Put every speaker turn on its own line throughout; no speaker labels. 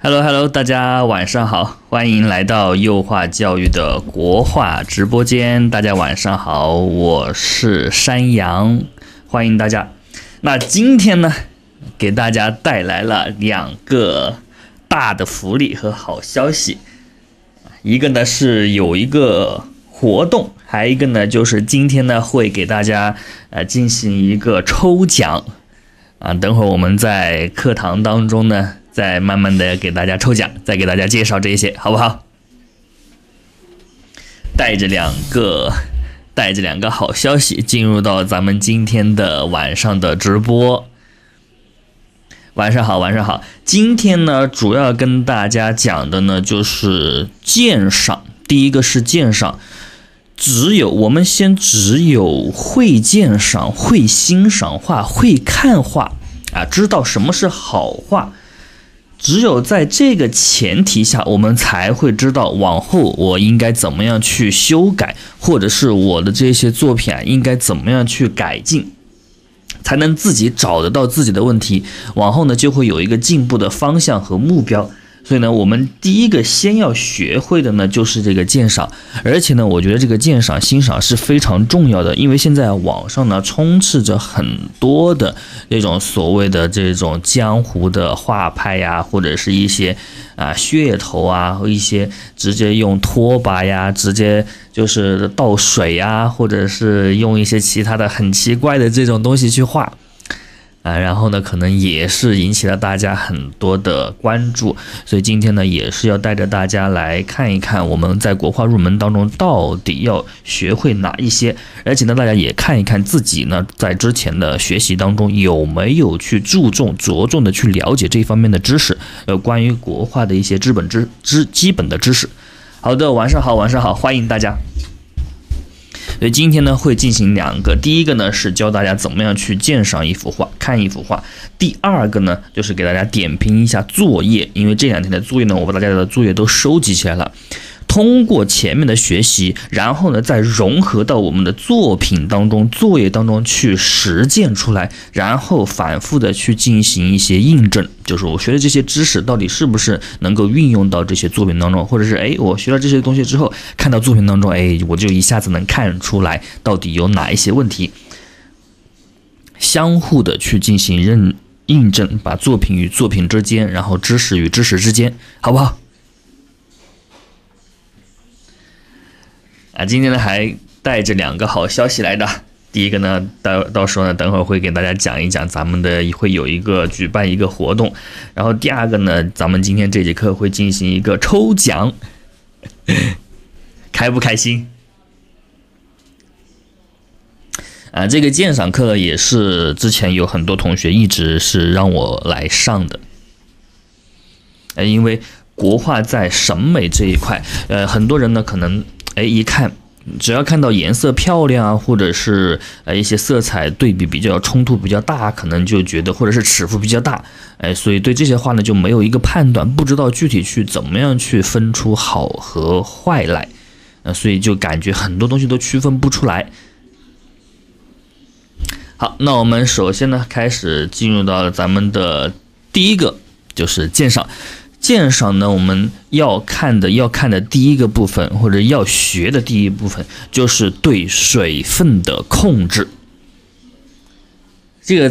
Hello，大家晚上好，欢迎来到幼化教育的国画直播间。大家晚上好，我是山羊，欢迎大家。那今天呢，给大家带来了2个大的福利和好消息。一个呢是有一个活动，还有一个呢就是今天呢会给大家进行一个抽奖啊。等会儿我们在课堂当中呢，再慢慢的给大家抽奖，再给大家介绍这些，好不好？带着两个好消息进入到咱们今天的晚上的直播。晚上好。今天呢，主要跟大家讲的呢就是鉴赏。第一个是鉴赏，我们只有会鉴赏、会欣赏画、会看画啊，知道什么是好画。只有在这个前提下，我们才会知道往后我应该怎么样去修改，或者是我的这些作品应该怎么样去改进，才能自己找得到自己的问题，往后呢就会有一个进步的方向和目标。所以呢，我们第一个先要学会的呢就是这个鉴赏，而且呢，我觉得这个鉴赏欣赏是非常重要的，因为现在网上呢充斥着很多的这种所谓的这种江湖的画派呀，或者是一些噱头啊，和一些直接用拖把呀，直接就是倒水呀，或者是用一些其他的很奇怪的这种东西去画。然后呢，可能也是引起了大家很多的关注，所以今天呢，也是要带着大家来看一看我们在国画入门当中到底要学会哪一些，而且呢，大家也看一看自己呢在之前的学习当中有没有去着重的去了解这方面的知识，关于国画的一些基本的知识。好的，晚上好，欢迎大家。所以今天呢会进行2个，第一个呢是教大家怎么样去鉴赏一幅画、看一幅画，第二个呢就是给大家点评一下作业，因为这2天的作业呢，我把大家的作业都收集起来了。通过前面的学习，然后呢再融合到我们的作品当中、作业当中去实践出来，然后反复的去进行一些印证，就是我学的这些知识到底是不是能够运用到这些作品当中，或者是我学了这些东西之后，看到作品当中我就一下子能看出来到底有哪一些问题，相互的去进行印证，把作品与作品之间，然后知识与知识之间，好不好？今天呢还带着2个好消息来的。第一个呢，到时候呢，等会儿会给大家讲一讲，咱们会有举办一个活动。然后第二个呢，咱们今天这节课会进行一个抽奖，开不开心？这个鉴赏课也是之前有很多同学一直是让我来上的，因为国画在审美这一块，很多人呢可能一看，只要看到颜色漂亮啊，或者是一些色彩对比比较冲突比较大，可能就觉得，或者是尺幅比较大，所以对这些画呢就没有一个判断，不知道具体去怎么样去分出好和坏来，所以就感觉很多东西都区分不出来。好，那我们首先呢开始进入到咱们的第一个，就是鉴赏。鉴赏呢，我们要看的第一个部分，或者要学的第一部分，就是对水分的控制。这个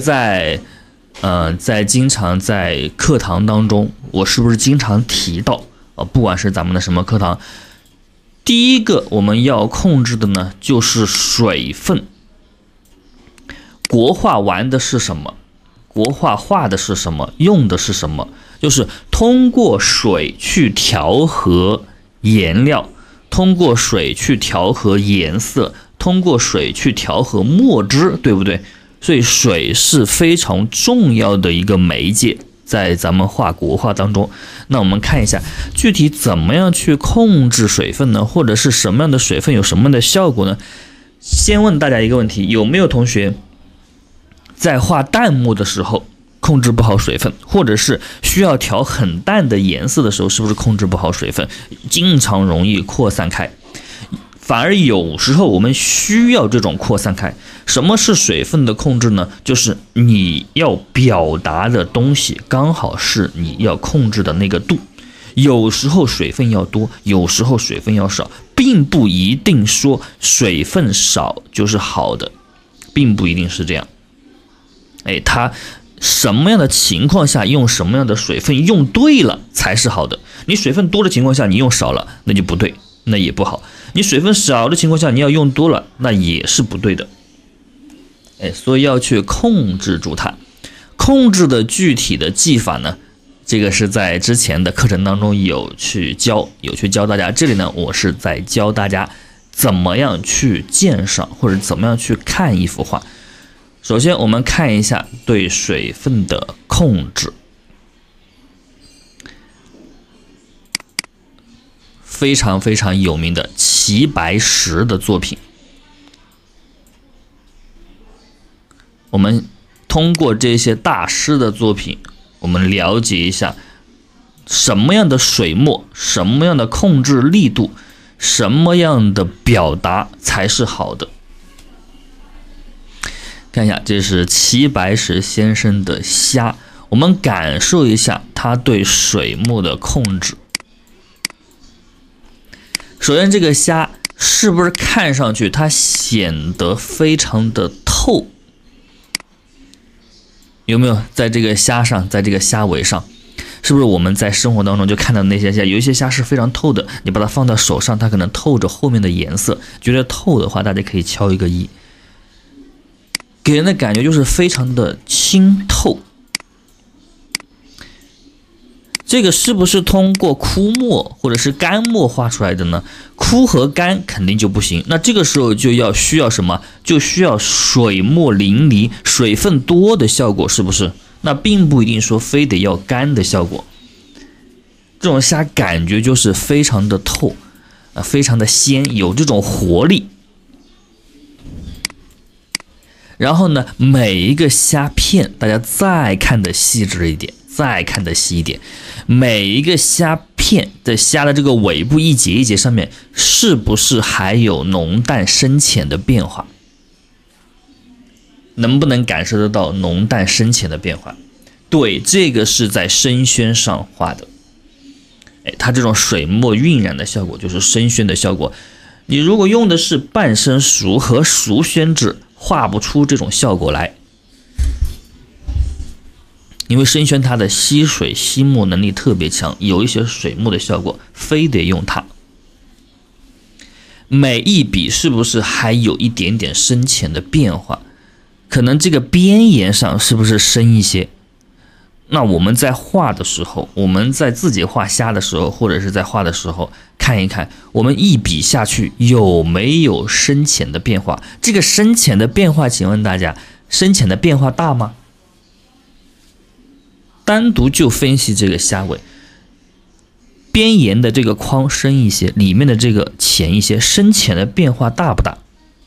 经常在课堂当中，我是不是经常提到不管是咱们的什么课堂，第一个我们要控制的呢，就是水分。国画玩的是什么？国画画的是什么？用的是什么？就是通过水去调和颜料，通过水去调和颜色，通过水去调和墨汁，对不对？所以水是非常重要的一个媒介，在咱们画国画当中。那我们看一下具体怎么样去控制水分呢？或者是什么样的水分有什么样的效果呢？先问大家一个问题，有没有同学在画淡墨的时候控制不好水分，或者是需要调很淡的颜色的时候，是不是控制不好水分，经常容易扩散开？反而有时候我们需要这种扩散开， 什么是水分的控制呢？就是你要表达的东西刚好是你要控制的那个度，有时候水分要多，有时候水分要少，并不一定说水分少就是好的，并不一定是这样。它什么样的情况下用什么样的水分用对了才是好的。你水分多的情况下你用少了，那就不对，那也不好。你水分少的情况下你要用多了，那也是不对的。所以要去控制住它。控制的具体的技法呢，这个是在之前的课程当中有去教大家。这里呢，我是在教大家怎么样去鉴赏或者怎么样去看一幅画。首先我们看一下对水分的控制，非常非常有名的齐白石的作品。我们通过这些大师的作品，我们了解一下什么样的水墨，什么样的控制力度，什么样的表达才是好的。看一下，这是齐白石先生的虾，我们感受一下他对水墨的控制。首先这个虾是不是看上去它显得非常的透？有没有在这个虾上，在这个虾尾上，是不是我们在生活当中就看到那些虾，有一些虾是非常透的，你把它放到手上，它可能透着后面的颜色。觉得透的话，大家可以敲一个1，给人的感觉就是非常的清透。这个是不是通过枯墨或者是干墨画出来的呢？枯和干肯定就不行，那这个时候就需要什么？就需要水墨淋漓，水分多的效果，是不是？那并不一定说非得要干的效果。这种虾感觉就是非常的透，非常的鲜，有这种活力。然后呢，每一个虾片大家再看的细致一点，再看的细一点，每一个虾片的虾的这个尾部一节一节上面是不是还有浓淡深浅的变化？能不能感受得到浓淡深浅的变化？对，这个是在生宣上画的。它这种水墨晕染的效果就是生宣的效果。你如果用的是半生熟和熟宣纸，画不出这种效果来。因为生宣它的吸水吸墨能力特别强，有一些水墨的效果非得用它。每一笔是不是还有一点点深浅的变化？可能这个边沿上是不是深一些？那我们在画的时候，我们在自己画虾的时候，或者是在画的时候，看一看我们一笔下去有没有深浅的变化。这个深浅的变化，请问大家，深浅的变化大吗？单独就分析这个虾尾，边沿的这个框深一些，里面的这个浅一些，深浅的变化大不大？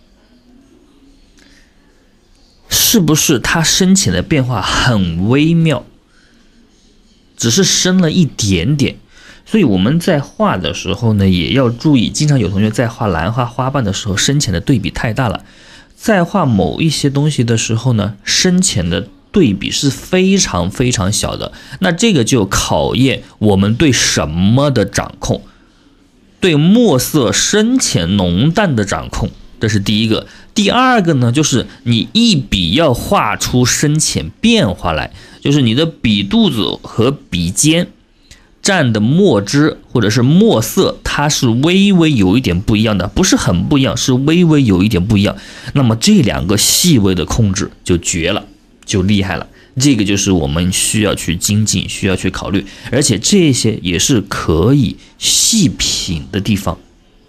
是不是它深浅的变化很微妙，只是深了一点点？所以我们在画的时候呢，也要注意，经常有同学在画兰花花瓣的时候，深浅的对比太大了。在画某一些东西的时候呢，深浅的对比是非常非常小的，那这个就考验我们对什么的掌控，对墨色深浅浓淡的掌控，这是第一个。第二个呢，就是你一笔要画出深浅变化来，就是你的笔肚子和笔尖蘸的墨汁或者是墨色，它是微微有一点不一样的，不是很不一样，是微微有一点不一样。那么这两个细微的控制就绝了，就厉害了。这个就是我们需要去精进，需要去考虑，而且这些也是可以细品的地方。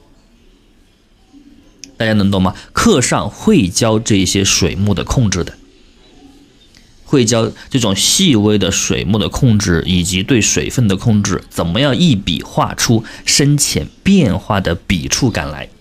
大家能懂吗？课上会教这些水墨的控制的，会教这种细微的水墨的控制，以及对水分的控制，怎么样一笔画出深浅变化的笔触感来。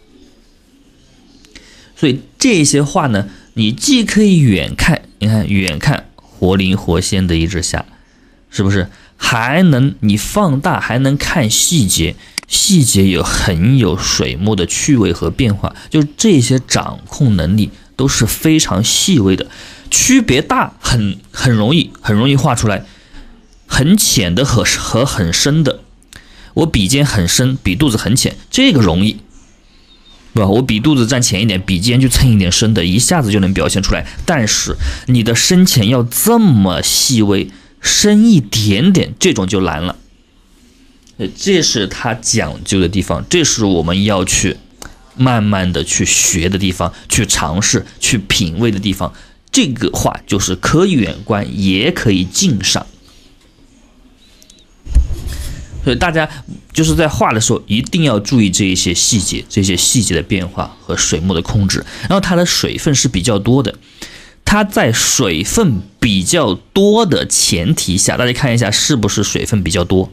所以这些画呢，你既可以远看，你看远看活灵活现的一只虾，是不是？还能你放大，还能看细节，细节很有水墨的趣味和变化，就这些掌控能力都是非常细微的，区别大很容易画出来，很浅的和很深的。我笔尖很深，笔肚子很浅，这个容易，对吧？我笔肚子站浅一点，笔尖就蹭一点深的，一下子就能表现出来。但是你的深浅要这么细微，深一点点，这种就难了。这是他讲究的地方，这是我们要去慢慢的去学的地方，去尝试去品味的地方。这个画就是可以远观也可以近赏，所以大家就是在画的时候一定要注意这一些细节，这些细节的变化和水墨的控制。然后它的水分是比较多的，它在水分比较多的前提下，大家看一下是不是水分比较多。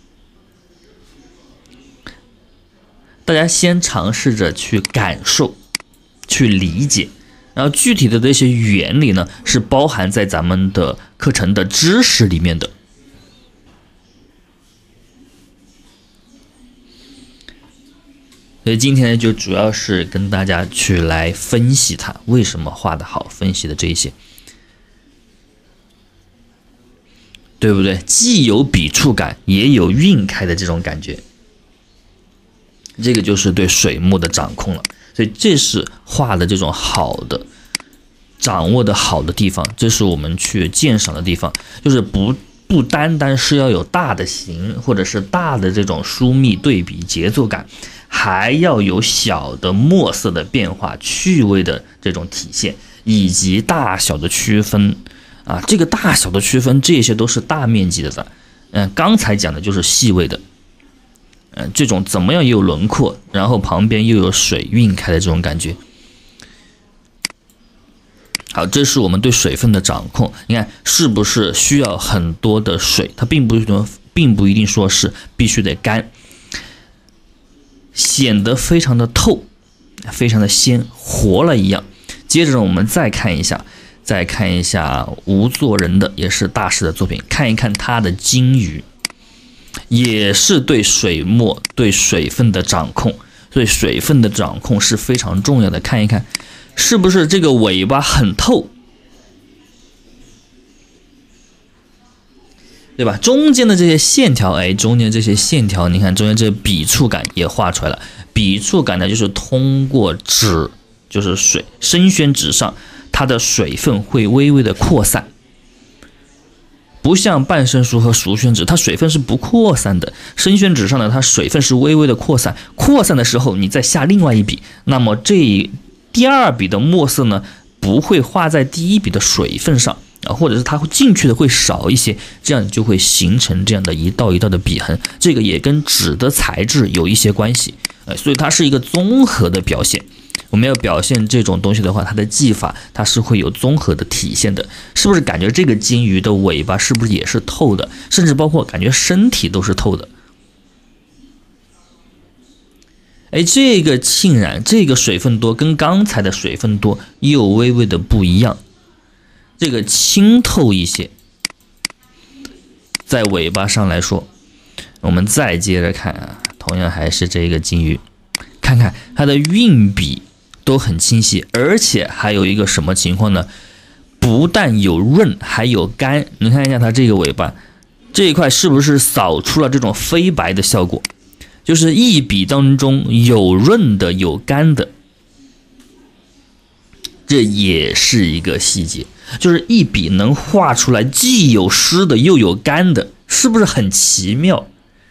大家先尝试着去感受，去理解，然后具体的这些原理呢，是包含在咱们的课程的知识里面的。所以今天呢，就主要是跟大家去来分析它为什么画得好，分析的这一些，对不对？既有笔触感，也有晕开的这种感觉。这个就是对水墨的掌控了，所以这是画的这种好的掌握的好的地方，这是我们去鉴赏的地方，就是不单单是要有大的形或者是大的这种疏密对比节奏感，还要有小的墨色的变化、趣味的这种体现，以及大小的区分啊，这个大小的区分，这些都是大面积的。刚才讲的就是细微的。这种怎么样也有轮廓，然后旁边又有水晕开的这种感觉。好，这是我们对水分的掌控。你看是不是需要很多的水？它并不一定说是必须得干，显得非常的透，非常的鲜活了一样。接着我们再看一下吴作人的，也是大师的作品，看一看他的金鱼。也是对水墨、对水分的掌控，所以水分的掌控是非常重要的。看一看，是不是这个尾巴很透，对吧？中间的这些线条，你看中间这笔触感也画出来了。笔触感呢，就是通过纸，就是水生宣纸上，它的水分会微微的扩散。不像半生书和熟宣纸，它水分是不扩散的。生宣纸上呢，它水分是微微的扩散。扩散的时候，你再下另外一笔，那么第二笔的墨色呢，不会画在第一笔的水分上啊，或者是它会进去的会少一些，这样就会形成这样的一道一道的笔痕。这个也跟纸的材质有一些关系，所以它是一个综合的表现。我们要表现这种东西的话，它的技法它是会有综合的体现的，是不是感觉这个金鱼的尾巴是不是也是透的，甚至包括感觉身体都是透的？这个浸染，这个水分多，跟刚才的水分多又微微的不一样，这个清透一些。在尾巴上来说，我们再接着看啊，同样还是这个金鱼，看看它的运笔都很清晰，而且还有一个什么情况呢？不但有润，还有干。你看一下它这个尾巴这一块，是不是扫出了这种飞白的效果？就是一笔当中有润的，有干的，这也是一个细节。就是一笔能画出来既有湿的又有干的，是不是很奇妙？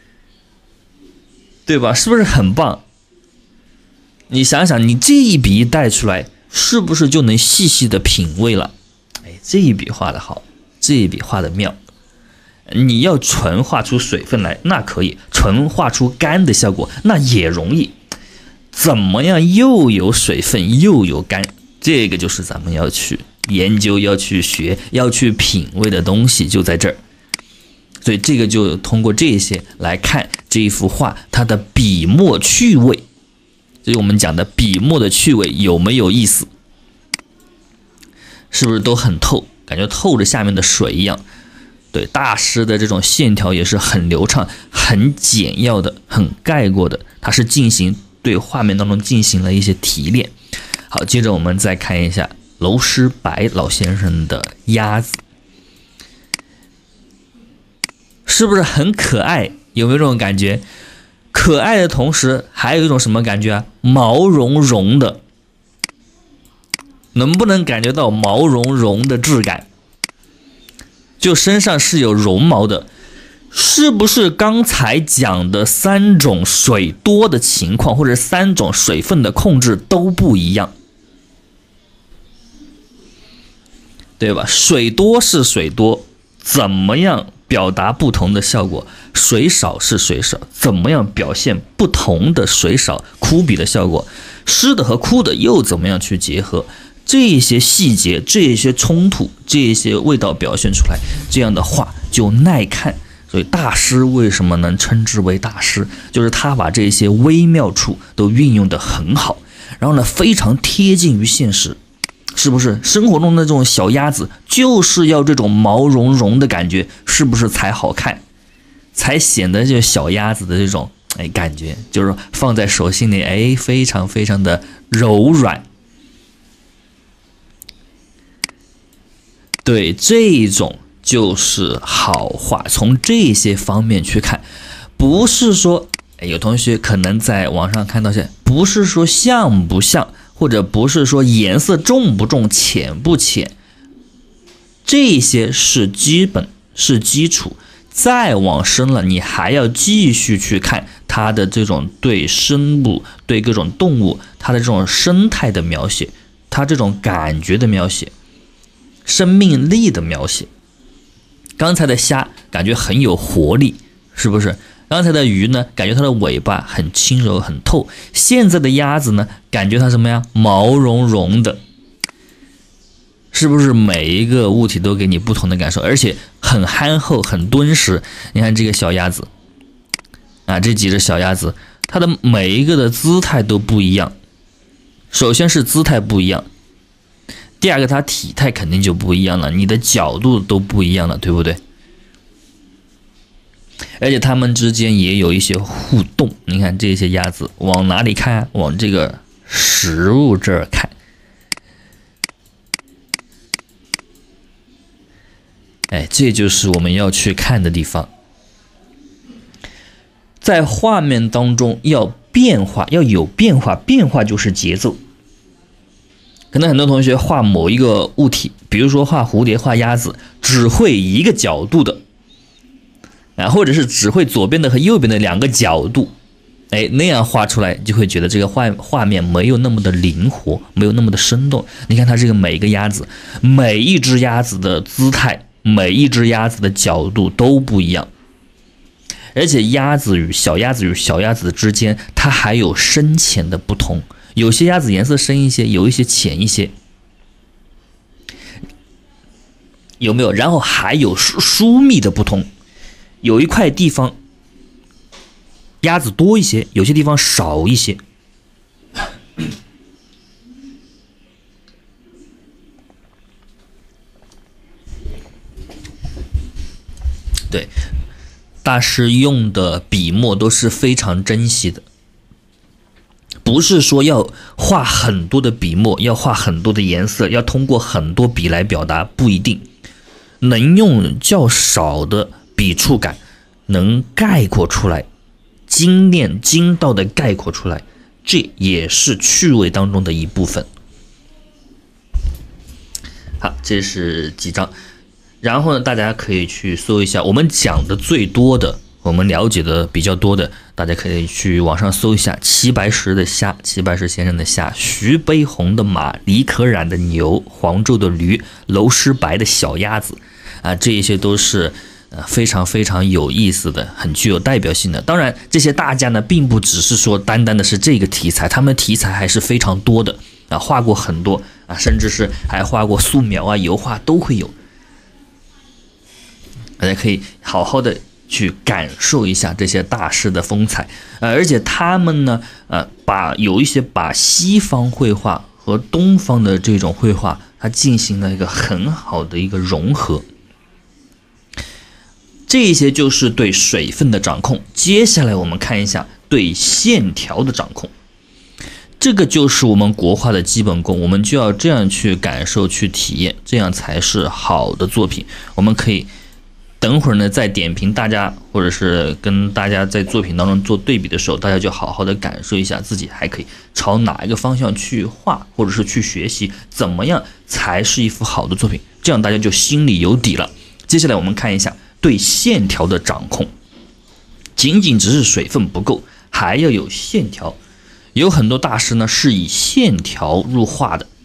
对吧？是不是很棒？你想想，你这一笔一带出来，是不是就能细细的品味了？这一笔画的好，这一笔画的妙。你要纯画出水分来，那可以；纯画出干的效果，那也容易。怎么样又有水分又有干？这个就是咱们要去研究、要去学、要去品味的东西，就在这儿。所以这个就通过这些来看这一幅画它的笔墨趣味。所以我们讲的笔墨的趣味有没有意思？是不是都很透？感觉透着下面的水一样。对，大师的这种线条也是很流畅、很简要的、很概括的，它是对画面当中进行了一些提炼。 好，接着我们再看一下娄师白老先生的鸭子，是不是很可爱？有没有这种感觉？可爱的同时还有一种什么感觉啊？毛茸茸的，能不能感觉到毛茸茸的质感？就身上是有绒毛的，是不是刚才讲的3种水多的情况，或者3种水分的控制都不一样？对吧？水多是水多，怎么样表达不同的效果？水少是水少，怎么样表现不同的水少枯比的效果？湿的和枯的又怎么样去结合？这些细节，这些冲突，这些味道表现出来，这样的画就耐看。所以大师为什么能称之为大师？就是他把这些微妙处都运用得很好，然后呢，非常贴近于现实。是不是生活中的这种小鸭子就是要这种毛茸茸的感觉，是不是才好看，才显得这小鸭子的这种感觉，就是放在手心里非常非常的柔软。对，这种就是好画。从这些方面去看，不是说有同学可能在网上看到些，不是说像不像，或者不是说颜色重不重、浅不浅，这些是基本，是基础。再往深了，你还要继续去看它的这种对生物、对各种动物它的这种生态的描写，它这种感觉的描写，生命力的描写。刚才的虾感觉很有活力，是不是？刚才的鱼呢，感觉它的尾巴很轻柔很透。现在的鸭子呢，感觉它什么呀？毛茸茸的，是不是每一个物体都给你不同的感受，而且很憨厚很敦实。你看这个小鸭子啊，这几只小鸭子，它的每一个的姿态都不一样。首先是姿态不一样，第二个它体态肯定就不一样了，你的角度都不一样了，对不对？而且它们之间也有一些互动。你看这些鸭子往哪里看？往这个食物这儿看。这就是我们要去看的地方。在画面当中要变化，要有变化，变化就是节奏。可能很多同学画某一个物体，比如说画蝴蝶、画鸭子，只会一个角度的或者是只会左边的和右边的2个角度，那样画出来就会觉得这个画面没有那么的灵活，没有那么的生动。你看它这个每一个鸭子，每一只鸭子的姿态，每一只鸭子的角度都不一样，而且鸭子与小鸭子之间，它还有深浅的不同。有些鸭子颜色深一些，有一些浅一些，有没有？然后还有疏密的不同。有一块地方鸭子多一些，有些地方少一些。对，大师用的笔墨都是非常珍惜的，不是说要画很多的笔墨，要画很多的颜色，要通过很多笔来表达，不一定。能用较少的笔触感能概括出来，精炼精到的概括出来，这也是趣味当中的一部分。好，这是几张。然后呢，大家可以去搜一下我们讲的最多的，我们了解的比较多的，大家可以去网上搜一下齐白石的虾，齐白石先生的虾，徐悲鸿的马，李可染的牛，黄胄的驴，娄师白的小鸭子这些都是非常非常有意思的，很具有代表性的。当然这些大家呢并不只是说单单的是这个题材，他们题材还是非常多的画过很多甚至是还画过素描油画都会有。大家可以好好的去感受一下这些大师的风采而且他们呢有一些把西方绘画和东方的这种绘画它进行了一个很好的一个融合。这些就是对水分的掌控。接下来我们看一下对线条的掌控。 这个就是我们国画的基本功，我们就要这样去感受、去体验，这样才是好的作品。我们可以等会儿呢再点评大家，或者是跟大家在作品当中做对比的时候，大家就好好的感受一下自己还可以朝哪一个方向去画，或者是去学习怎么样才是一幅好的作品，这样大家就心里有底了。接下来我们看一下对线条的掌控，仅仅只是水分不够，还要有线条。有很多大师呢是以线条入画的。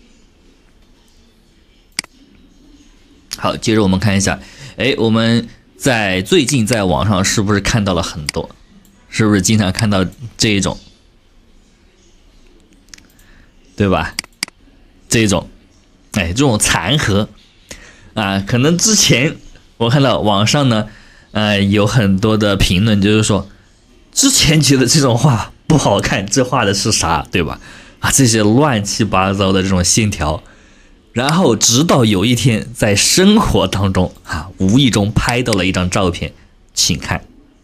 好，接着我们看一下，我们最近在网上是不是看到了很多？是不是经常看到这一种，对吧？这种，这种残荷啊，可能之前我看到网上呢，有很多的评论，就是说，之前觉得这种画不好看，这画的是啥，对吧？这些乱七八糟的这种线条。然后直到有一天在生活当中无意中拍到了一张照片，请看，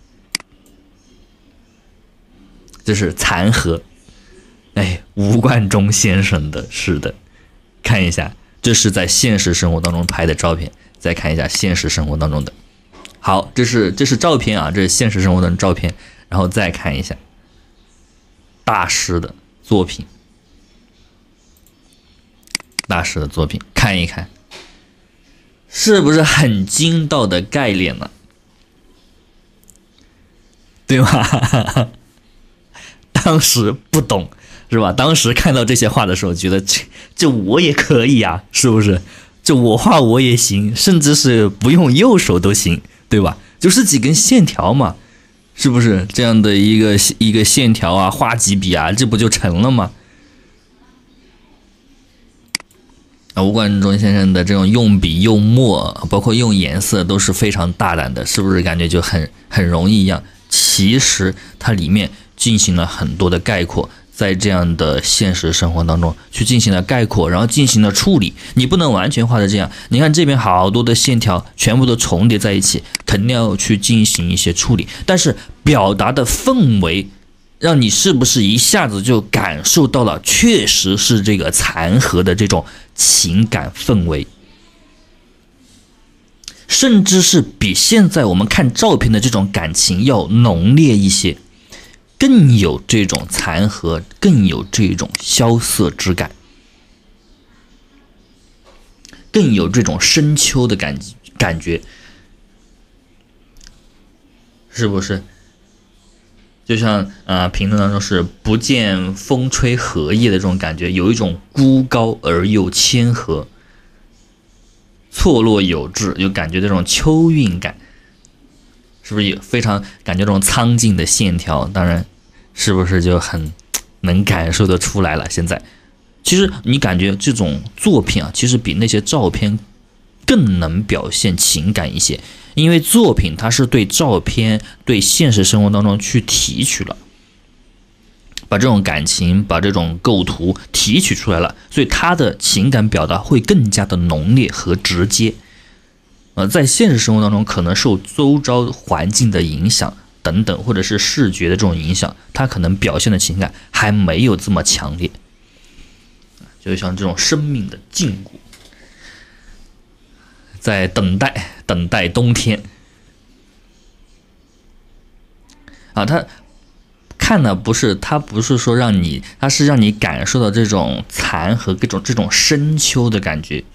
这是残荷，吴冠中先生的，是的，看一下，这是在现实生活当中拍的照片，再看一下现实生活当中的。好，这是照片啊，这是现实生活的照片，然后再看一下大师的作品。大师的作品看一看，是不是很精到的概念呢？对吧？当时不懂是吧？当时看到这些画的时候，觉得这我也可以啊，是不是？这我画我也行，甚至是不用右手都行，对吧？就是几根线条嘛，是不是？这样的一个线条啊，画几笔啊，这不就成了吗？吴冠中先生的这种用笔用墨，包括用颜色都是非常大胆的，是不是感觉就很容易一样？其实它里面进行了很多的概括，在这样的现实生活当中去进行了概括，然后进行了处理。你不能完全画的这样，你看这边好多的线条全部都重叠在一起，肯定要去进行一些处理，但是表达的氛围让你是不是一下子就感受到了确实是这个残荷的这种情感氛围，甚至是比现在我们看照片的这种感情要浓烈一些，更有这种残荷，更有这种萧瑟之感，更有这种深秋的感觉，是不是？就像评论当中是不见风吹荷叶的这种感觉，有一种孤高而又谦和，错落有致，有感觉这种秋韵感，是不是也非常感觉这种苍劲的线条？当然，是不是就很能感受得出来了？现在，其实你感觉这种作品其实比那些照片更能表现情感一些。因为作品它是对照片、对现实生活当中去提取了，把这种感情、把这种构图提取出来了，所以它的情感表达会更加的浓烈和直接。在现实生活当中，可能受周遭环境的影响等等，或者是视觉的这种影响，它可能表现的情感还没有这么强烈。就像这种生命的禁锢，在等待冬天他看的他不是说让你，他是让你感受到这种残和这种深秋的感觉。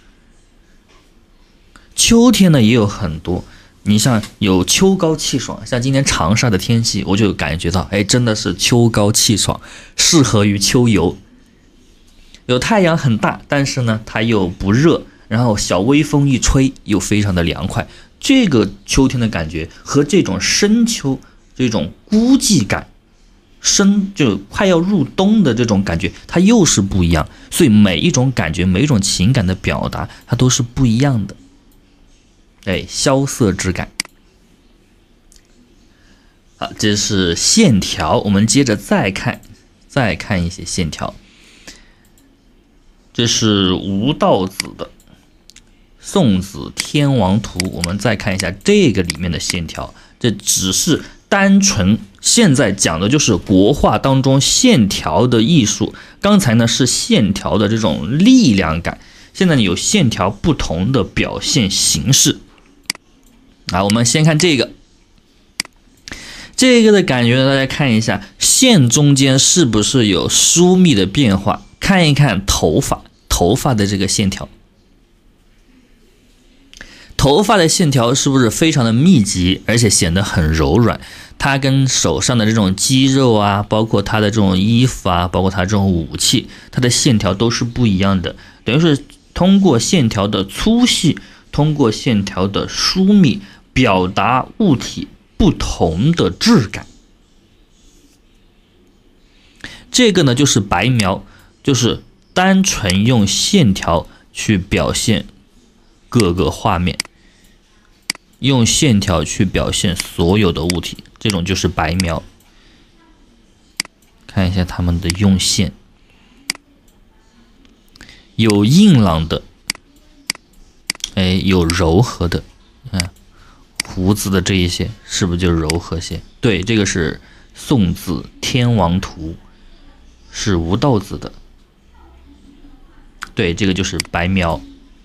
秋天呢也有很多，你像有秋高气爽，像今天长沙的天气，我就感觉到真的是秋高气爽，适合于秋游。有太阳很大，但是呢它又不热，然后小微风一吹又非常的凉快，这个秋天的感觉和这种深秋这种孤寂感，就快要入冬的这种感觉，它又是不一样。所以每一种感觉、每一种情感的表达，它都是不一样的。萧瑟之感。好，这是线条，我们接着再看一些线条。这是吴道子的《宋子天王图》，我们再看一下这个里面的线条，这只是单纯现在讲的就是国画当中线条的艺术。刚才呢是线条的这种力量感，现在有线条不同的表现形式。我们先看这个的感觉，大家看一下线中间是不是有疏密的变化？看一看头发的这个线条，头发的线条是不是非常的密集，而且显得很柔软？它跟手上的这种肌肉啊，包括它的这种衣服啊，包括它这种武器，它的线条都是不一样的。等于是通过线条的粗细，通过线条的疏密，表达物体不同的质感。这个呢就是白描，就是单纯用线条去表现各个画面，用线条去表现所有的物体，这种就是白描。看一下他们的用线，有硬朗的，有柔和的，胡子的这一些是不是就柔和些？对，这个是宋字天王图，是吴道子的。对，这个就是白描。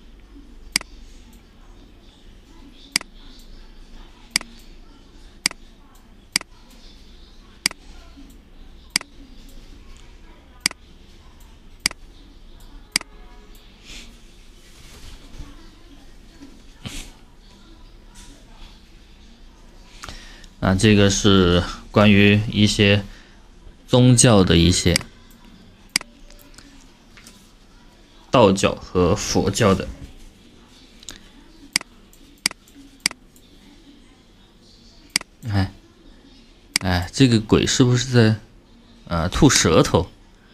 这个是关于一些宗教的一些道教和佛教的。这个鬼是不是在吐舌头？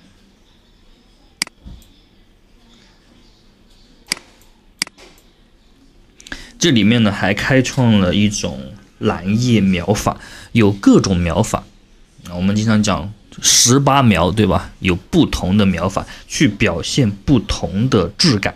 这里面呢还开创了一种蓝叶描法，有各种描法。我们经常讲18描，对吧？有不同的描法去表现不同的质感。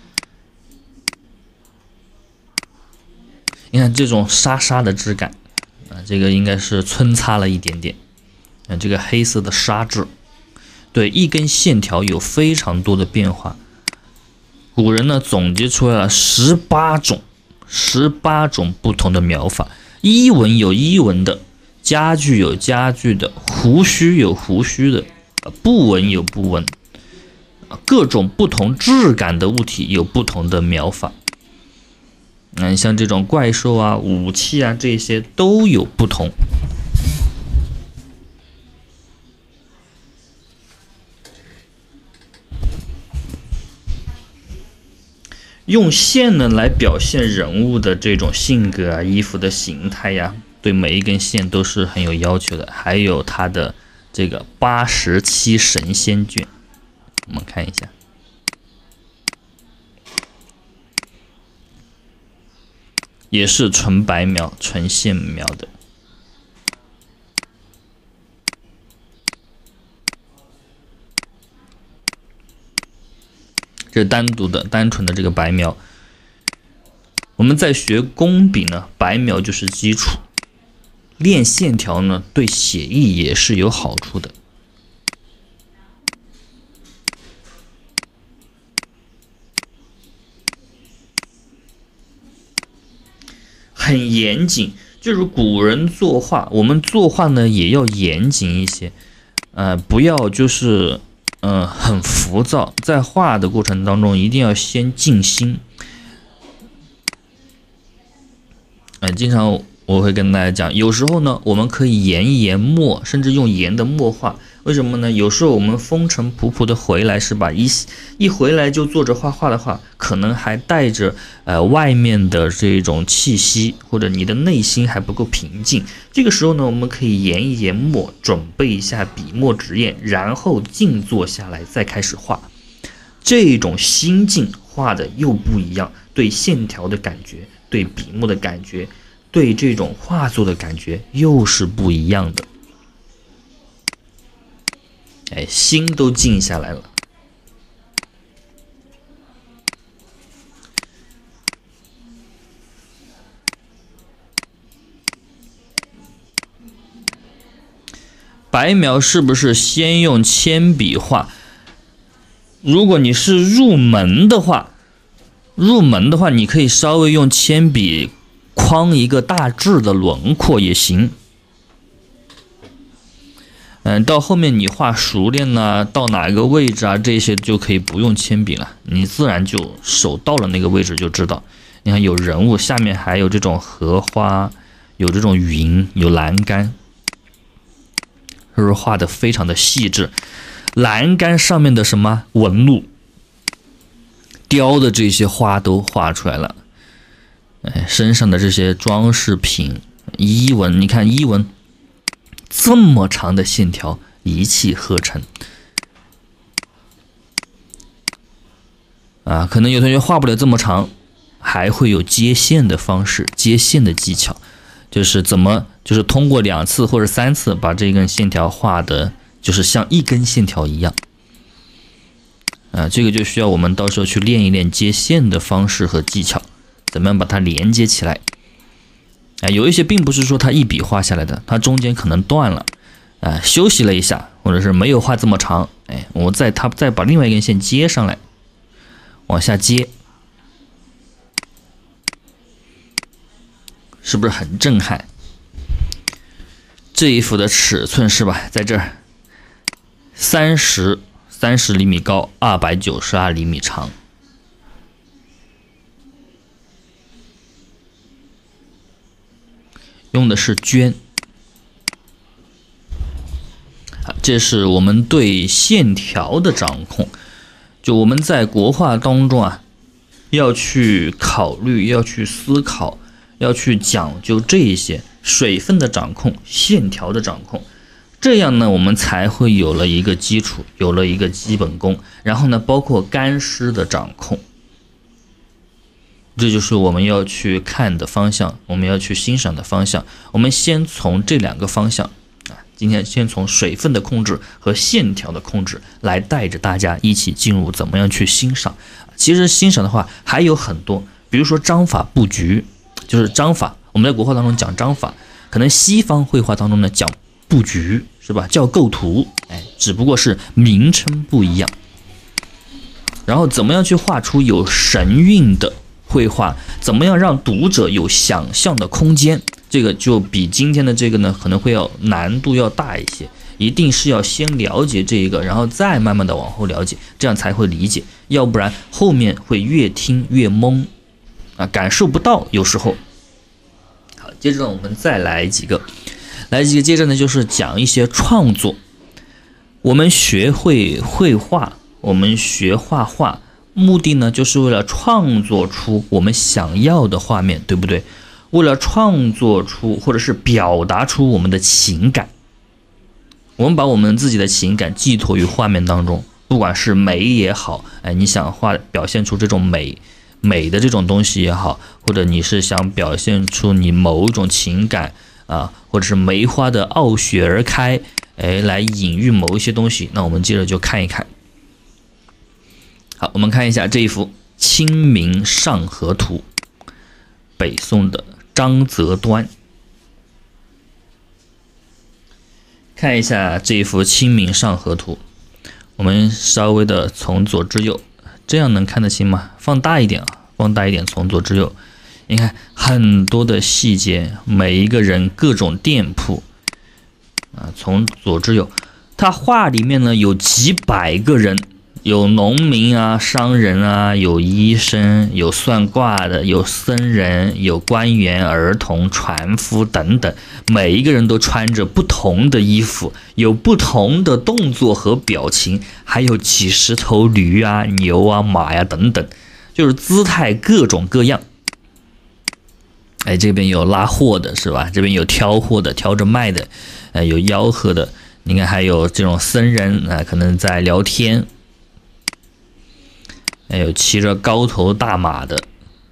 你看这种沙沙的质感，这个应该是皴擦了一点点。这个黑色的沙质，对，一根线条有非常多的变化。古人呢总结出来了18种不同的描法。衣纹有衣纹的，家具有家具的，胡须有胡须的，布纹有布纹，各种不同质感的物体有不同的描法。像这种怪兽啊、武器啊，这些都有不同。用线呢来表现人物的这种性格啊、衣服的形态呀，对每一根线都是很有要求的。还有它的这个87神仙卷，我们看一下，也是纯白描、纯线描的。这是单独的、单纯的这个白描。我们在学工笔呢，白描就是基础。练线条呢，对写意也是有好处的。很严谨，就是古人作画，我们作画呢也要严谨一些，不要就是很浮躁，在画的过程当中一定要先静心。经常我会跟大家讲，有时候呢我们可以研一研墨，甚至用研的墨画。为什么呢？有时候我们风尘仆仆的回来，是吧？一回来就坐着画画的话，可能还带着外面的这种气息，或者你的内心还不够平静。这个时候呢，我们可以研一研墨，准备一下笔墨纸砚，然后静坐下来再开始画。这种心境画的又不一样，对线条的感觉，对笔墨的感觉，对这种画作的感觉又是不一样的。心都静下来了。 白描是不是先用铅笔画？如果你是入门的话，你可以稍微用铅笔框一个大致的轮廓也行。到后面你画熟练了，到哪个位置啊，这些就可以不用铅笔了，你自然就手到了那个位置就知道。你看有人物，下面还有这种荷花，有这种云，有栏杆，是不是画的非常的细致？栏杆上面的什么纹路，雕的这些花都画出来了。身上的这些装饰品，衣纹，你看衣纹这么长的线条一气呵成啊！可能有同学画不了这么长，还会有接线的方式，接线的技巧，就是通过2次或者3次把这根线条画的，就是像一根线条一样。这个就需要我们到时候去练一练接线的方式和技巧，怎么样把它连接起来。有一些并不是说它一笔画下来的，它中间可能断了，休息了一下，或者是没有画这么长，我再把另外一根线接上来，往下接，是不是很震撼？这一幅的尺寸是吧，在这儿30厘米高，292厘米长。用的是绢，这是我们对线条的掌控。就我们在国画当中啊，要去考虑，要去思考，要去讲究这一些水分的掌控、线条的掌控。这样呢，我们才会有了一个基础，有了一个基本功。然后呢，包括干湿的掌控。这就是我们要去看的方向，我们要去欣赏的方向。我们先从这2个方向今天先从水分的控制和线条的控制来带着大家一起进入怎么样去欣赏。其实欣赏的话还有很多，比如说章法布局，就是章法，我们在国画当中讲章法，可能西方绘画当中呢讲布局，是吧？叫构图，只不过是名称不一样。然后怎么样去画出有神韵的绘画，怎么样让读者有想象的空间，这个就比今天的这个呢可能会要难度要大一些，一定是要先了解这一个，然后再慢慢的往后了解，这样才会理解，要不然后面会越听越懵感受不到有时候。好，接着我们再来几个，接着呢就是讲一些创作。我们学会绘画，我们学画画，目的呢就是为了创作出我们想要的画面，对不对？为了创作出或者是表达出我们的情感，我们把我们自己的情感寄托于画面当中，不管是美也好，你想表现出这种美的这种东西也好，或者你是想表现出你某种情感或者是梅花的傲雪而开，来隐喻某一些东西，那我们接着就看一看。好，我们看一下这一幅《清明上河图》，北宋的张择端。看一下这一幅《清明上河图》，我们稍微的从左至右，这样能看得清吗？放大一点从左至右，你看很多的细节，每一个人各种店铺从左至右，他画里面呢有几百个人，有农民商人有医生，有算卦的，有僧人，有官员、儿童、船夫等等，每一个人都穿着不同的衣服，有不同的动作和表情，还有几十头驴牛马等等，就是姿态各种各样。这边有拉货的是吧？这边有挑货的，挑着卖的，有吆喝的，你看还有这种僧人可能在聊天，还有骑着高头大马的，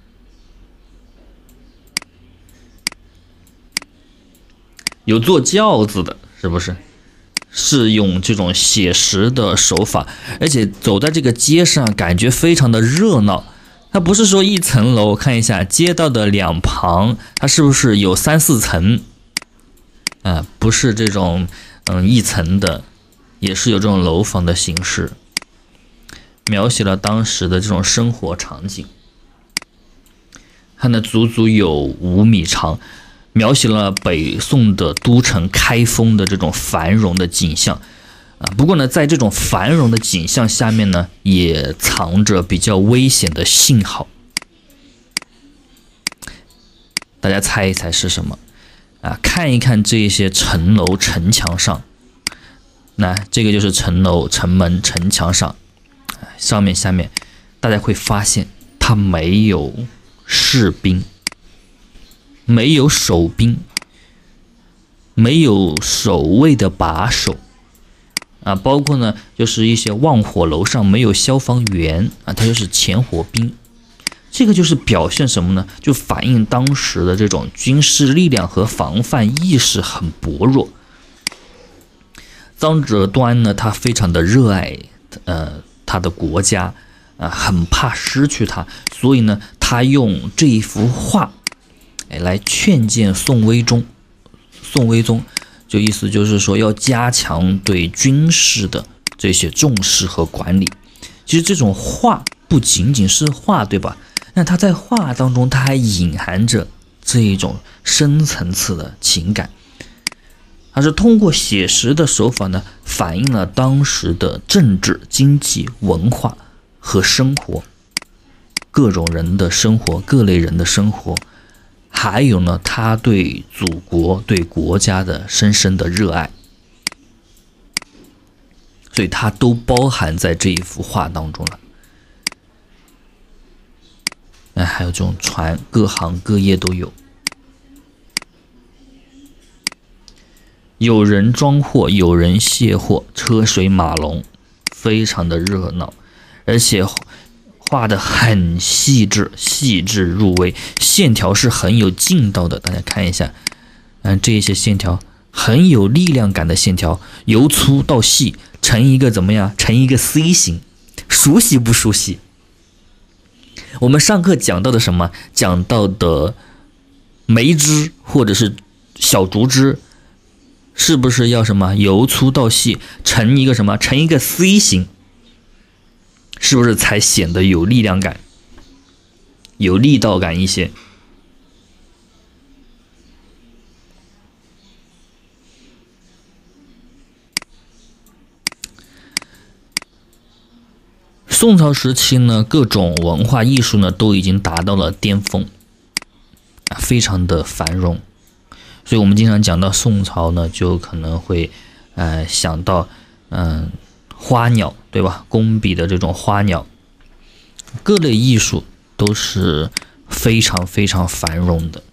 有坐轿子的，是不是？是用这种写实的手法，而且走在这个街上感觉非常的热闹。它不是说一层楼，看一下街道的两旁，它是不是有3、4层？不是这种一层的，也是有这种楼房的形式，描写了当时的这种生活场景。它呢足足有5米长，描写了北宋的都城开封的这种繁荣的景象不过呢，在这种繁荣的景象下面呢，也藏着比较危险的信号。大家猜一猜是什么看一看这些城楼城墙上，那这个就是城楼城门城墙上上面下面，大家会发现它没有士兵，没有守兵，没有守卫的把守包括呢就是一些望火楼上没有消防员它就是前火兵。这个就是表现什么呢？就反映当时的这种军事力量和防范意识很薄弱。张择端呢，他非常的热爱他的国家很怕失去它，所以呢，他用这一幅画来劝谏宋徽宗。宋徽宗就意思就是说要加强对军事的这些重视和管理。其实这种画不仅仅是画，对吧？那他在画当中，他还隐含着这一种深层次的情感。它是通过写实的手法呢，反映了当时的政治、经济、文化和生活，各种人的生活，各类人的生活，还有呢，他对祖国、对国家的深深的热爱，所以它都包含在这一幅画当中了。还有这种船，各行各业都有，有人装货，有人卸货，车水马龙，非常的热闹，而且画得很细致，细致入微，线条是很有劲道的。大家看一下，这些线条很有力量感的线条，由粗到细，成一个怎么样？成一个 C 型，熟悉不熟悉？我们上课讲到的什么？讲到的梅枝或者是小竹枝，是不是要什么由粗到细，成一个什么？成一个 C 型，是不是才显得有力量感，有力道感一些？宋朝时期呢，各种文化艺术呢都已经达到了巅峰非常的繁荣。所以我们经常讲到宋朝呢，就可能会想到花鸟，对吧？工笔的这种花鸟，各类艺术都是非常非常繁荣的。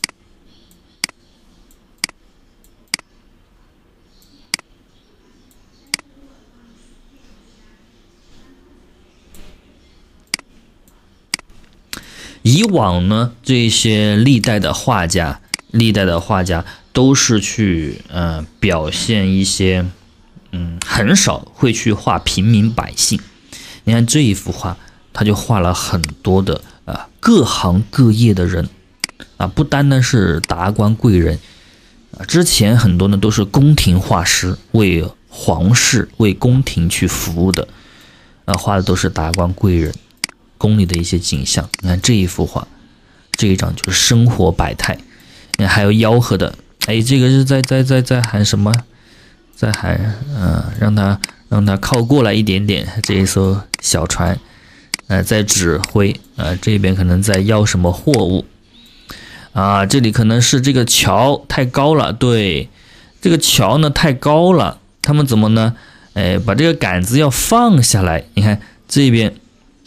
以往呢，这些历代的画家都是去表现一些很少会去画平民百姓。你看这一幅画，他就画了很多的各行各业的人不单单是达官贵人之前很多呢都是宫廷画师，为皇室为宫廷去服务的画的都是达官贵人宫里的一些景象。你看这一幅画，这一张就是生活百态。你看还有吆喝的，这个是在喊什么？在喊让他靠过来一点点。这一艘小船在指挥这边可能在要什么货物这里可能是这个桥太高了，对，这个桥呢太高了，他们怎么呢？把这个杆子要放下来。你看这边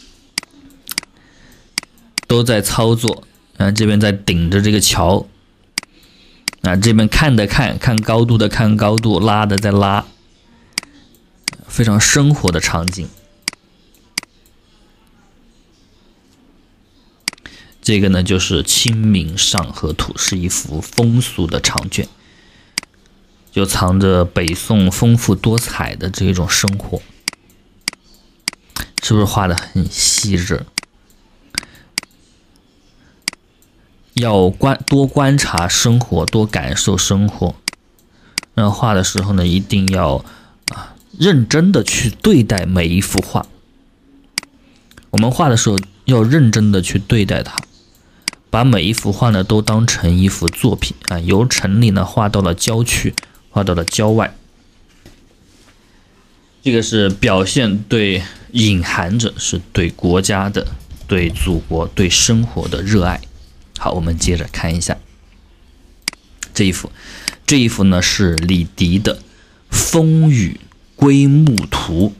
都在操作这边在顶着这个桥这边看高度的看高度，拉的在拉，非常生活的场景。这个呢就是《清明上河图》，是一幅风俗的长卷，就藏着北宋丰富多彩的这种生活，是不是画得很细致？要多观察生活，多感受生活， 那画的时候呢，一定要认真的去对待每一幅画。我们画的时候要认真的去对待它，把每一幅画呢都当成一幅作品啊，由城里呢画到了郊区，画到了郊外。这个是表现对隐含着是对国家的、对祖国、对生活的热爱。好，我们接着看一下这一幅。这一幅呢是李迪的《风雨归牧图》。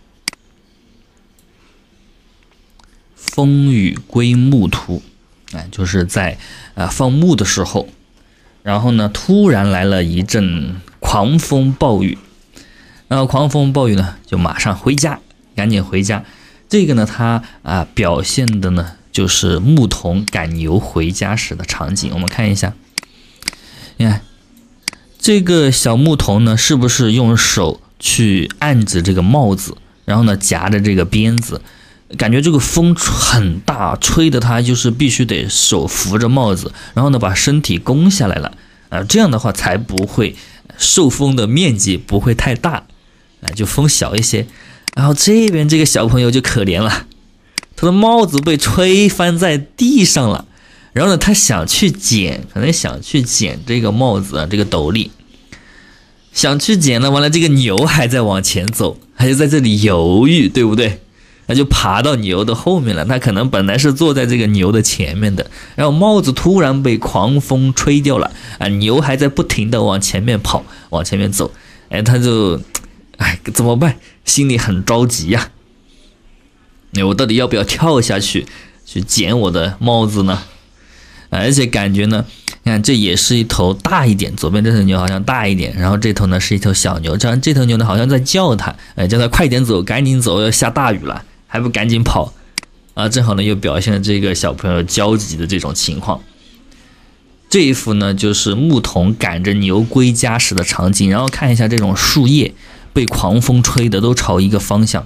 风雨归牧图，就是在放牧的时候，然后呢突然来了一阵狂风暴雨，然后狂风暴雨呢就马上回家，赶紧回家。这个呢它表现的呢就是牧童赶牛回家时的场景。我们看一下，你看这个小牧童呢是不是用手去按着这个帽子，然后呢夹着这个鞭子，感觉这个风很大，吹的他就是必须得手扶着帽子，然后呢把身体弓下来了这样的话才不会受风的面积不会太大就风小一些。然后这边这个小朋友就可怜了，他的帽子被吹翻在地上了，然后呢他想去捡，可能想去捡这个帽子这个斗笠，想去捡了，完了这个牛还在往前走，他就在这里犹豫，对不对？他就爬到牛的后面了，他可能本来是坐在这个牛的前面的，然后帽子突然被狂风吹掉了牛还在不停的往前面跑，往前面走，他就怎么办？心里很着急呀我到底要不要跳下去捡我的帽子呢？而且感觉呢，你看这也是一头大一点，左边这头牛好像大一点，然后这头呢是一头小牛，这头牛呢好像在叫它，叫它快点走，赶紧走，要下大雨了，还不赶紧跑正好呢又表现了这个小朋友焦急的这种情况。这一幅呢就是牧童赶着牛归家时的场景，然后看一下这种树叶被狂风吹的都朝一个方向，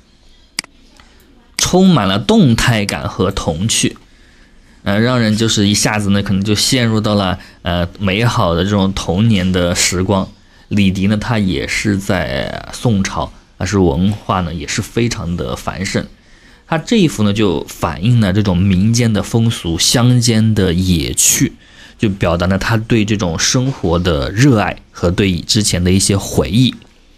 充满了动态感和童趣让人就是一下子呢可能就陷入到了美好的这种童年的时光。李迪呢他也是在宋朝，但是文化呢也是非常的繁盛，他这一幅呢就反映了这种民间的风俗、乡间的野趣，就表达了他对这种生活的热爱和对之前的一些回忆。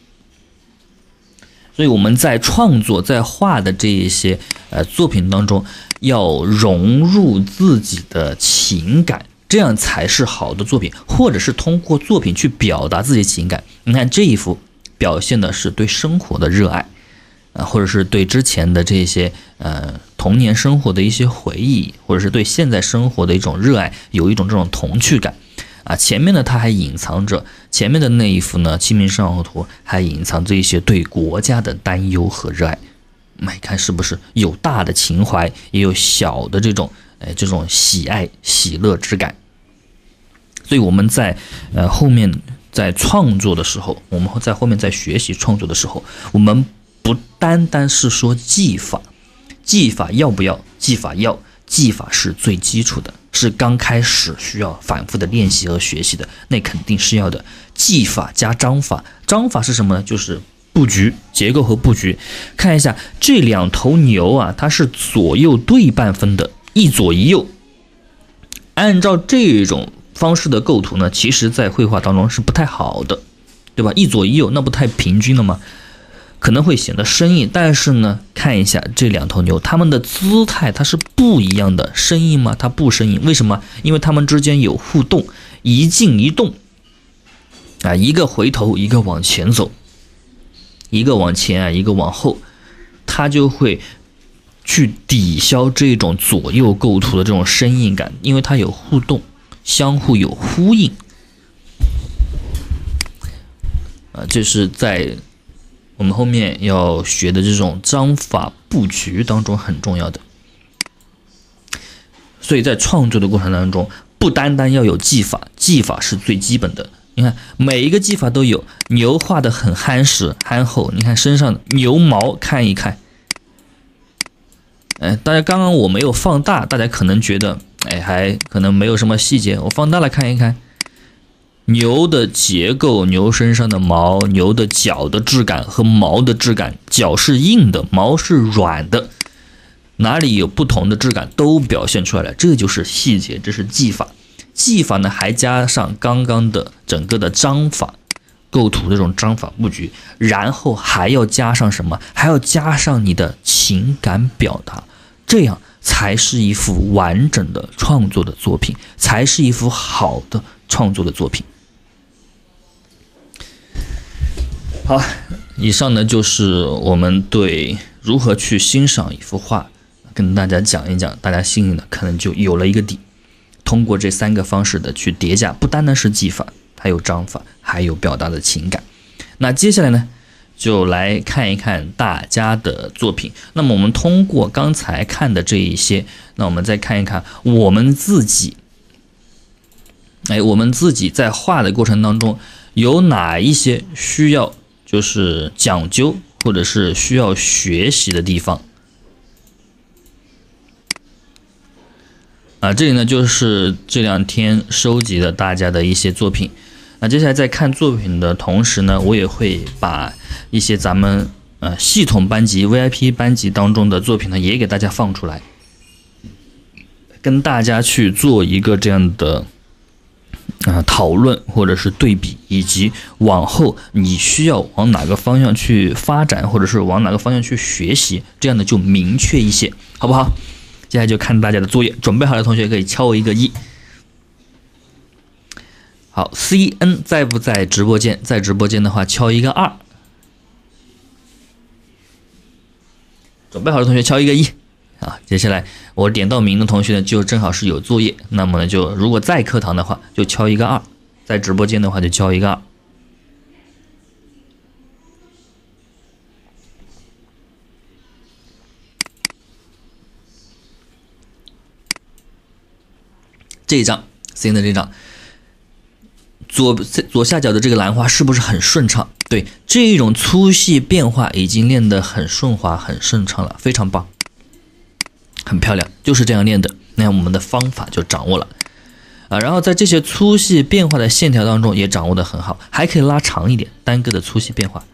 所以我们在创作在画的这一些作品当中要融入自己的情感，这样才是好的作品，或者是通过作品去表达自己的情感。你看这一幅表现的是对生活的热爱或者是对之前的这些童年生活的一些回忆，或者是对现在生活的一种热爱，有一种这种童趣感前面呢它还隐藏着，前面的那一幅呢《清明上河图》还隐藏着一些对国家的担忧和热爱。看是不是有大的情怀，也有小的这种喜爱喜乐之感。所以我们在后面在创作的时候，我们在后面在学习创作的时候，我们不单单是说技法要不要？技法要，技法是最基础的，是刚开始需要反复的练习和学习的，那肯定是要的。技法加章法，章法是什么呢？就是布局、结构和布局。看一下这两头牛它是左右对半分的，一左一右。按照这种方式的构图呢，其实在绘画当中是不太好的，对吧？一左一右那不太平均了吗？可能会显得生硬。但是呢，看一下这两头牛，它们的姿态它是不一样的。生硬吗？它不生硬。为什么？因为它们之间有互动，一静一动一个回头，一个往前走，一个往前一个往后，它就会去抵消这种左右构图的这种生硬感，因为它有互动，相互有呼应这是在我们后面要学的这种章法布局当中很重要的。所以在创作的过程当中，不单单要有技法，技法是最基本的。你看每一个技法都有，牛画得很憨实憨厚，你看身上牛毛看一看，大家刚刚我没有放大，大家可能觉得还可能没有什么细节，我放大了看一看， 牛的结构、牛身上的毛、牛的角的质感和毛的质感，角是硬的，毛是软的，哪里有不同的质感都表现出来了，这就是细节，这是技法。技法呢还加上刚刚的整个的章法，构图这种章法布局，然后还要加上什么？还要加上你的情感表达，这样才是一幅完整的创作的作品，才是一幅好的创作的作品。好，以上呢就是我们对如何去欣赏一幅画跟大家讲一讲，大家心里呢可能就有了一个底。通过这3个方式的去叠加，不单单是技法，还有章法，还有表达的情感。那接下来呢，就来看一看大家的作品。那么我们通过刚才看的这一些，那我们再看一看我们自己，我们自己在画的过程当中有哪一些需要就是讲究或者是需要学习的地方。这里呢就是这2天收集的大家的一些作品。那接下来在看作品的同时呢，我也会把一些咱们系统班级 VIP 班级当中的作品呢也给大家放出来，跟大家去做一个这样的讨论或者是对比，以及往后你需要往哪个方向去发展，或者是往哪个方向去学习，这样的就明确一些，好不好？接下来就看大家的作业，准备好的同学可以敲一个1。好 ，CN 在不在直播间？在直播间的话，敲一个2。准备好的同学敲一个1。接下来我点到名的同学呢，就正好是有作业，那么呢就如果在课堂的话，就敲一个2；在直播间的话，就敲一个2。这一张 CN 的这张左下角的这个兰花是不是很顺畅？对，这一种粗细变化已经练得很顺滑很顺畅了，非常棒，很漂亮，就是这样练的。那我们的方法就掌握了然后在这些粗细变化的线条当中也掌握得很好，还可以拉长一点单个的粗细变化。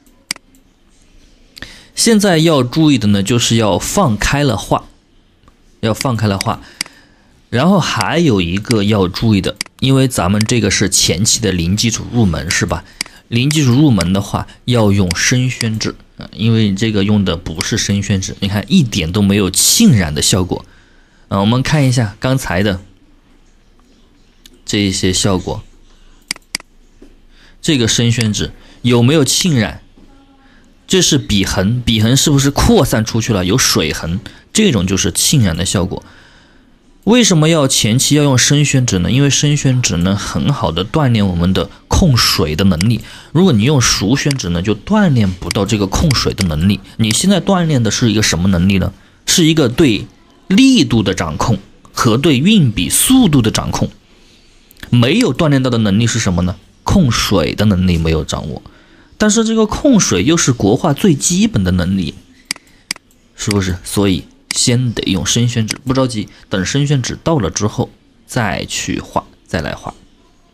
现在要注意的呢，就是要放开了画，然后还有一个要注意的，因为咱们这个是前期的零基础入门，是吧？零基础入门的话要用深宣纸因为这个用的不是深宣纸，你看一点都没有浸染的效果我们看一下刚才的这一些效果，这个深宣纸有没有浸染？这是笔痕，笔痕是不是扩散出去了，有水痕，这种就是浸染的效果。为什么要前期要用深宣纸呢？因为深宣纸呢很好的锻炼我们的控水的能力，如果你用熟宣纸呢就锻炼不到这个控水的能力。你现在锻炼的是一个什么能力呢？是一个对力度的掌控和对运笔速度的掌控。没有锻炼到的能力是什么呢？控水的能力没有掌握，但是这个控水又是国画最基本的能力，是不是？所以先得用深宣纸，不着急，等深宣纸到了之后再去画，再来画。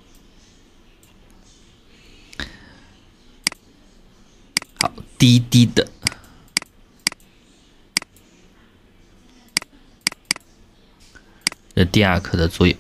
好，滴滴的，这第2课的作业，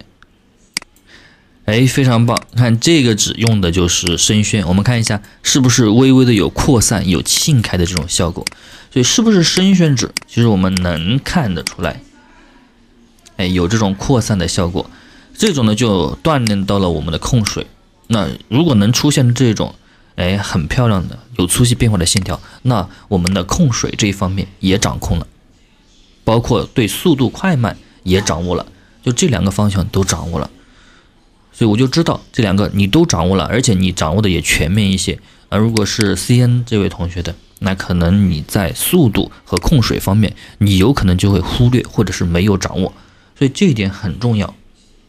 非常棒！看这个纸用的就是深宣，我们看一下是不是微微的有扩散、有沁开的这种效果。所以是不是深宣纸？其实我们能看得出来，有这种扩散的效果。这种呢就锻炼到了我们的控水。那如果能出现这种很漂亮的有粗细变化的线条，那我们的控水这一方面也掌控了，包括对速度快慢也掌握了，就这2个方向都掌握了。所以我就知道这2个你都掌握了，而且你掌握的也全面一些。如果是 CN 这位同学的，那可能你在速度和控水方面你有可能就会忽略或者是没有掌握，所以这一点很重要。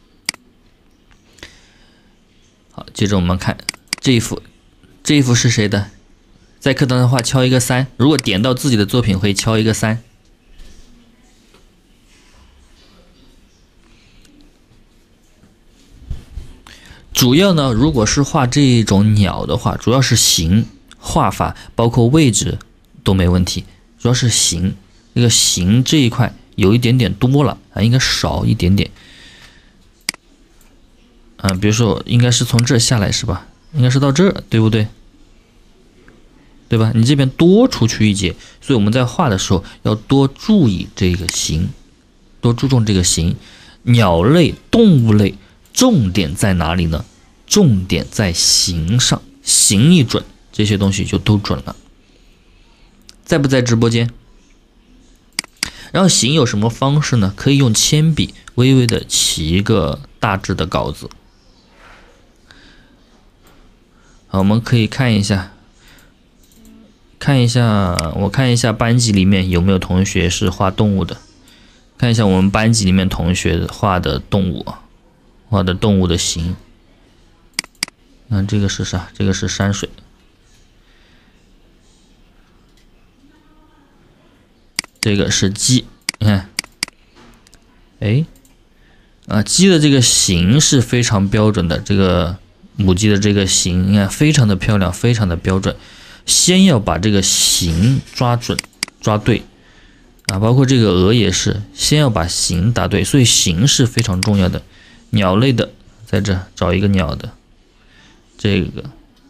好，接着我们看这一幅是谁的？在课堂的话敲一个3，如果点到自己的作品会敲一个3。 主要呢，如果是画这种鸟的话，主要是形画法，包括位置都没问题，主要是形，这个形这一块有一点点多了啊，应该少一点点。比如说应该是从这下来是吧？应该是到这儿，对不对？对吧？你这边多出去一截，所以我们在画的时候要多注意这个形，多注重这个形。鸟类、动物类，重点在哪里呢？重点在形上，形一准，这些东西就都准了。在不在直播间？然后形有什么方式呢？可以用铅笔微微的起一个大致的稿子。好，我们可以看一下，我看一下班级里面有没有同学是画动物的，看一下我们班级里面同学画的动物，画的动物的形。这个是啥？这个是山水。这个是鸡，你看，鸡的这个形是非常标准的，这个母鸡的这个形，你看非常的漂亮，非常的标准。先要把这个形抓准、抓对包括这个鹅也是，先要把形打对，所以形是非常重要的。鸟类的，在这找一个鸟的，这个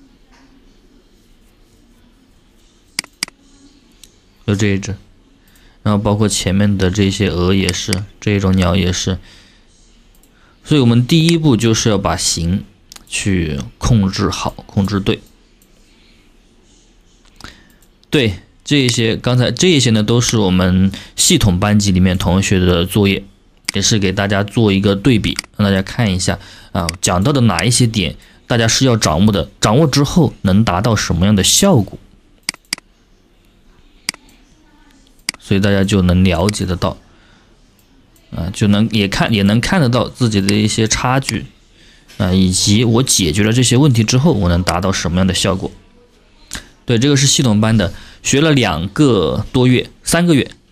就这一只。然后包括前面的这些鹅也是，这种鸟也是，所以我们第一步就是要把形去控制好，控制对。对，刚才这些呢都是我们系统班级里面同学的作业，也是给大家做一个对比，让大家看一下讲到的哪一些点大家是要掌握的，掌握之后能达到什么样的效果。所以大家就能了解得到，就能也能看得到自己的一些差距，以及我解决了这些问题之后，我能达到什么样的效果。对，这个是系统班的，学了2个多月，3个月，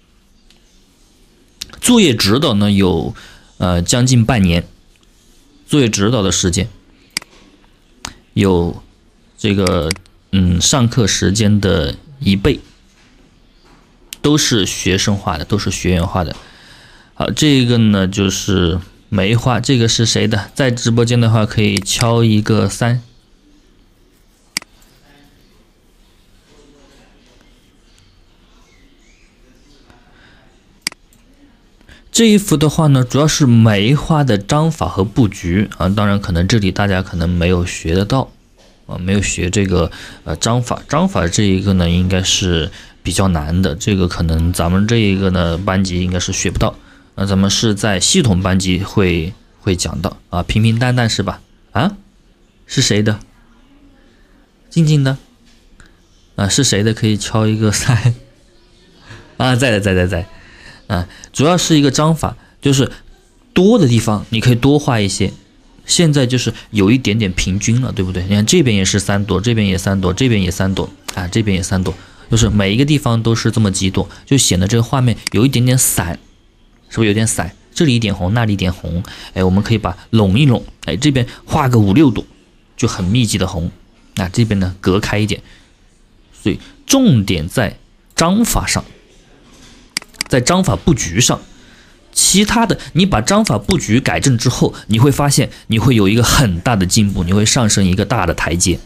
作业指导呢有将近半年，作业指导的时间有这个上课时间的1倍。都是学生画的，都是学员画的。好，这个呢就是梅花，这个是谁的？在直播间的话可以敲一个3。这一幅的话呢，主要是梅花的章法和布局当然可能这里大家可能没有学得到没有学这个章法这一个呢应该是比较难的，这个可能咱们这一个呢班级应该是学不到，咱们是在系统班级会讲到平平淡淡是吧？是谁的？静静的是谁的？可以敲一个3在主要是一个章法，就是多的地方你可以多画一些，现在就是有一点点平均了，对不对？你看这边也是3朵，这边也3朵，这边也3朵这边也3朵，就是每一个地方都是这么几朵，就显得这个画面有一点点散，是不是有点散？这里一点红，那里一点红，我们可以把拢一拢，这边画个5、6朵，就很密集的红，这边呢隔开一点，所以重点在章法上，在章法布局上。其他的你把章法布局改正之后，你会发现你会有一个很大的进步，你会上升一个大的台阶。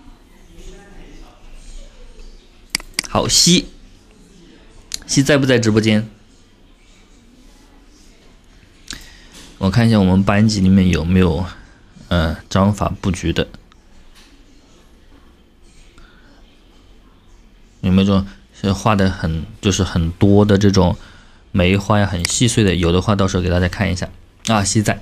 好，西在不在直播间？我看一下我们班级里面有没有章法布局的，有没有这种画的就是很多的这种梅花呀，很细碎的，有的话到时候给大家看一下西在。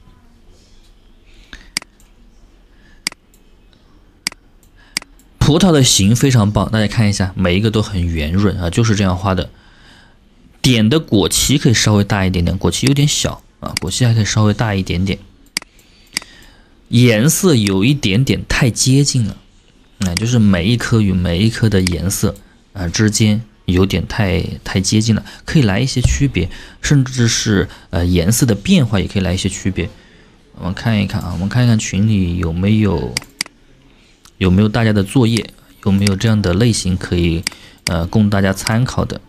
葡萄的形非常棒，大家看一下，每一个都很圆润就是这样画的。点的果脐可以稍微大一点点，果脐有点小果脐还可以稍微大一点点。颜色有一点点太接近了，就是每一颗与每一颗的颜色之间有点太接近了，可以来一些区别，甚至是颜色的变化也可以来一些区别我们看一看啊，我们看一看群里有没有大家的作业，有没有这样的类型可以供大家参考的。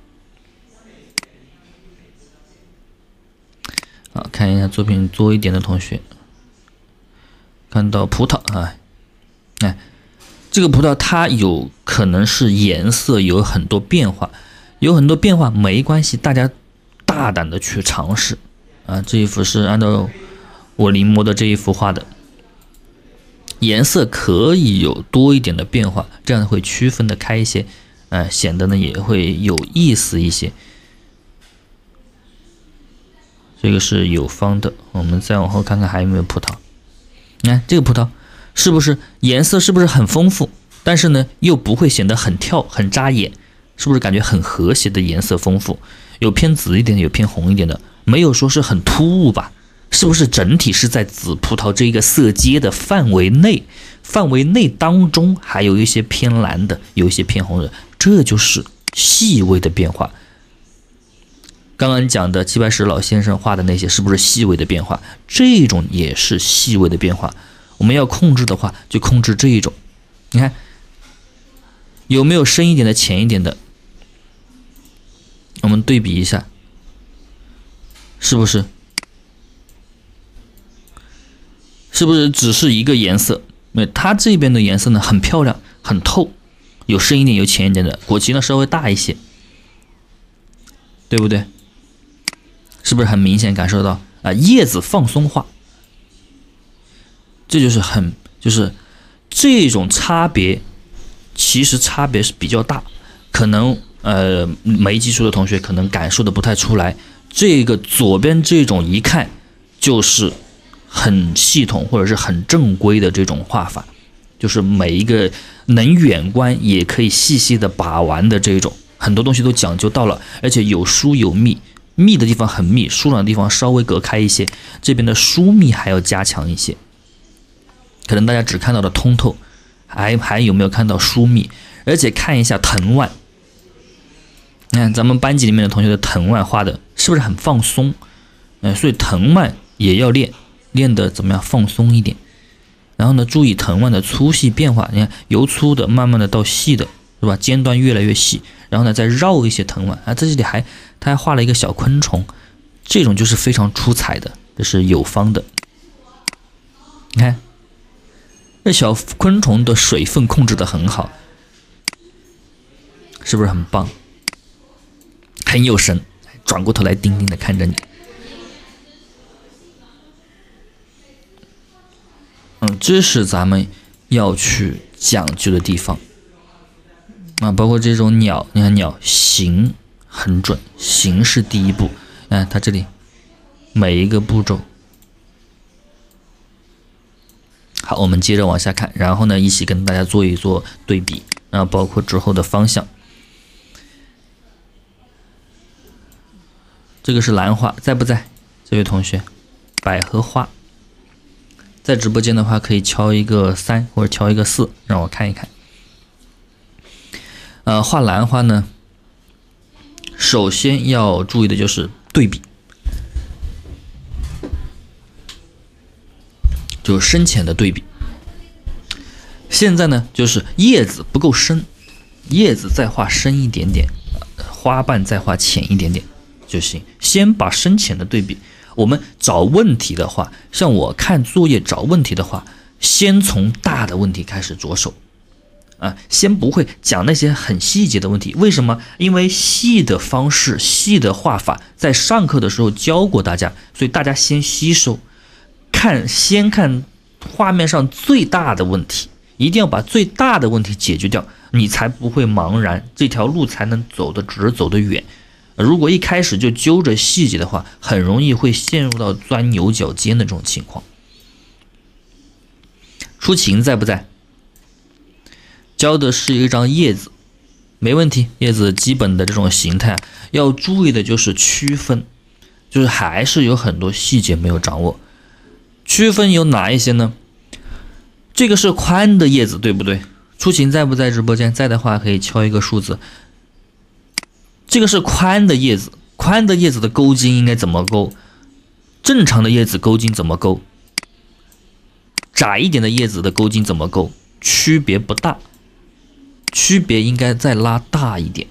啊，看一下作品多一点的同学，看到葡萄啊，哎，这个葡萄它有可能是颜色有很多变化，没关系，大家大胆的去尝试啊。这一幅是按照我临摹的这一幅画的，颜色可以有多一点的变化，这样会区分的开一些，显得呢也会有意思一些。这个是有方的，我们再往后看看还有没有葡萄。你看这个葡萄是不是颜色是不是很丰富，但是呢又不会显得很跳很扎眼，是不是感觉很和谐的颜色丰富，有偏紫一点的，有偏红一点的，没有说是很突兀吧？是不是整体是在紫葡萄这个色阶的范围内当中，还有一些偏蓝的，有一些偏红的，这就是细微的变化。刚刚讲的齐白石老先生画的那些是不是细微的变化？这种也是细微的变化。我们要控制的话，就控制这一种。你看有没有深一点的、浅一点的？我们对比一下，是不是只是一个颜色？它这边的颜色呢很漂亮，很透，有深一点有浅一点的，果脐呢稍微大一些，对不对？是不是很明显感受到啊？叶子放松化，这就是这种差别，其实差别是比较大，可能没基础的同学可能感受的不太出来。这个左边这种一看就是很系统或者是很正规的这种画法，就是每一个能远观也可以细细的把玩的这种，很多东西都讲究到了，而且有疏有密，密的地方很密，疏朗的地方稍微隔开一些，这边的疏密还要加强一些。可能大家只看到了通透，还有没有看到疏密？而且看一下藤蔓，你看咱们班级里面的同学的藤蔓画的是不是很放松？所以藤蔓也要练的怎么样放松一点。然后呢，注意藤蔓的粗细变化，你看由粗的慢慢的到细的，是吧？尖端越来越细，然后呢再绕一些藤蔓啊，在这里他还画了一个小昆虫，这种就是非常出彩的，这是有方的。你看这小昆虫的水分控制的很好，是不是很棒？很有神，转过头来定定的看着你。这是咱们要去讲究的地方啊，包括这种鸟，你看鸟形很准，形是第一步，它这里每一个步骤。好，我们接着往下看，然后呢，一起跟大家做一做对比，包括之后的方向。这个是兰花，在不在？这位同学，百合花。在直播间的话，可以敲一个3或者敲一个4，让我看一看。画兰花呢，首先要注意的就是对比，就是深浅的对比。现在呢，就是叶子不够深，叶子再画深一点点，花瓣再画浅一点点就行。先把深浅的对比。我们找问题的话，像我看作业找问题的话，先从大的问题开始着手先不会讲那些很细节的问题。为什么？因为细的方式、细的画法在上课的时候教过大家，所以大家先吸收，先看画面上最大的问题，一定要把最大的问题解决掉，你才不会茫然，这条路才能走得直，走得远。如果一开始就揪着细节的话，很容易会陷入到钻牛角尖的这种情况。出勤在不在？教的是一张叶子，没问题。叶子基本的这种形态要注意的就是区分，就是还是有很多细节没有掌握。区分有哪一些呢？这个是宽的叶子，对不对？出勤在不在直播间？在的话可以敲一个数字。这个是宽的叶子，宽的叶子的钩茎应该怎么钩？正常的叶子钩茎怎么钩？ 窄一点的叶子的钩茎怎么钩？区别不大，区别应该再拉大一点。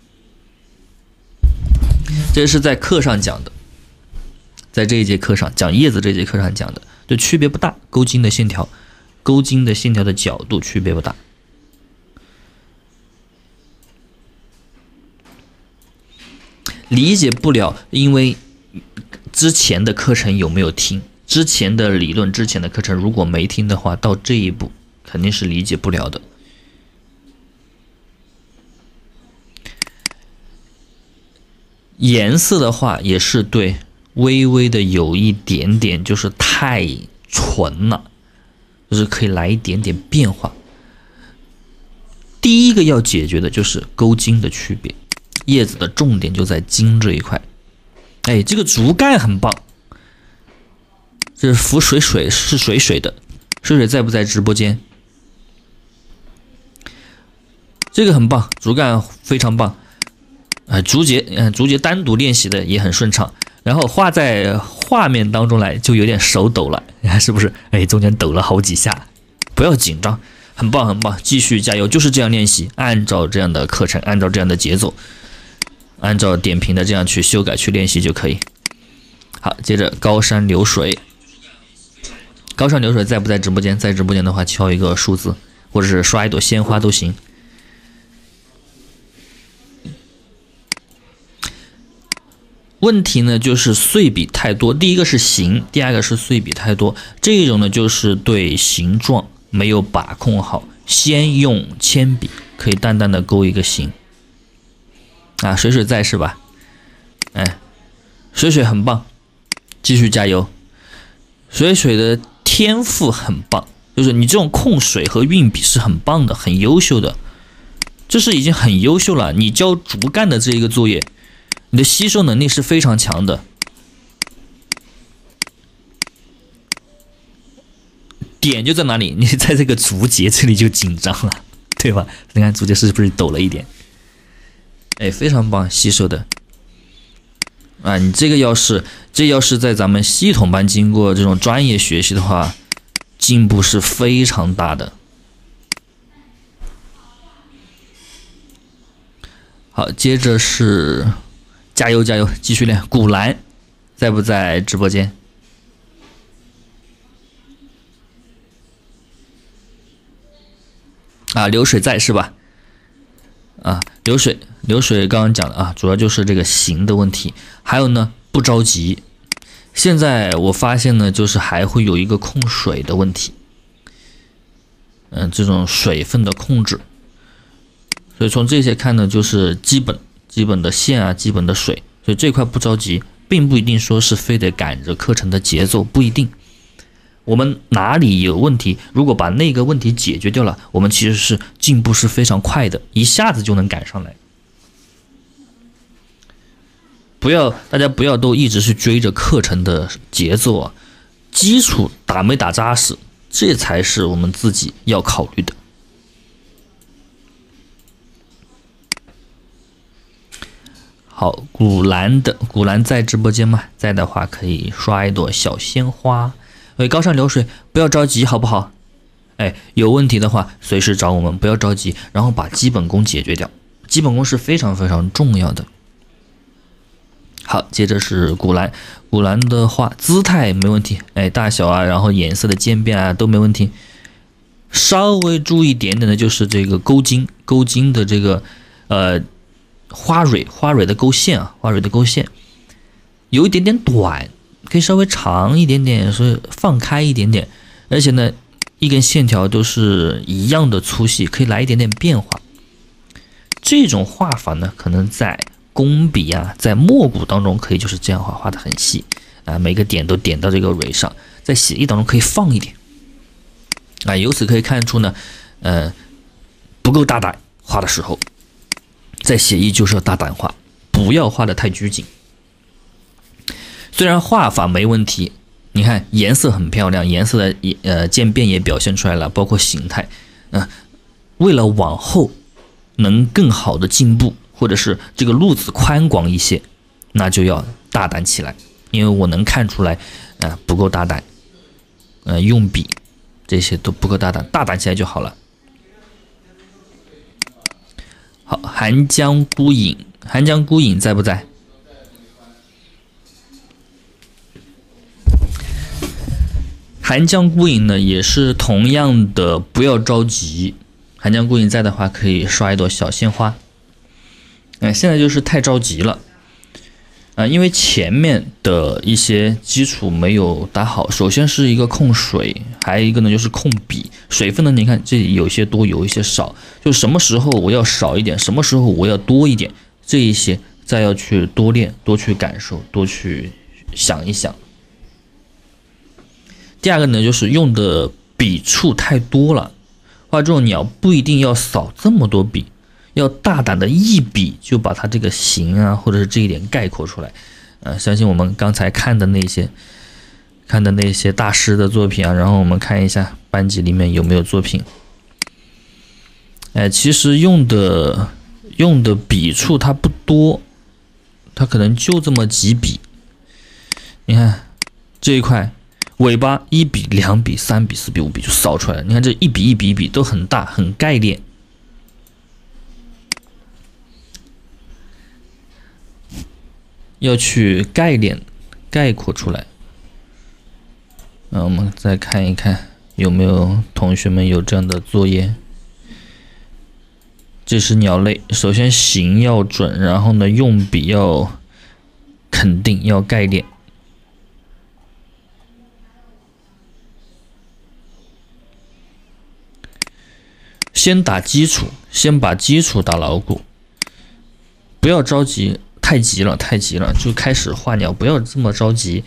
这是在课上讲的，在这一节课上讲叶子这节课上讲的，就区别不大，钩茎的线条的角度区别不大。理解不了，因为之前的课程有没有听？之前的理论、之前的课程如果没听的话，到这一步肯定是理解不了的。颜色的话也是对，微微的有一点点就是太纯了，就是可以来一点点变化。第一个要解决的就是钩茎的区别，叶子的重点就在茎这一块。哎，这个竹竿很棒，这是浮水水，是水水的，水水在不在直播间？这个很棒，竹竿非常棒。竹节单独练习的也很顺畅，然后画在画面当中来就有点手抖了，是不是？哎，中间抖了好几下，不要紧张，很棒很棒，继续加油，就是这样练习，按照这样的课程，按照这样的节奏，按照点评的这样去修改去练习就可以。好，接着高山流水，高山流水在不在直播间？在直播间的话，敲一个数字，或者是刷一朵鲜花都行。问题呢就是碎笔太多，第一个是形，第二个是碎笔太多。这种呢就是对形状没有把控好，先用铅笔可以淡淡的勾一个形。啊，水水在是吧？哎，水水很棒，继续加油。水水的天赋很棒，就是你这种控水和运笔是很棒的，很优秀的，这是已经很优秀了。你教竹竿的这一个作业，你的吸收能力是非常强的。点就在哪里？你在这个竹节这里就紧张了，对吧？你看竹节是不是抖了一点？哎，非常棒，吸收的。啊，你这要是在咱们系统班经过这种专业学习的话，进步是非常大的。好，接着是加油加油，继续练。古兰在不在直播间？啊，流水在是吧？啊，流水刚刚讲了啊，主要就是这个形的问题。还有呢，不着急。现在我发现呢，就是还会有一个控水的问题。这种水分的控制。所以从这些看呢，就是基本的线啊，基本的水。所以这块不着急，并不一定说是非得赶着课程的节奏，不一定。我们哪里有问题，如果把那个问题解决掉了，我们其实是进步是非常快的，一下子就能赶上来。大家不要都一直是追着课程的节奏啊，基础打没打扎实，这才是我们自己要考虑的。好，古兰在直播间吗？在的话可以刷一朵小鲜花。喂，高山流水，不要着急，好不好？哎，有问题的话随时找我们，不要着急，然后把基本功解决掉，基本功是非常非常重要的。好，接着是古兰的话，姿态没问题，哎，大小啊，然后颜色的渐变啊都没问题。稍微注意一点点的就是这个钩茎的这个花蕊的钩线啊，花蕊的钩线有一点点短。可以稍微长一点点，所以放开一点点，而且呢，一根线条都是一样的粗细，可以来一点点变化。这种画法呢，可能在工笔啊，在墨骨当中可以就是这样画的很细啊，每个点都点到这个蕊上，在写意当中可以放一点啊，由此可以看出呢，不够大胆画的时候，在写意就是要大胆画，不要画的太拘谨。虽然画法没问题，你看颜色很漂亮，颜色的渐变也表现出来了，包括形态。为了往后能更好的进步，或者是这个路子宽广一些，那就要大胆起来。因为我能看出来，不够大胆，用笔这些都不够大胆，大胆起来就好了。好，寒江孤影，寒江孤影在不在？寒江孤影呢，也是同样的，不要着急。寒江孤影在的话，可以刷一朵小鲜花。现在就是太着急了。因为前面的一些基础没有打好，首先是一个控水，还有一个呢就是控笔。水分呢，你看这有些多，有一些少，就什么时候我要少一点，什么时候我要多一点，这一些再要去多练，多去感受，多去想一想。第二个呢，就是用的笔触太多了，画这种鸟不一定要扫这么多笔。要大胆的一笔就把它这个形啊，或者是这一点概括出来。相信我们刚才看的那些大师的作品啊，然后我们看一下班级里面有没有作品。其实用的笔触它不多，它可能就这么几笔。你看这一块尾巴1笔、2笔、3笔、4笔、5笔就扫出来了。你看这一笔一笔一笔都很大，很概念。要去概括出来。我们再看一看有没有同学们有这样的作业。这是鸟类，首先形要准，然后呢用笔要肯定，要概念。先打基础，先把基础打牢固，不要着急。太急了，就开始画鸟，不要这么着急。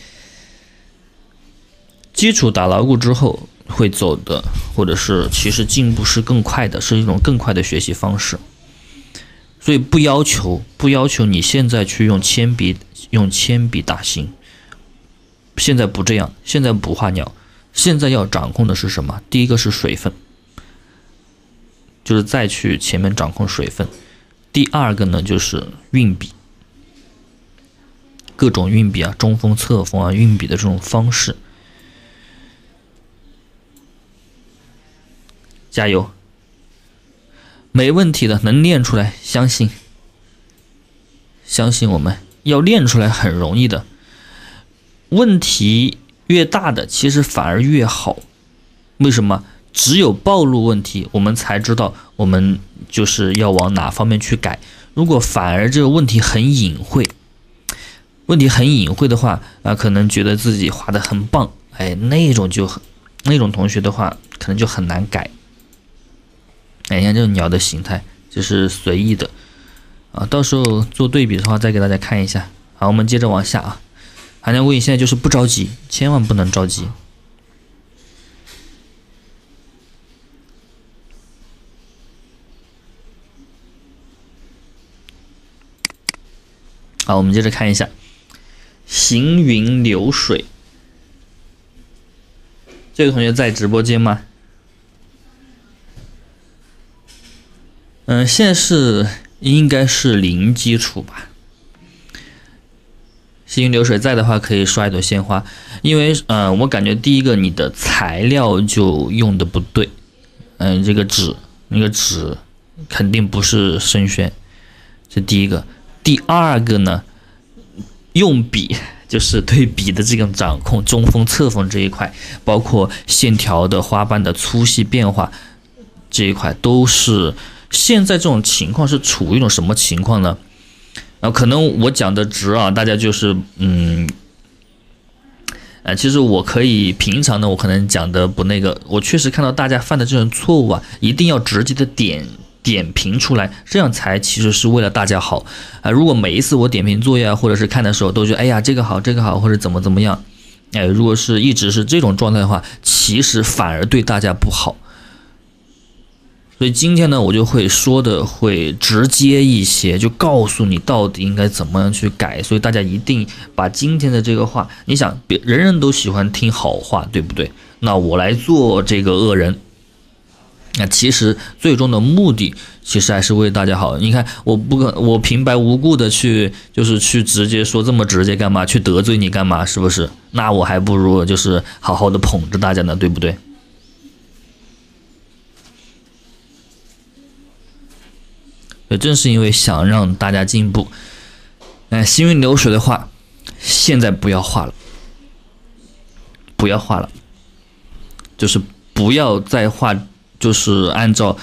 基础打牢固之后会走的，或者是其实进步是更快的，是一种更快的学习方式。所以不要求你现在去用铅笔打形，现在不这样，现在不画鸟，现在要掌控的是什么？第一个是水分，就是再去前面掌控水分。第二个呢就是运笔。各种运笔啊，中锋、侧锋啊，运笔的这种方式，加油，没问题的，能练出来，相信我们要练出来很容易的。问题越大的，其实反而越好。为什么？只有暴露问题，我们才知道我们就是要往哪方面去改。如果反而这个问题很隐晦的话，可能觉得自己画的很棒，那种同学的话，可能就很难改。你看这种鸟的形态，就是随意的到时候做对比的话，再给大家看一下。好，我们接着往下啊。寒江孤影现在就是不着急，千万不能着急。好，我们接着看一下。行云流水，这个同学在直播间吗？现在应该是零基础吧。行云流水在的话，可以刷一朵鲜花，因为我感觉第一个你的材料就用的不对，这个纸肯定不是生宣，这第一个。第二个呢？用笔就是对笔的这种掌控，中锋、侧锋这一块，包括线条的花瓣的粗细变化这一块，都是现在这种情况是处于一种什么情况呢？可能我讲的直啊，大家就是其实我可以平常呢，我可能讲的不那个，我确实看到大家犯的这种错误啊，一定要直接的点评出来，这样才其实是为了大家好如果每一次我点评作业或者是看的时候都觉得哎呀这个好或者怎么样，如果是一直是这种状态的话，其实反而对大家不好。所以今天呢，我就会说的会直接一些，就告诉你到底应该怎么样去改。所以大家一定把今天的这个话，你想人人都喜欢听好话，对不对？那我来做这个恶人。那其实最终的目的其实还是为大家好。你看我平白无故的去直接说这么直接干嘛？去得罪你干嘛？是不是？那我还不如就是好好的捧着大家呢，对不对？ 正是因为想让大家进步，行云流水的话，现在不要画了，不要画了，就是不要再画，就是按照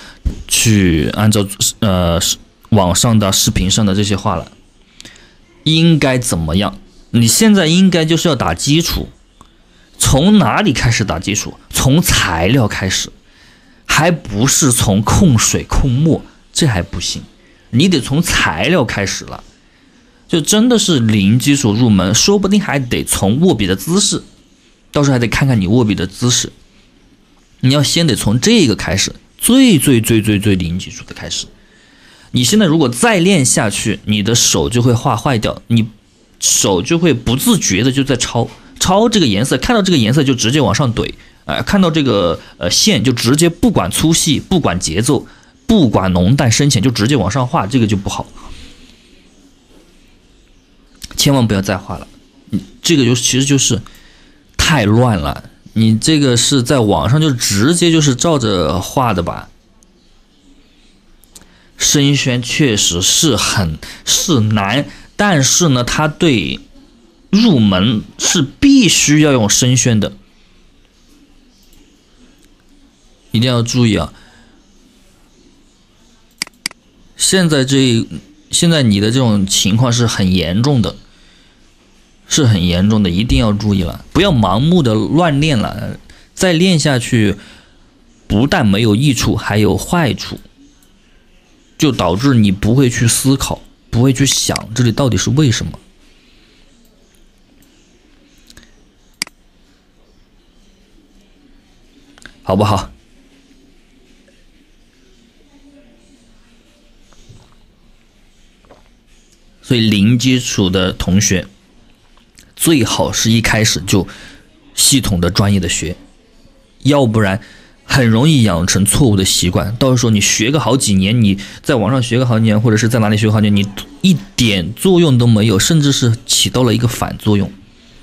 网上的视频上的这些画了。应该怎么样？你现在应该就是要打基础。从哪里开始打基础？从材料开始，还不是从控水控墨，这还不行，你得从材料开始了。就真的是零基础入门，说不定还得从握笔的姿势，到时候还得看看你握笔的姿势。你要先得从这个开始，最零基础的开始。你现在如果再练下去，你的手就会画坏掉，你手就会不自觉的就在抄这个颜色，看到这个颜色就直接往上怼，看到这个线就直接不管粗细，不管节奏，不管浓淡深浅，就直接往上画，这个就不好。千万不要再画了，这个其实就是太乱了。你这个是在网上就直接就是照着画的吧？生宣确实是难，但是呢，它对入门是必须要用生宣的，一定要注意啊！现在你的这种情况是很严重的，一定要注意了，不要盲目的乱练了，再练下去不但没有益处，还有坏处，就导致你不会去思考，不会去想这里到底是为什么。好不好？所以零基础的同学最好是一开始就系统的专业的学，要不然很容易养成错误的习惯，到时候你学个好几年，你在网上学个好几年，或者是在哪里学个好几年，你一点作用都没有，甚至是起到了一个反作用。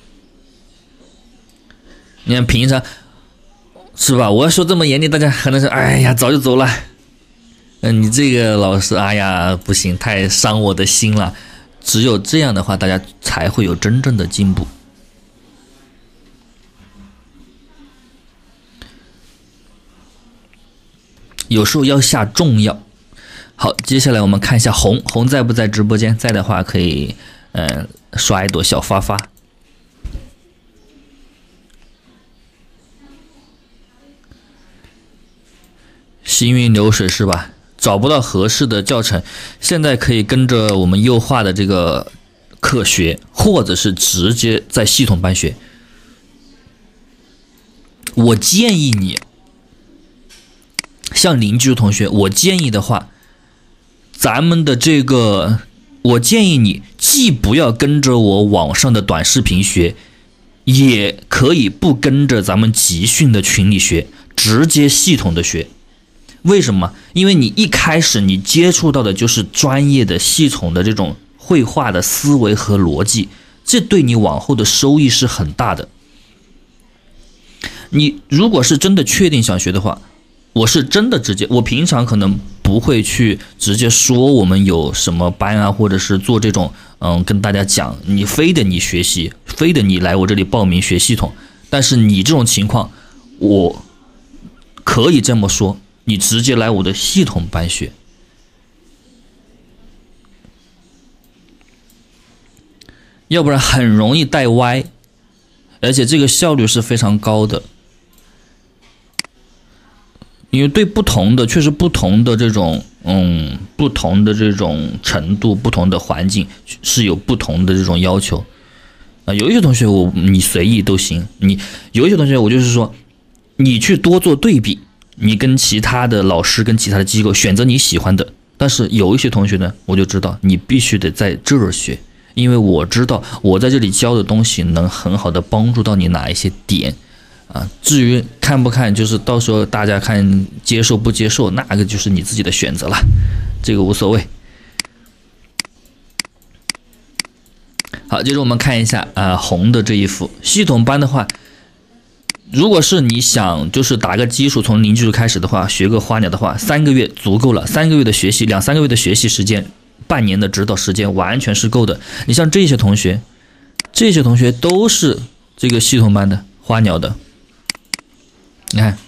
你看平常是吧？我要说这么严厉，大家可能是哎呀早就走了。你这个老师，哎呀不行，太伤我的心了。只有这样的话，大家才会有真正的进步。有时候要下重药。好，接下来我们看一下红在不在直播间？在的话可以刷一朵小发发。行云流水是吧？找不到合适的教程，现在可以跟着我们优化的这个课学，或者是直接在系统班学。我建议你，像零基础同学，我建议的话，咱们的这个，我建议你既不要跟着我网上的短视频学，也可以不跟着咱们集训的群里学，直接系统的学。为什么？因为你一开始你接触到的就是专业的系统的这种绘画的思维和逻辑，这对你往后的收益是很大的。你如果是真的确定想学的话，我是真的我平常可能不会去直接说我们有什么班啊，或者是做这种跟大家讲你非得你学习，非得你来我这里报名学系统。但是你这种情况，我可以这么说，你直接来我的系统班学，要不然很容易带歪，而且这个效率是非常高的。因为对确实不同的这种不同的这种程度，不同的环境是有不同的这种要求有一些同学你随意都行，有一些同学我就是说你去多做对比，你跟其他的老师跟其他的机构选择你喜欢的。但是有一些同学呢，我就知道你必须得在这儿学，因为我知道我在这里教的东西能很好的帮助到你哪一些点至于看不看，就是到时候大家看接受不接受，那个就是你自己的选择了，这个无所谓。好，接着我们看一下红的这一幅系统班的话， 如果是你想就是打个基础，从零基础开始的话，学个花鸟的话，3个月足够了。3个月的学习，2、3个月的学习时间，半年的指导时间完全是够的。你像这些同学都是这个系统班的花鸟的，你看，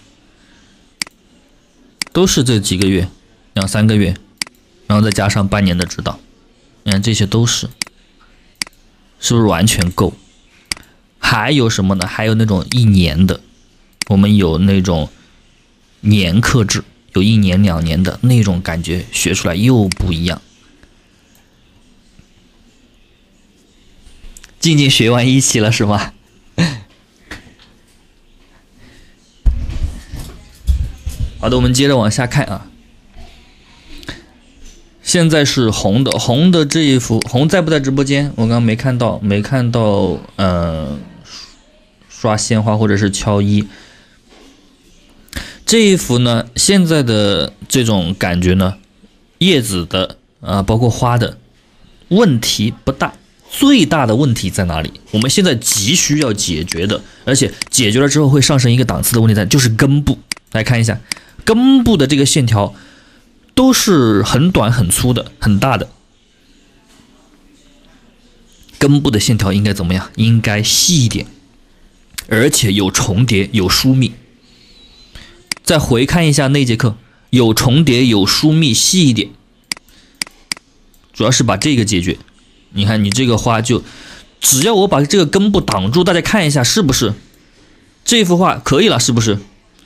都是这几个月，2、3个月，然后再加上半年的指导，你看这些都是，是不是完全够？还有什么呢？还有那种1年的，我们有那种年课制，有1年、2年的那种感觉，学出来又不一样。静静学完1期了是吗？好的，我们接着往下看啊。现在是红的这一幅，红在不在直播间？我刚刚没看到，刷鲜花或者是敲一。这一幅呢，现在的这种感觉呢，叶子的包括花的问题不大，最大的问题在哪里？我们现在急需要解决的，而且解决了之后会上升一个档次的问题在，就是根部。来看一下，根部的这个线条都是很短、很粗的、很大的。根部的线条应该怎么样？应该细一点，而且有重叠、有疏密。再回看一下那节课，有重叠、有疏密，细一点。主要是把这个解决。你看，你这个花就，只要我把这个根部挡住，大家看一下是不是？这幅画可以了，是不是？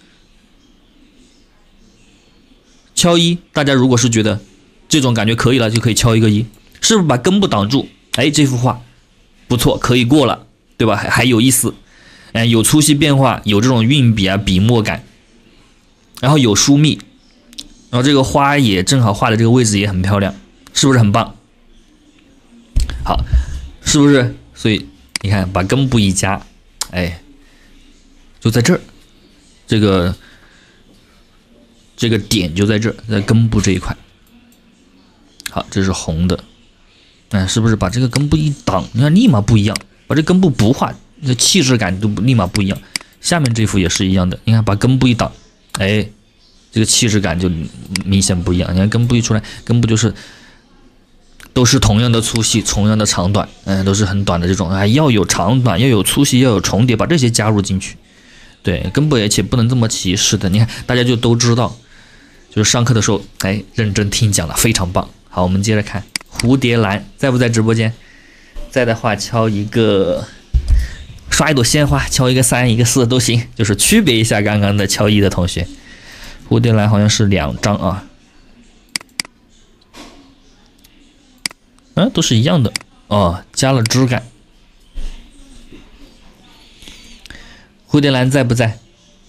敲一，大家如果是觉得这种感觉可以了，就可以敲一个1，是不是把根部挡住？哎，这幅画不错，可以过了，对吧？还有意思，有粗细变化，有这种运笔啊、笔墨感，然后有疏密，然后这个花也正好画的这个位置也很漂亮，是不是很棒？好，是不是？所以你看，把根部一加，哎，就在这儿，这个点就在这儿，在根部这一块。好，这是红的，是不是把这个根部一挡，你看立马不一样，把这根部不画，这气质感都立马不一样。下面这幅也是一样的，你看把根部一挡，哎，这个气质感就明显不一样。你看根部一出来，根部就是都是同样的粗细，同样的长短，都是很短的这种，要有长短，要有粗细，要有重叠，把这些加入进去。对，根部而且不能这么歧视的，你看大家就都知道，就是上课的时候，认真听讲了，非常棒。好，我们接着看蝴蝶兰，在不在直播间？在的话敲一个，刷一朵鲜花，敲一个3，一个4都行，就是区别一下刚刚的敲1的同学。蝴蝶兰好像是2张啊，都是一样的哦，加了枝感。蝴蝶兰在不在？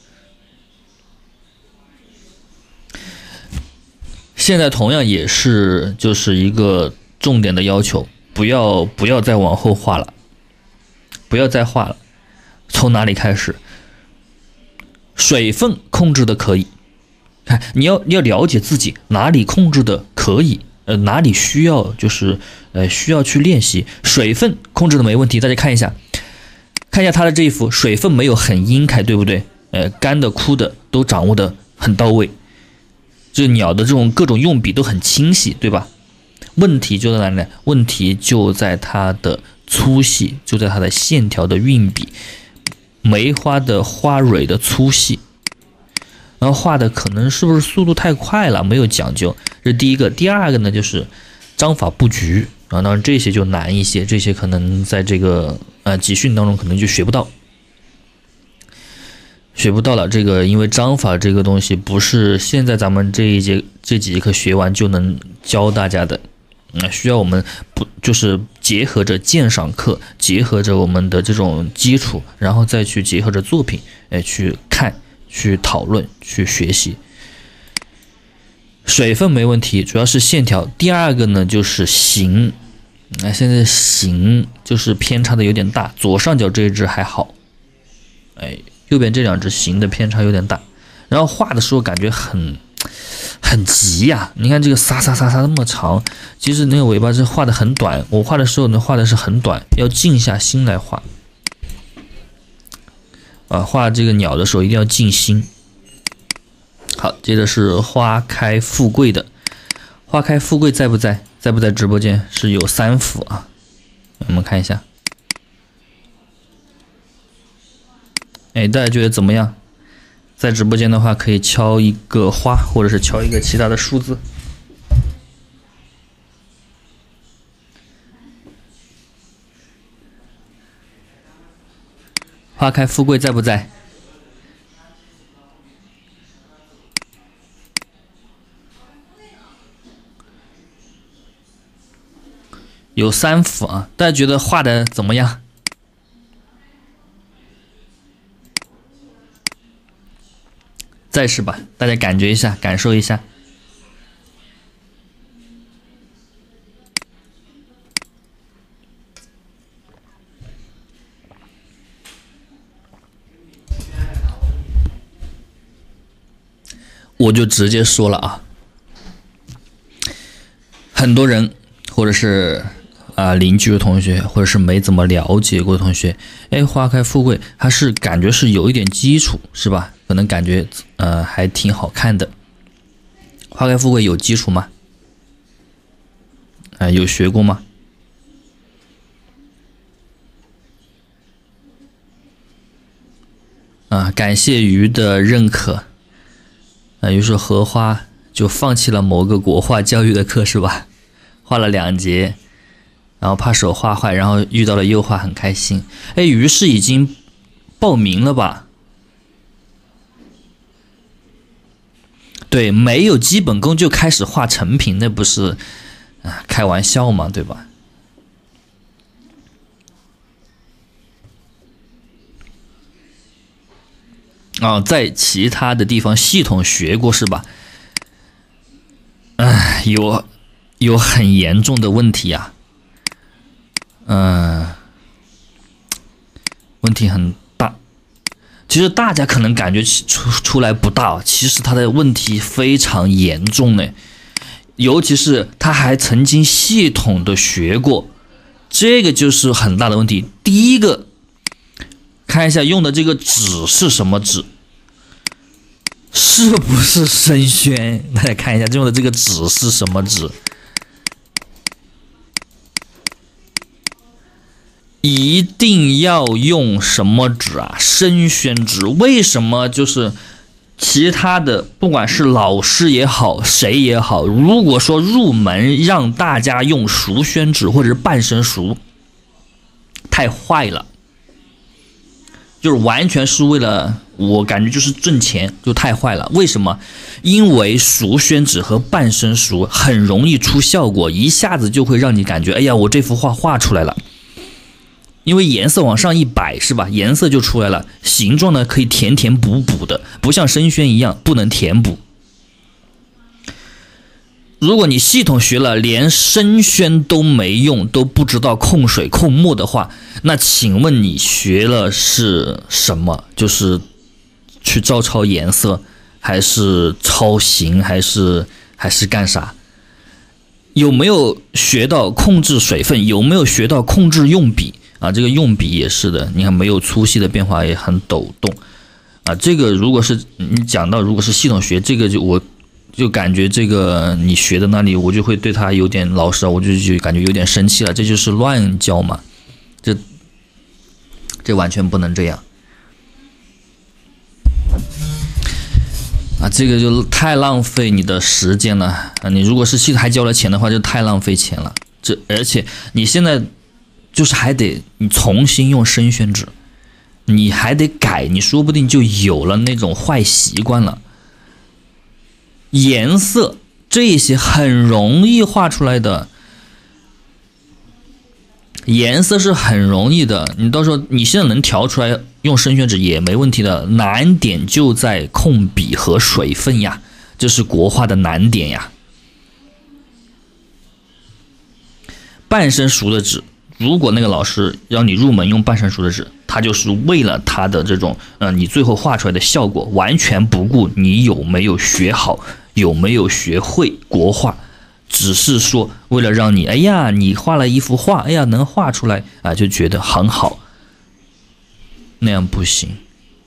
现在同样也是就是一个重点的要求，不要再往后画了，不要再画了。从哪里开始？水分控制的可以，看你要了解自己哪里控制的可以，哪里需要就是需要去练习。水分控制的没问题，大家看一下它的这一幅，水分没有很阴开，对不对？干的枯的都掌握的很到位，这鸟的这种各种用笔都很清晰，对吧？问题就在哪里呢？问题就在它的粗细，就在它的线条的运笔，梅花的花蕊的粗细，然后画的可能是不是速度太快了，没有讲究，这是第一个。第二个呢，就是章法布局啊，当然这些就难一些，这些可能在这个集训当中可能就学不到了。这个因为章法这个东西不是现在咱们这几节课学完就能教大家的，需要我们就是结合着鉴赏课，结合着我们的这种基础，然后再去结合着作品，去看、去讨论、去学习。水分没问题，主要是线条。第二个呢就是形，现在形就是偏差的有点大，左上角这一只还好，右边这2只形的偏差有点大，然后画的时候感觉很急呀。你看这个撒那么长，其实那个尾巴是画的很短，我画的时候呢画的是很短，要静下心来画。 画这个鸟的时候一定要静心。好，接着是花开富贵的，花开富贵在不在？在不在直播间？是有3幅啊，我们看一下。哎，大家觉得怎么样？在直播间的话，可以敲一个花，或者是敲一个其他的数字。花开富贵在不在？有3幅啊，大家觉得画的怎么样？在是吧？大家感觉一下，感受一下。我就直接说了啊，很多人或者是邻居的同学，或者是没怎么了解过的同学，哎，花开富贵，它是感觉是有一点基础，是吧？可能感觉还挺好看的。花开富贵有基础吗？有学过吗？感谢鱼的认可。于是荷花就放弃了某个国画教育的课，是吧？画了2节，然后怕手画坏，然后遇到了优画，很开心。哎，于是已经报名了吧？对，没有基本功就开始画成品，那不是开玩笑嘛，对吧？在其他的地方系统学过是吧？有很严重的问题啊，问题很大。其实大家可能感觉出来不大，其实他的问题非常严重呢。尤其是他还曾经系统的学过，这个就是很大的问题。第一个，看一下用的这个纸是什么纸，是不是生宣？大家看一下用的这个纸是什么纸，一定要用什么纸啊？生宣纸。为什么？就是其他的不管是老师也好，谁也好，如果说入门让大家用熟宣纸或者是半生熟，太坏了。就是完全是为了，我感觉就是挣钱，就太坏了。为什么？因为熟宣纸和半生熟很容易出效果，一下子就会让你感觉，哎呀，我这幅画画出来了。因为颜色往上一摆，是吧？颜色就出来了，形状呢可以填填补补的，不像生宣一样不能填补。如果你系统学了，连生宣都没用，都不知道控水控墨的话，那请问你学了是什么？就是去照抄颜色，还是抄形，还是干啥？有没有学到控制水分？有没有学到控制用笔啊？这个用笔也是的，你看没有粗细的变化，也很抖动啊。这个如果是你讲到，如果是系统学，这个我就感觉这个你学的那里，我就会对他有点老师啊，我就感觉有点生气了，这就是乱教嘛，这完全不能这样啊！这个就太浪费你的时间了啊！你如果是系统还交了钱的话，就太浪费钱了。而且你现在就是还得你重新用生宣纸，你还得改，你说不定就有了那种坏习惯了。颜色这些很容易画出来的，颜色是很容易的，你到时候你现在能调出来用生宣纸也没问题的，难点就在控笔和水分呀，这是国画的难点呀。半生熟的纸，如果那个老师让你入门用半生熟的纸，他就是为了他的这种你最后画出来的效果，完全不顾你有没有学好，有没有学会国画，只是说为了让你，哎呀，你画了一幅画，哎呀，能画出来啊，就觉得很好，那样不行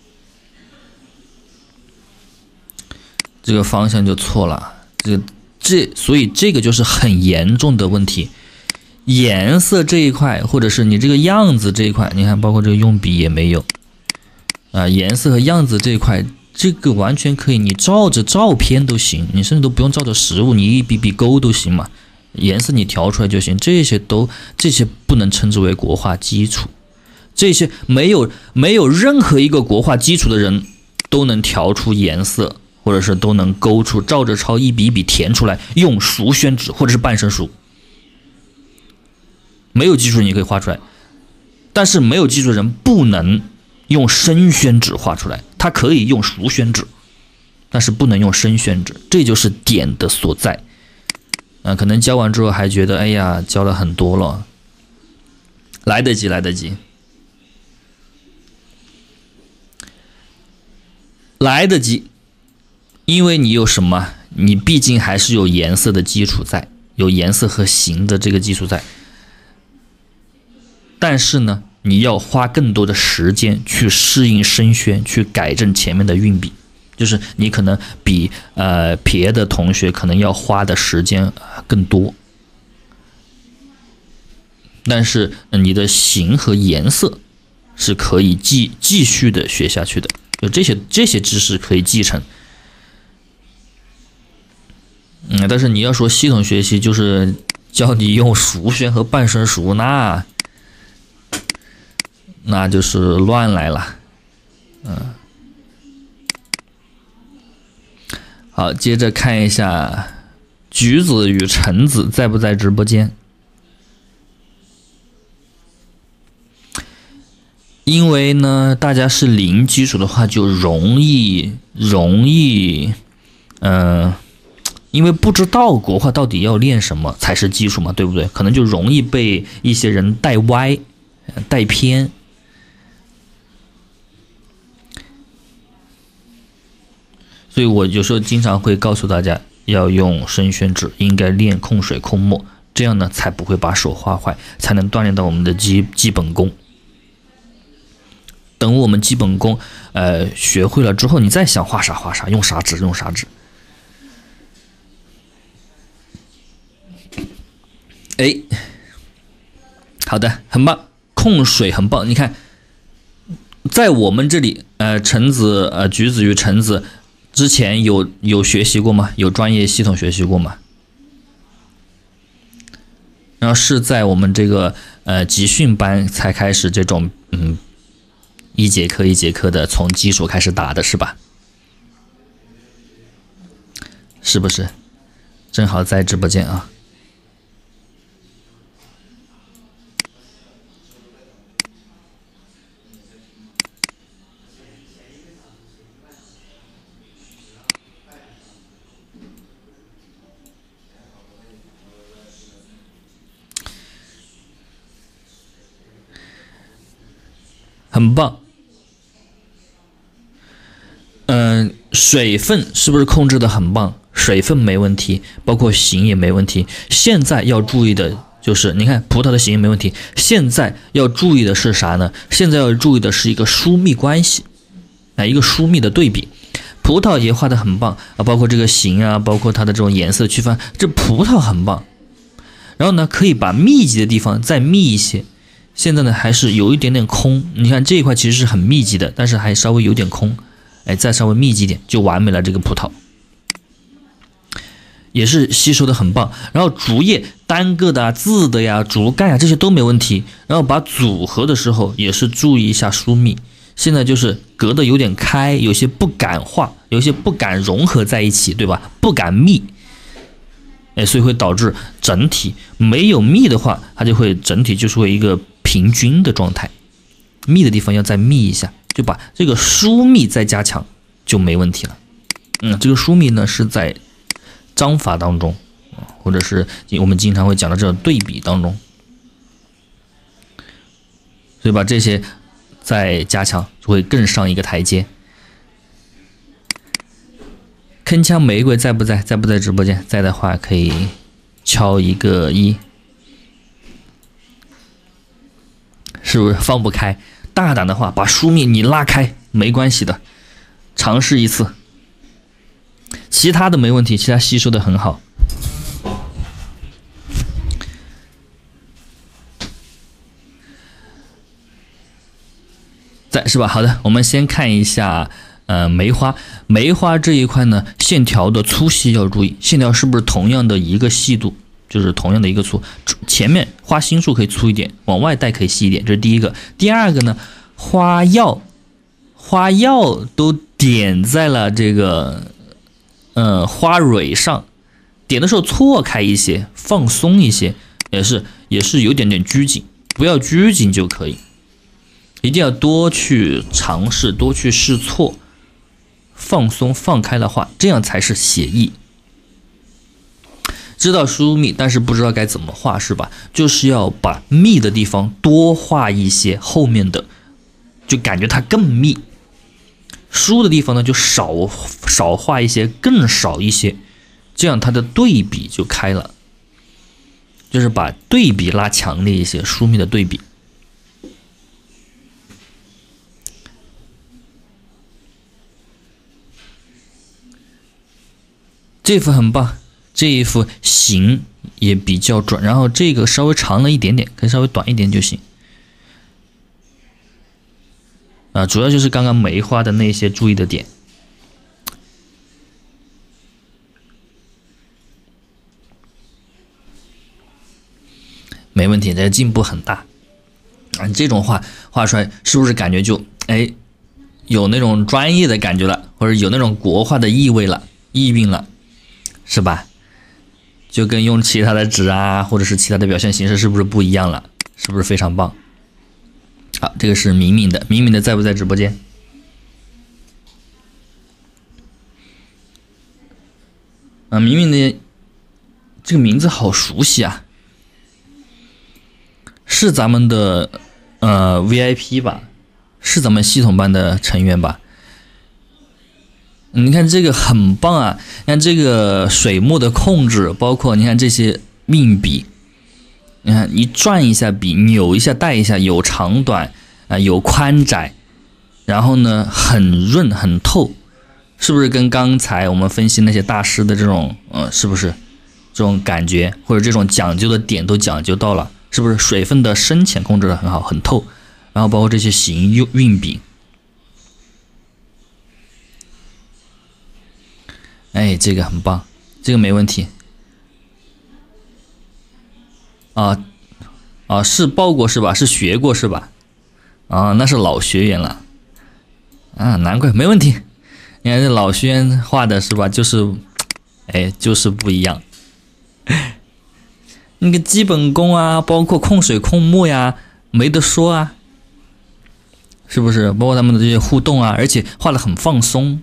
这个方向就错了。所以这个就是很严重的问题。颜色这一块，或者是你这个样子这一块，你看，包括这个用笔也没有啊。颜色和样子这一块，这个完全可以，你照着照片都行，你甚至都不用照着实物，你一笔笔勾都行嘛。颜色你调出来就行，这些不能称之为国画基础。这些没有任何一个国画基础的人都能调出颜色，或者是都能勾出，照着抄一笔一笔填出来，用熟宣纸或者是半生熟。没有基础你可以画出来，但是没有基础的人不能用生宣纸画出来，他可以用熟宣纸，但是不能用生宣纸，这就是点的所在。可能教完之后还觉得，哎呀，教了很多了，来得及，因为你有什么？你毕竟还是有颜色的基础在，有颜色和形的这个基础在。但是呢，你要花更多的时间去适应生宣，去改正前面的运笔，就是你可能比别的同学可能要花的时间更多。但是你的形和颜色是可以继续的学下去的，就这些知识可以继承。但是你要说系统学习就是教你用熟宣和半生熟，那就是乱来了。好，接着看一下橘子与橙子在不在直播间？因为呢，大家是零基础的话，就容易，因为不知道国画到底要练什么才是基础嘛，对不对？可能就容易被一些人带歪、带偏。所以我有时候经常会告诉大家，要用生宣纸，应该练控水控墨，这样呢才不会把手画坏，才能锻炼到我们的基本功。等我们基本功学会了之后，你再想画啥画啥，用啥纸用啥纸。好的，很棒，控水很棒。你看，在我们这里，橘子与橙子之前有学习过吗？有专业系统学习过吗？然后是在我们这个集训班才开始这种一节课一节课的从基础开始打的是吧？是不是？正好在直播间啊。很棒。水分是不是控制的很棒？水分没问题，包括形也没问题。现在要注意的就是，你看葡萄的形没问题，现在要注意的是啥呢？现在要注意的是一个疏密关系，一个疏密的对比。葡萄也画得很棒啊，包括这个形啊，包括它的这种颜色区分，这葡萄很棒。然后呢，可以把密集的地方再密一些。现在呢还是有一点点空，你看这一块其实是很密集的，但是还稍微有点空，再稍微密集一点就完美了。这个葡萄也是吸收的很棒，然后竹叶单个的字的呀、竹竿呀这些都没问题，然后把组合的时候也是注意一下疏密。现在就是隔得有点开，有些不敢画，有些不敢融合在一起，对吧？不敢密。所以会导致整体没有密的话，它就会整体就是会一个平均的状态，密的地方要再密一下，就把这个疏密再加强就没问题了。这个疏密呢是在章法当中，或者是我们经常会讲的这种对比当中，所以把这些再加强就会更上一个台阶。铿锵玫瑰在不在？在不在直播间？在的话可以敲一个1，是不是放不开？大胆的话把疏密你拉开，没关系的，尝试一次。 其他的没问题，其他吸收的很好。是吧？好的，我们先看一下，梅花。梅花这一块呢，线条的粗细要注意，线条是不是同样的一个细度，就是同样的一个粗。前面花心数可以粗一点，往外带可以细一点，这是第一个。第二个呢，花药都点在了这个，花蕊上，点的时候错开一些，放松一些，也是有点拘谨，不要拘谨就可以。一定要多去尝试，多去试错，放松放开了画，这样才是写意。知道疏密，但是不知道该怎么画，是吧？就是要把密的地方多画一些，后面的就感觉它更密；疏的地方呢，就少画一些，更少一些，这样它的对比就开了，就是把对比拉强烈一些，疏密的对比。这幅很棒，这一幅形也比较准，然后这个稍微长了一点点，可以稍微短一点就行。主要就是刚刚梅花的那些注意的点。没问题，这进步很大。这种画出来是不是感觉就有那种专业的感觉了，或者有那种国画的意味了、意蕴了？是吧？就跟用其他的纸啊，或者是其他的表现形式是不是不一样了？是不是非常棒？好，这个是明明的，明明的在不在直播间？明明的这个名字好熟悉啊，是咱们的VIP 吧？是咱们系统班的成员吧？你看这个很棒啊！你看这个水墨的控制，包括你看这些命笔，你看一转一下笔，扭一下带一下，有长短有宽窄，然后呢很润很透，是不是跟刚才我们分析那些大师的这种是不是这种感觉或者这种讲究的点都讲究到了？是不是水分的深浅控制的很好，很透？然后包括这些行运笔。这个很棒，这个没问题。是报过是吧？是学过是吧？那是老学员了。难怪没问题。你看这老学员画的是吧？就是不一样。那个基本功啊，包括控水控墨呀，没得说啊，是不是？包括他们的这些互动啊，而且画得很放松。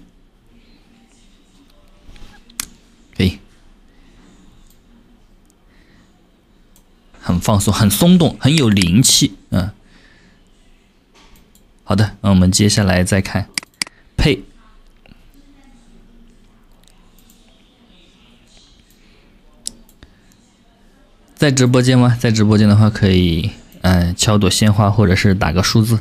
很放松，很松动，很有灵气。好的，那我们接下来再看配。在直播间吗？在直播间的话，可以敲朵鲜花，或者是打个数字。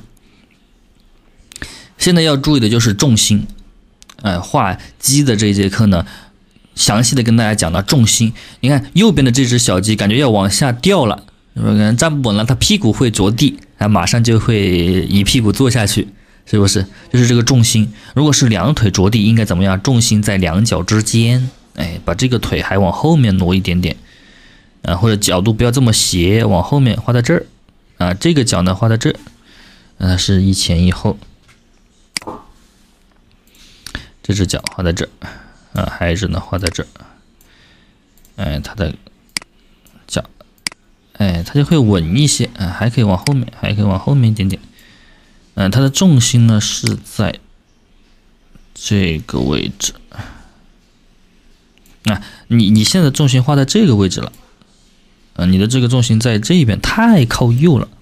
现在要注意的就是重心。画鸡的这节课呢，详细的跟大家讲了重心。你看右边的这只小鸡感觉要往下掉了，站不稳了，它屁股会着地，马上就会一屁股坐下去，是不是？就是这个重心。如果是两腿着地，应该怎么样？重心在两脚之间，把这个腿还往后面挪一点点，或者角度不要这么斜，往后面画在这儿，这个脚呢画在这儿，是一前一后，这只脚画在这儿。还有一只呢画在这儿，它的脚，它就会稳一些，还可以往后面，还可以往后面一点点，它的重心呢是在这个位置，你现在重心画在这个位置了，你的这个重心在这边太靠右了。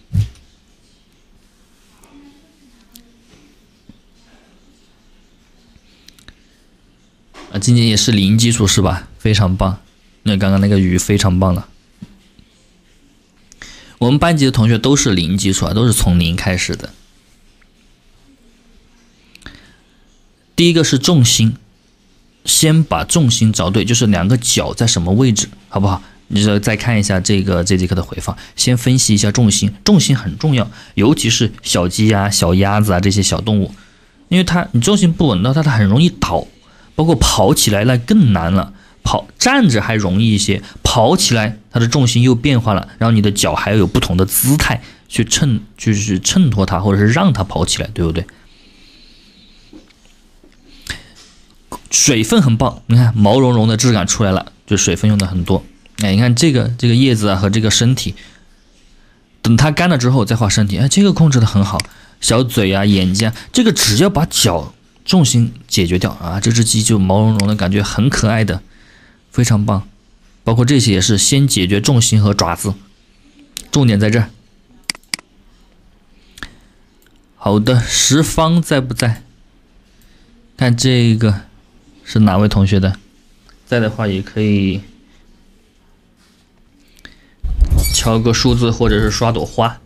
今天也是零基础是吧？非常棒，那刚刚那个鱼非常棒了。我们班级的同学都是零基础都是从零开始的。第一个是重心先把重心找对，就是两个脚在什么位置，好不好？你就再看一下这节课的回放，先分析一下重心，重心很重要，尤其是小鸡啊、小鸭子啊这些小动物，因为你重心不稳的话，它很容易倒，包括跑起来那更难了。站着还容易一些，跑起来它的重心又变化了，然后你的脚还要有不同的姿态去衬托它，或者是让它跑起来，对不对？水分很棒，你看毛茸茸的质感出来了，就水分用的很多。哎，你看这个叶子啊和这个身体，等它干了之后再画身体，哎，这个控制的很好，小嘴啊、眼睛啊，这个只要把脚重心解决掉啊，这只鸡就毛茸茸的感觉很可爱的，非常棒。包括这些也是先解决重心和爪子，重点在这儿。好的，十方在不在？看这个是哪位同学的？在的话也可以敲个数字，或者是刷朵花。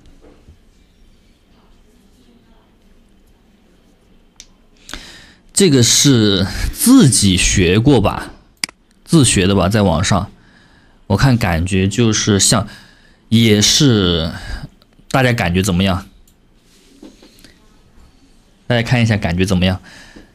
这个是自己学过吧？自学的吧，在网上。我看感觉就是像，也是，大家感觉怎么样？大家看一下感觉怎么样？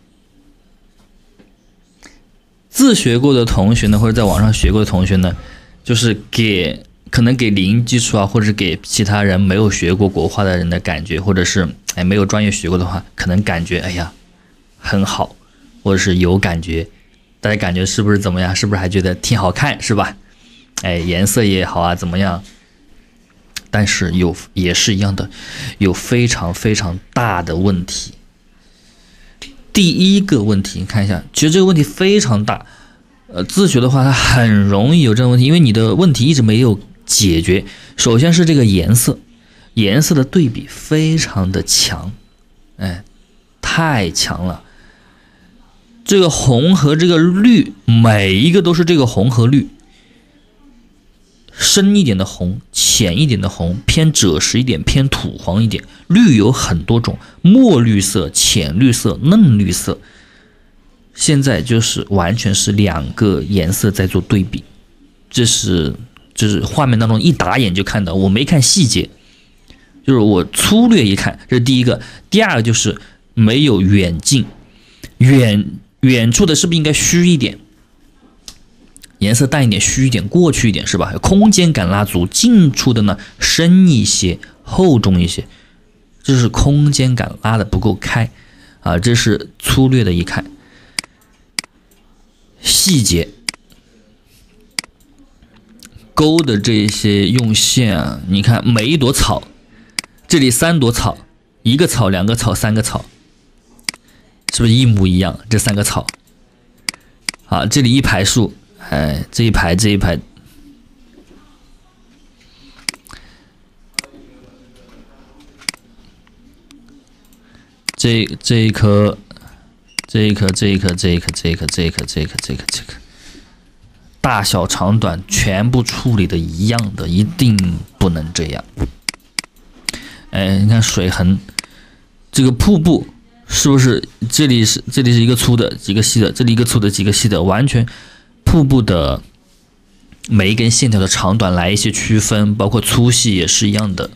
自学过的同学呢，或者在网上学过的同学呢，就是可能给零基础啊，或者是给其他人没有学过国画的人的感觉，或者是没有专业学过的话，可能感觉哎呀很好，或者是有感觉。大家感觉是不是怎么样？是不是还觉得挺好看，是吧？颜色也好啊，怎么样？但是也是一样的，有非常非常大的问题。第一个问题，你看一下，其实这个问题非常大。自学的话，它很容易有这个问题，因为你的问题一直没有解决。首先是这个颜色的对比非常的强，太强了。这个红和这个绿，每一个都是这个红和绿。深一点的红，浅一点的红，偏赭石一点，偏土黄一点。绿有很多种，墨绿色、浅绿色、嫩绿色。现在就是完全是两个颜色在做对比，这是画面当中一打眼就看到，我没看细节，就是我粗略一看，这是第一个。第二个就是没有远近，远处的是不是应该虚一点？颜色淡一点，虚一点，过去一点，是吧？空间感拉足。近处的呢，深一些，厚重一些，这是空间感拉的不够开啊。这是粗略的一看，细节勾的这些用线啊，你看每一朵草，这里3朵草，一个草、2个草、3个草，是不是一模一样？这3个草，好，这里一排树。这一排，这一颗，大小长短全部处理的一样的，一定不能这样。你看水痕，这个瀑布是不是这里是一个粗的，几个细的，这里一个粗的，几个细的，完全。瀑布的每一根线条的长短来一些区分，包括粗细也是一样的。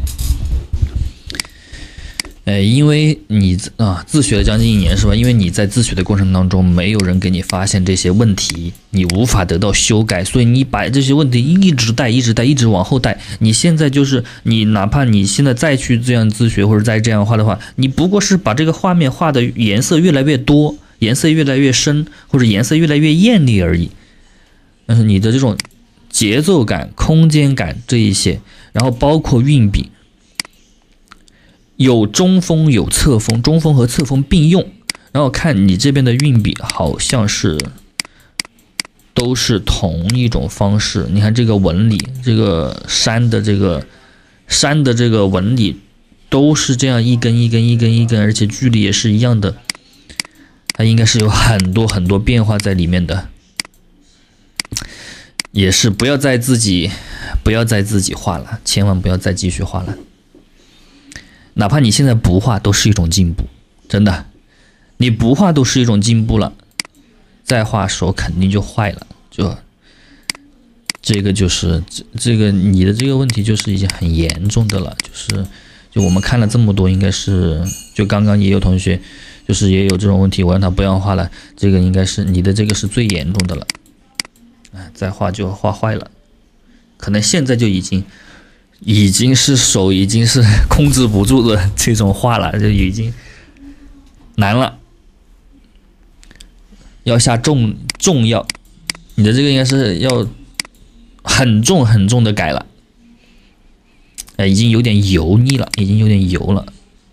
因为你自学了将近1年是吧？因为你在自学的过程当中，没有人给你发现这些问题，你无法得到修改，所以你把这些问题一直往后带。你现在就是你，哪怕你现在再去这样自学或者再这样画的话，你不过是把这个画面画的颜色越来越多。颜色越来越深，或者颜色越来越艳丽而已。但是你的这种节奏感、空间感这一些，然后包括运笔，有中锋有侧锋，中锋和侧锋并用。然后看你这边的运笔好像是都是同一种方式。你看这个纹理，这个山的这个纹理都是这样一根，而且距离也是一样的。它应该是有很多变化在里面的，也是不要再自己画了，千万不要再继续画了。哪怕你现在不画，都是一种进步，真的，你不画都是一种进步了。 再画手肯定就坏了，这个就是这个你的这个问题就是已经很严重的了，就我们看了这么多，应该是就刚刚也有同学就是也有这种问题，我让他不要画了，这个应该是你的这个是最严重的了，再画就画坏了，可能现在就已经是手已经是控制不住的这种画了，就已经难了，要下重药，你的这个应该是要很重很重的改了，已经有点油腻了，已经有点油了。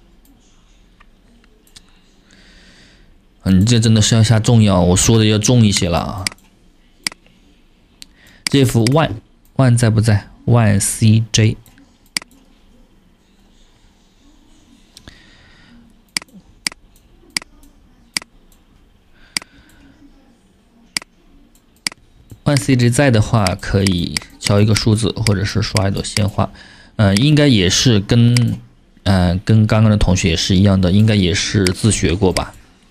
你这真的是要下重药，我说的要重一些了啊。这幅万在不在？万 CJ。万 CJ 在的话，可以敲一个数字，或者是刷一朵鲜花。应该也是跟刚刚的同学也是一样的，应该也是自学过吧。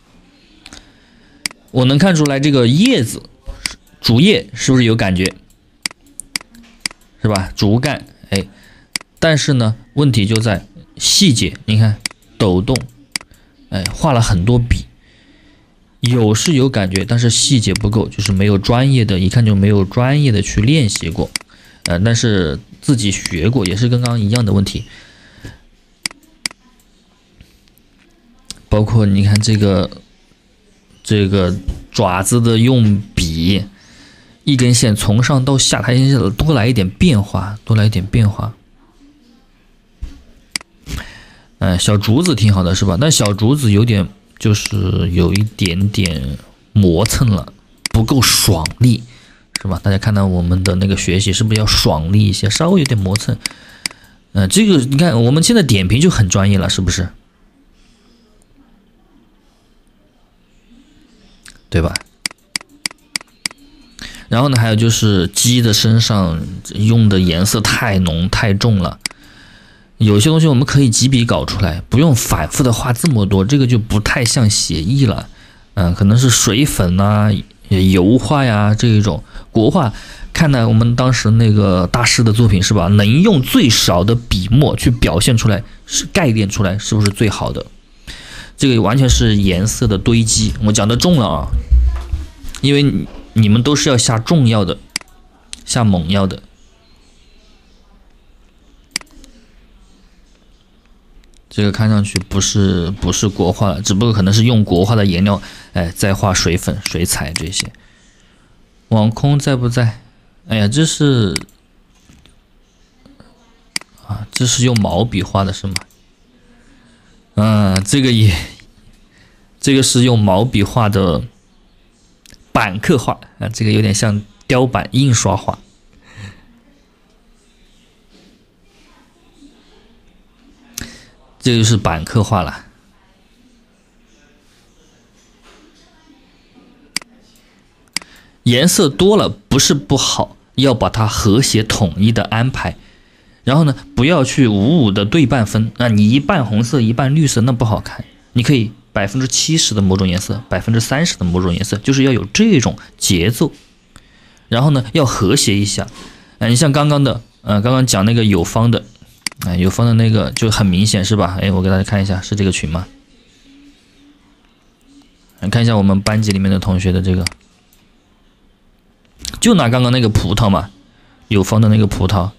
我能看出来这个叶子，主叶是不是有感觉？是吧？主干，但是呢，问题就在细节。你看抖动，画了很多笔，是有感觉，但是细节不够，就是没有专业的，一看就没有专业的去练习过。但是自己学过，也是跟刚刚一样的问题。包括你看这个爪子的用笔，一根线从上到下，它应该多来一点变化，小竹子挺好的是吧？但小竹子有点就是有一点点磨蹭了，不够爽利，是吧？大家看到我们的那个学习是不是要爽利一些？稍微有点磨蹭。这个你看我们现在点评就很专业了，是不是？对吧？然后呢，还有就是鸡的身上用的颜色太浓太重了，有些东西我们可以几笔搞出来，不用反复的画这么多，这个就不太像写意了。可能是水粉啊、油画呀这一种。国画看到我们当时那个大师的作品是吧？能用最少的笔墨去表现出来，是概念出来，是不是最好的？这个完全是颜色的堆积，我讲的重了啊，因为你们都是要下重药的，下猛药的。这个看上去不是国画了，只不过可能是用国画的颜料，再画水粉、水彩这些。网空在不在？哎呀，这是用毛笔画的是吗？这个是用毛笔画的板刻画啊，这个有点像雕版印刷画。这就是板刻画了。颜色多了不是不好，要把它和谐统一的安排。然后呢，不要去5:5的对半分，你一半红色一半绿色那不好看。你可以70%的某种颜色，30%的某种颜色，就是要有这种节奏。然后呢，要和谐一下。你像刚刚讲那个有方的，有方的那个就很明显是吧？我给大家看一下，是这个群吗？看一下我们班级里面的同学的这个，就拿刚刚那个葡萄嘛，有方的那个葡萄。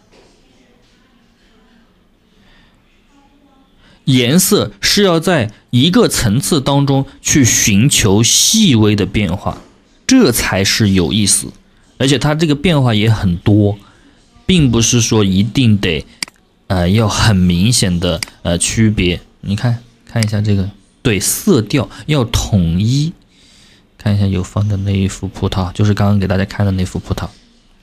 颜色是要在一个层次当中去寻求细微的变化，这才是有意思。而且它这个变化也很多，并不是说一定得要很明显的区别。你看一下这个，对，色调要统一。看一下有方的那一幅葡萄，就是刚刚给大家看的那幅葡萄。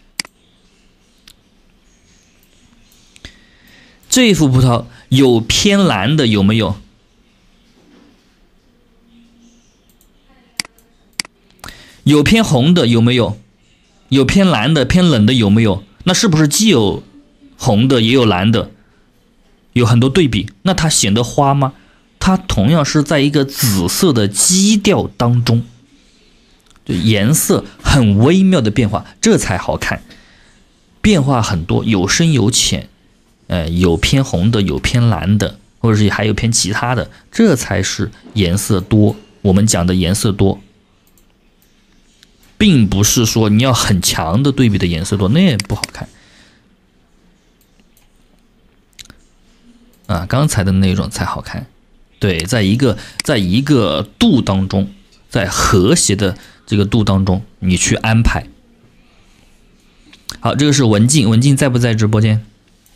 这一幅葡萄有偏蓝的有没有？有偏红的有没有？有偏蓝的偏冷的有没有？那是不是既有红的也有蓝的，有很多对比？那它显得花吗？它同样是在一个紫色的基调当中， 就颜色很微妙的变化，这才好看。变化很多，有深有浅，有偏红的，有偏蓝的，或者是还有偏其他的，这才是颜色多。我们讲的颜色多，并不是说你要很强的对比的颜色多，那也不好看。刚才的那种才好看。对，在一个度当中，在和谐的这个度当中，你去安排。好，这个是文静，文静在不在直播间？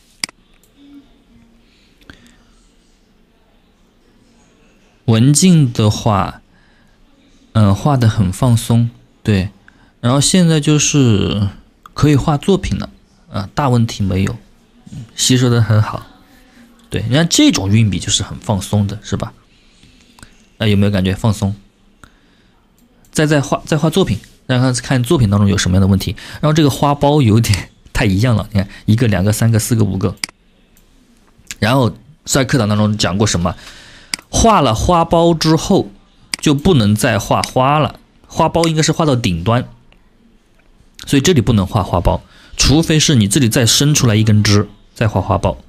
文静的话，画得很放松，对，然后现在就是可以画作品了，大问题没有，吸收得很好。对，你看这种运笔就是很放松的，是吧？有没有感觉放松？再画作品，让他看作品当中有什么样的问题。然后这个花苞有点太一样了，你看1个、2个、3个、4个、5个。然后在课堂当中讲过什么？画了花苞之后就不能再画花了，花苞应该是画到顶端，所以这里不能画花苞，除非是你这里再伸出来一根枝再画花苞。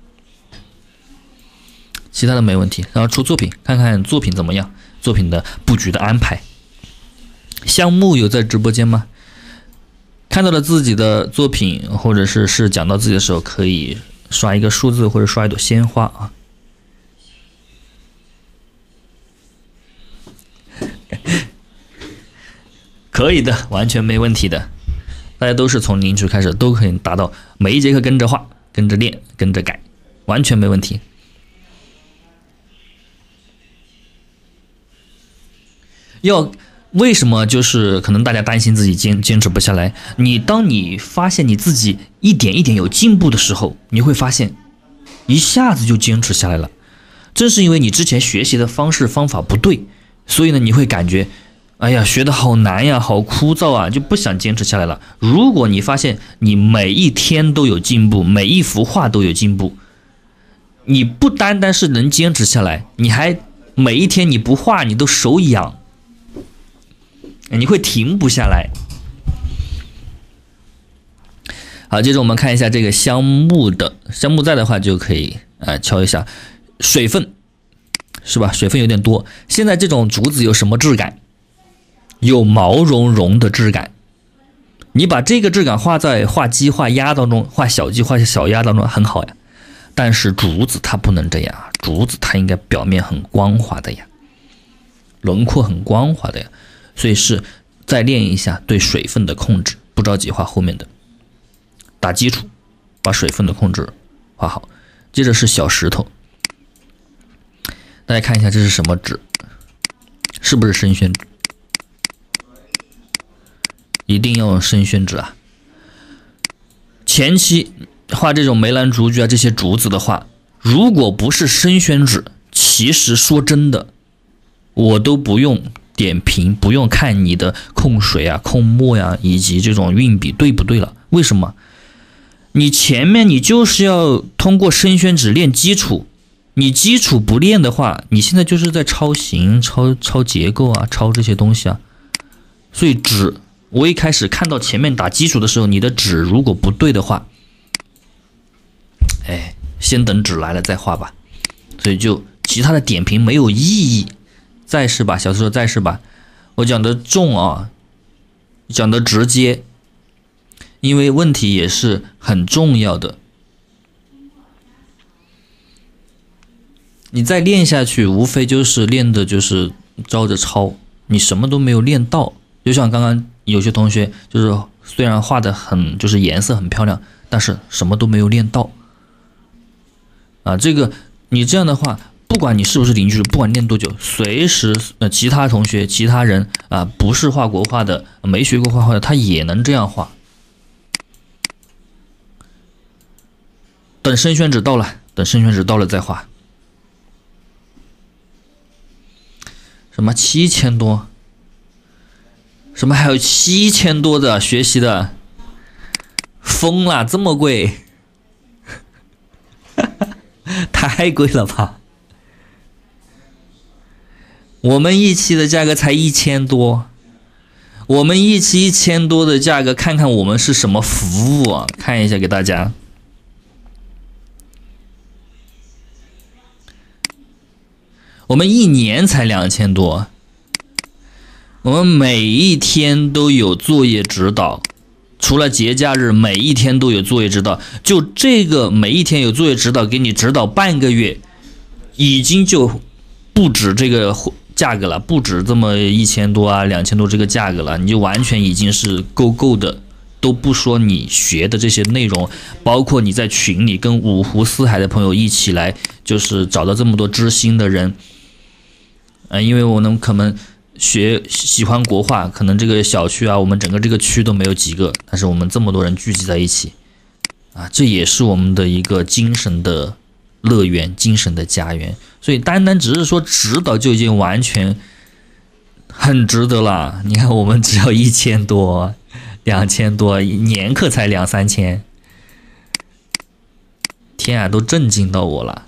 其他的没问题，然后出作品，看看作品怎么样，作品的布局的安排。项目有在直播间吗？看到了自己的作品，或者是讲到自己的时候，可以刷一个数字或者刷一朵鲜花啊。可以的，完全没问题的。大家都是从0区开始，都可以达到每一节课跟着画、跟着练、跟着改，完全没问题。为什么就是可能大家担心自己坚持不下来？当你发现你自己一点一点有进步的时候，你会发现一下子就坚持下来了。正是因为你之前学习的方式方法不对，所以呢你会感觉哎呀学得好难呀，好枯燥啊，就不想坚持下来了。如果你发现你每一天都有进步，每一幅画都有进步，你不单单是能坚持下来，你还每一天你不画你都手痒，你会停不下来。好，接着我们看一下这个香木在的话就可以敲一下水分，是吧？水分有点多。现在这种竹子有什么质感？有毛茸茸的质感。你把这个质感画在画鸡画鸭当中，画小鸡画小鸭当中很好呀。但是竹子它不能这样，竹子它应该表面很光滑的呀，轮廓很光滑的呀。所以是再练一下对水分的控制，不着急画后面的，打基础，把水分的控制画好。接着是小石头，大家看一下这是什么纸，是不是生宣纸？一定要用生宣纸啊！前期画这种梅兰竹菊啊这些竹子的话，如果不是生宣纸，其实说真的，我都不用点评，不用看你的控水啊、控墨呀，以及这种运笔对不对了。为什么？你前面你就是要通过生宣纸练基础，你基础不练的话，你现在就是在抄形、抄结构啊、抄这些东西啊。所以纸，我一开始看到前面打基础的时候，你的纸如果不对的话，先等纸来了再画吧。所以就其他的点评没有意义。再试吧，小时候再试吧。我讲的重啊，讲的直接，因为问题也是很重要的。你再练下去，无非就是练的就是照着抄，你什么都没有练到。就像刚刚有些同学就是虽然画的很就是颜色很漂亮，但是什么都没有练到啊。这个你这样的话，不管你是不是邻居，不管练多久，随时其他同学其他人啊，不是画国画的，没学过画画的，他也能这样画。等生宣纸到了，再画。什么7000多？什么还有7000多的学习的？疯了，这么贵？太贵了吧！我们一期的价格才1000多， 我们一期1000多的价格，看看我们是什么服务啊？看一下给大家。我们1年才2000多，我们每一天都有作业指导，除了节假日，每一天都有作业指导。就这个每一天有作业指导，给你指导半个月，已经就不止这个价格了，不止这么1000多啊、2000多这个价格了，你就完全已经是够的。都不说你学的这些内容，包括你在群里跟五湖四海的朋友一起来，就是找到这么多知心的人。因为我们可能喜欢国画，可能这个小区啊，我们整个这个区都没有几个，但是我们这么多人聚集在一起，啊，这也是我们的一个精神的乐园，精神的家园。所以单单只是说指导就已经完全很值得了。你看我们只要1000多、2000多，年课才2、3千，天啊，都震惊到我了。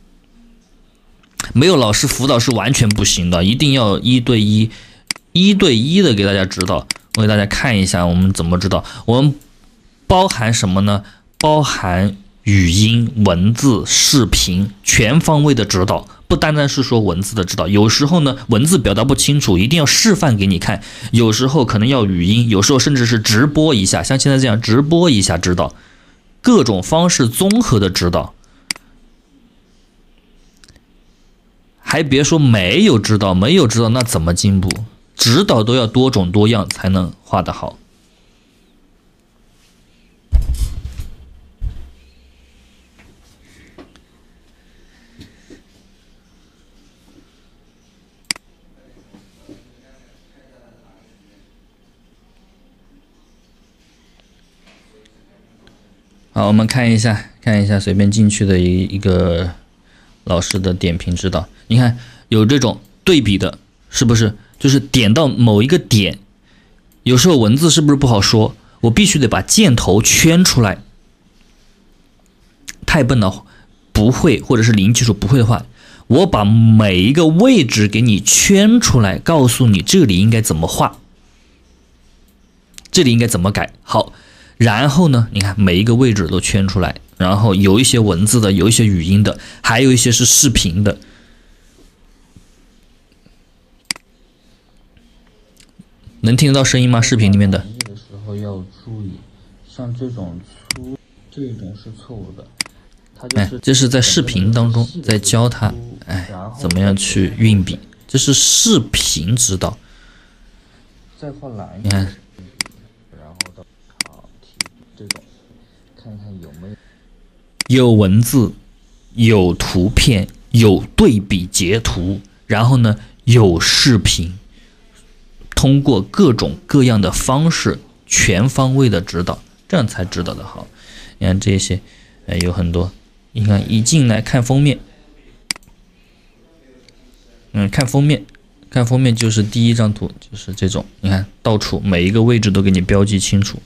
没有老师辅导是完全不行的，一定要1对1的给大家指导。我给大家看一下我们怎么指导。我们包含什么呢？包含语音、文字、视频，全方位的指导，不单单是说文字的指导。有时候呢，文字表达不清楚，一定要示范给你看。有时候可能要语音，有时候甚至是直播一下，像现在这样直播一下指导，各种方式综合的指导。还别说没有指导那怎么进步？指导都要多种多样才能画得好。好，我们看一下随便进去的一个老师的点评指导。你看有这种对比的，是不是？就是点到某一个点，有时候文字是不是不好说？我必须得把箭头圈出来。太笨了，不会或者是零基础不会的话，我把每一个位置给你圈出来，告诉你这里应该怎么画，这里应该怎么改。好，然后呢，你看每一个位置都圈出来，然后有一些文字的，有一些语音的，还有一些是视频的。能听得到声音吗？视频里面的。
的时候要注意，像这种是错误的。
这是在视频当中在教他，怎么样去运笔，这是视频指导。
再画蓝，
你看，
然后到考题这种，看看有没有
有文字，有图片，有对比截图，然后呢有视频。通过各种各样的方式，全方位的指导，这样才指导的好。你看这些，有很多。你看一进来看封面，看封面就是第一张图，就是这种。你看到处每一个位置都给你标记清楚。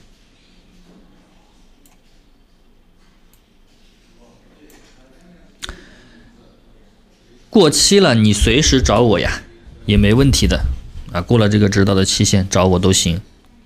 过期了，你随时找我呀，也没问题的。过了这个指导的期限，找我都行。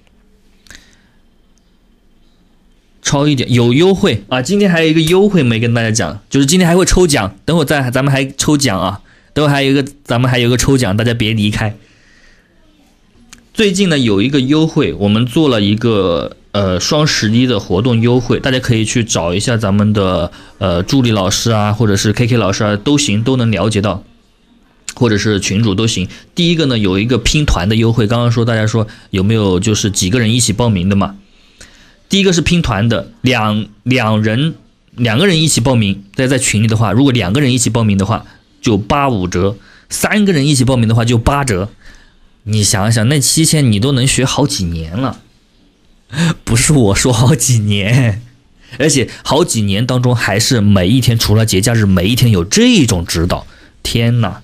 超一点有优惠啊！今天还有一个优惠没跟大家讲，就是今天还会抽奖，等会儿咱们还抽奖啊！等会儿咱们还有一个抽奖，大家别离开。最近呢有一个优惠，我们做了一个双11的活动优惠，大家可以去找一下咱们的助理老师啊，或者是 KK 老师啊，都行，都能了解到。或者是群主都行。第一个呢，有一个拼团的优惠，刚刚说大家说有没有就是几个人一起报名的嘛？第一个是拼团的，两个人一起报名，在群里的话，如果2个人一起报名的话就85折，3个人一起报名的话就8折。你想想，那7000你都能学好几年了，不是我说好几年，而且好几年当中还是每一天除了节假日每一天有这种指导，天哪！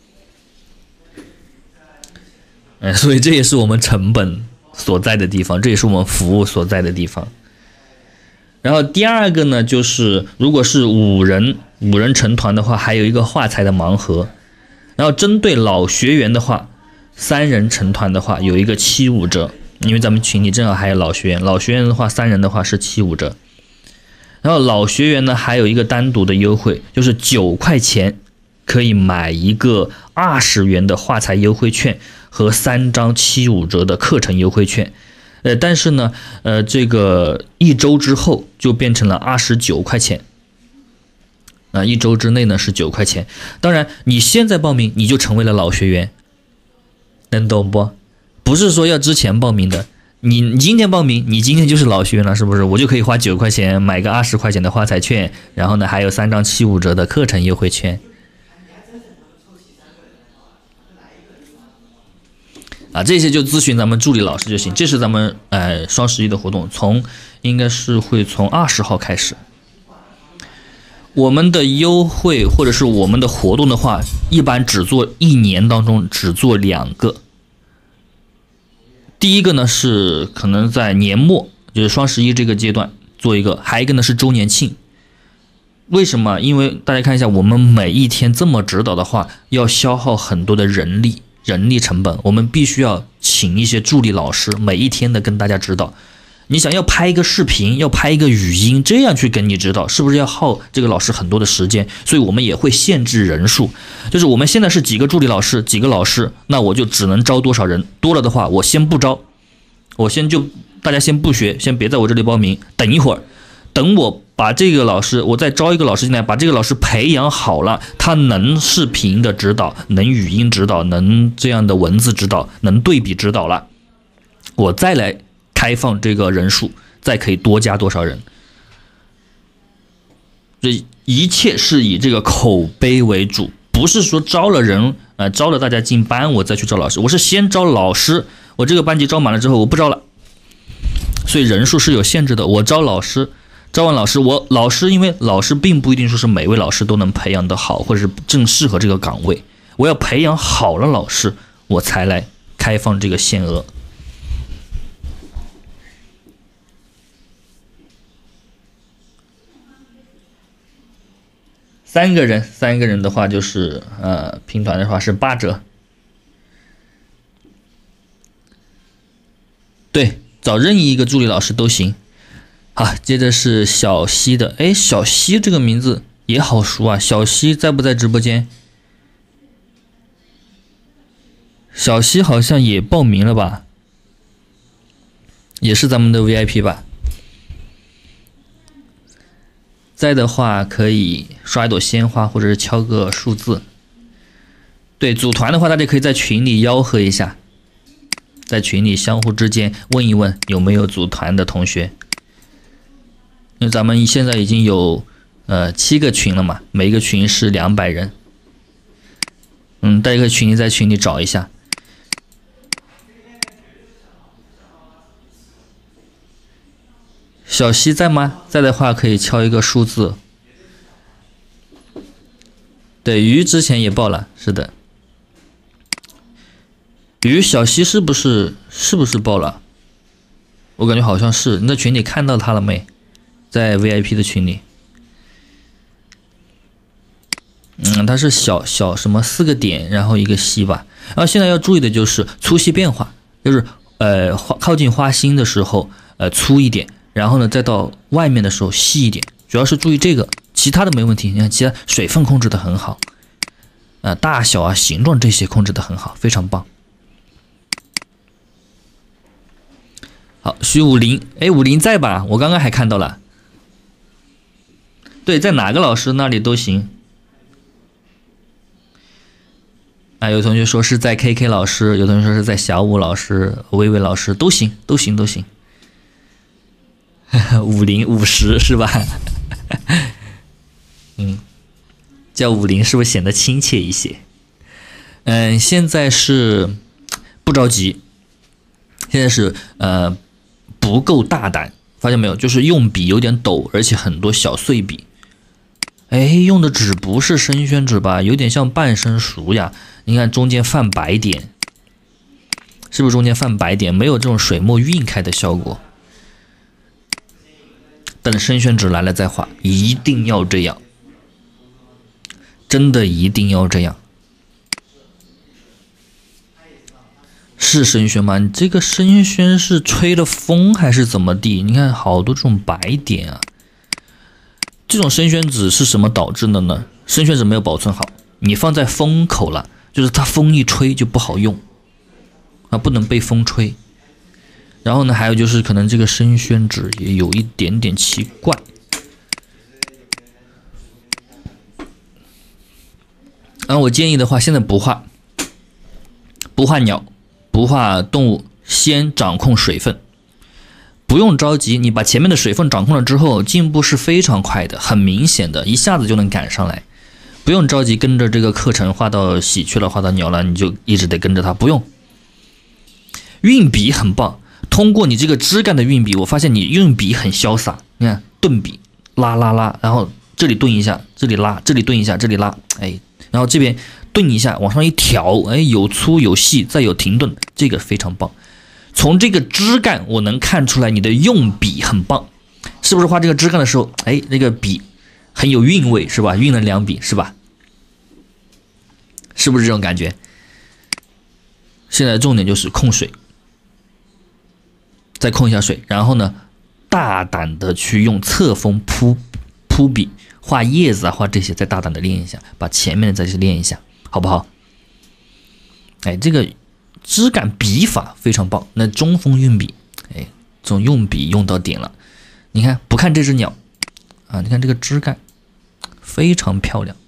所以这也是我们成本所在的地方，这也是我们服务所在的地方。然后第二个呢，就是如果是五人成团的话，还有一个画材的盲盒。然后针对老学员的话， 3人成团的话有一个75折，因为咱们群里正好还有老学员，老学员的话3人的话是75折。然后老学员呢还有一个单独的优惠，就是9块钱可以买一个20元的画材优惠券和3张75折的课程优惠券。但是呢，这个1周之后就变成了29块钱。1周之内呢是9块钱。当然，你现在报名你就成为了老学员，能懂不？不是说要之前报名的。你今天报名，你今天就是老学员了，是不是？我就可以花9块钱买个20块钱的画材券，然后呢还有3张75折的课程优惠券。这些就咨询咱们助理老师就行。这是咱们双11的活动，应该是会从20号开始。我们的优惠或者是我们的活动的话，一般只做1年当中只做2个。第一个呢是可能在年末，就是双11这个阶段做一个，还有一个呢是周年庆。为什么？因为大家看一下，我们每一天这么指导的话，要消耗很多的人力成本，我们必须要请一些助理老师，每一天的跟大家指导。你想要拍一个视频，要拍一个语音，这样去跟你指导，是不是要耗这个老师很多的时间？所以我们也会限制人数，就是我们现在是几个助理老师，几个老师，那我就只能招多少人，多了的话我先不招，大家先不学，先别在我这里报名，等一会儿，等我把这个老师，我再招一个老师进来，把这个老师培养好了，他能视频的指导，能语音指导，能这样的文字指导，能对比指导了，我再来开放这个人数，再可以多加多少人。这一切是以这个口碑为主，不是说招了人，招了大家进班我再去招老师，我是先招老师，我这个班级招满了之后我不招了，所以人数是有限制的。我招老师，招完老师，因为老师并不一定说是每位老师都能培养得好，或者是正适合这个岗位，我要培养好了老师，我才来开放这个限额。三个人的话就是拼团的话是8折。对，找任意一个助理老师都行。好，接着是小西的，小西这个名字也好熟啊，小西在不在直播间？小西好像也报名了吧，也是咱们的 VIP 吧。在的话可以刷一朵鲜花，或者是敲个数字。对，组团的话大家可以在群里吆喝一下，在群里相互之间问一问有没有组团的同学。因为咱们现在已经有7个群了嘛，每一个群是200人。大家可以在群里找一下。小西在吗？在的话可以敲一个数字。对，鱼之前也报了，是的。鱼，小西是不是报了？我感觉好像是。你在群里看到他了没？在 VIP 的群里。他是小什么4个点，然后一个西吧。然后现在要注意的就是粗细变化，就是靠近花心的时候粗一点。然后呢，再到外面的时候细一点，主要是注意这个，其他的没问题。你看，其他水分控制的很好，大小啊、形状这些控制的很好，非常棒。好，徐武林，武林在吧？我刚刚还看到了。对，在哪个老师那里都行。有同学说是在 KK 老师，有同学说是在小武老师、薇薇老师，都行。50是吧？叫50是不是显得亲切一些？现在是不着急，现在是不够大胆，发现没有？就是用笔有点抖，而且很多小碎笔。用的纸不是生宣纸吧？有点像半生熟呀。你看中间泛白点，是不是中间泛白点？没有这种水墨晕开的效果。等生宣纸来了再画，一定要这样，真的一定要这样。 是生宣吗？你这个生宣是吹了风还是怎么地？你看好多这种白点啊。这种生宣纸是什么导致的呢？生宣纸没有保存好，你放在风口了，就是它风一吹就不好用啊，不能被风吹。然后呢，还有就是可能这个生宣纸也有一点点奇怪。我建议的话，现在不画鸟，不画动物，先掌控水分。不用着急，你把前面的水分掌控了之后，进步是非常快的，很明显的，一下子就能赶上来。不用着急跟着这个课程画到喜鹊了，画到鸟了，你就一直得跟着它，不用。运笔很棒，通过你这个枝干的运笔，我发现你运笔很潇洒。你看顿笔，拉，然后这里顿一下，这里拉，这里顿一下，这里拉，然后这边顿一下，往上一挑，有粗有细，再有停顿，这个非常棒。从这个枝干我能看出来你的用笔很棒，是不是画这个枝干的时候，那个笔很有韵味，是吧？运了两笔，是吧？是不是这种感觉？现在重点就是控水，再控一下水，然后呢，大胆的去用侧锋铺笔，画叶子啊，画这些，再大胆的练一下，把前面的再去练一下，好不好？这个枝干笔法非常棒，那中锋运笔，这种用笔用到点了。你看，不看这只鸟啊，你看这个枝干非常漂亮，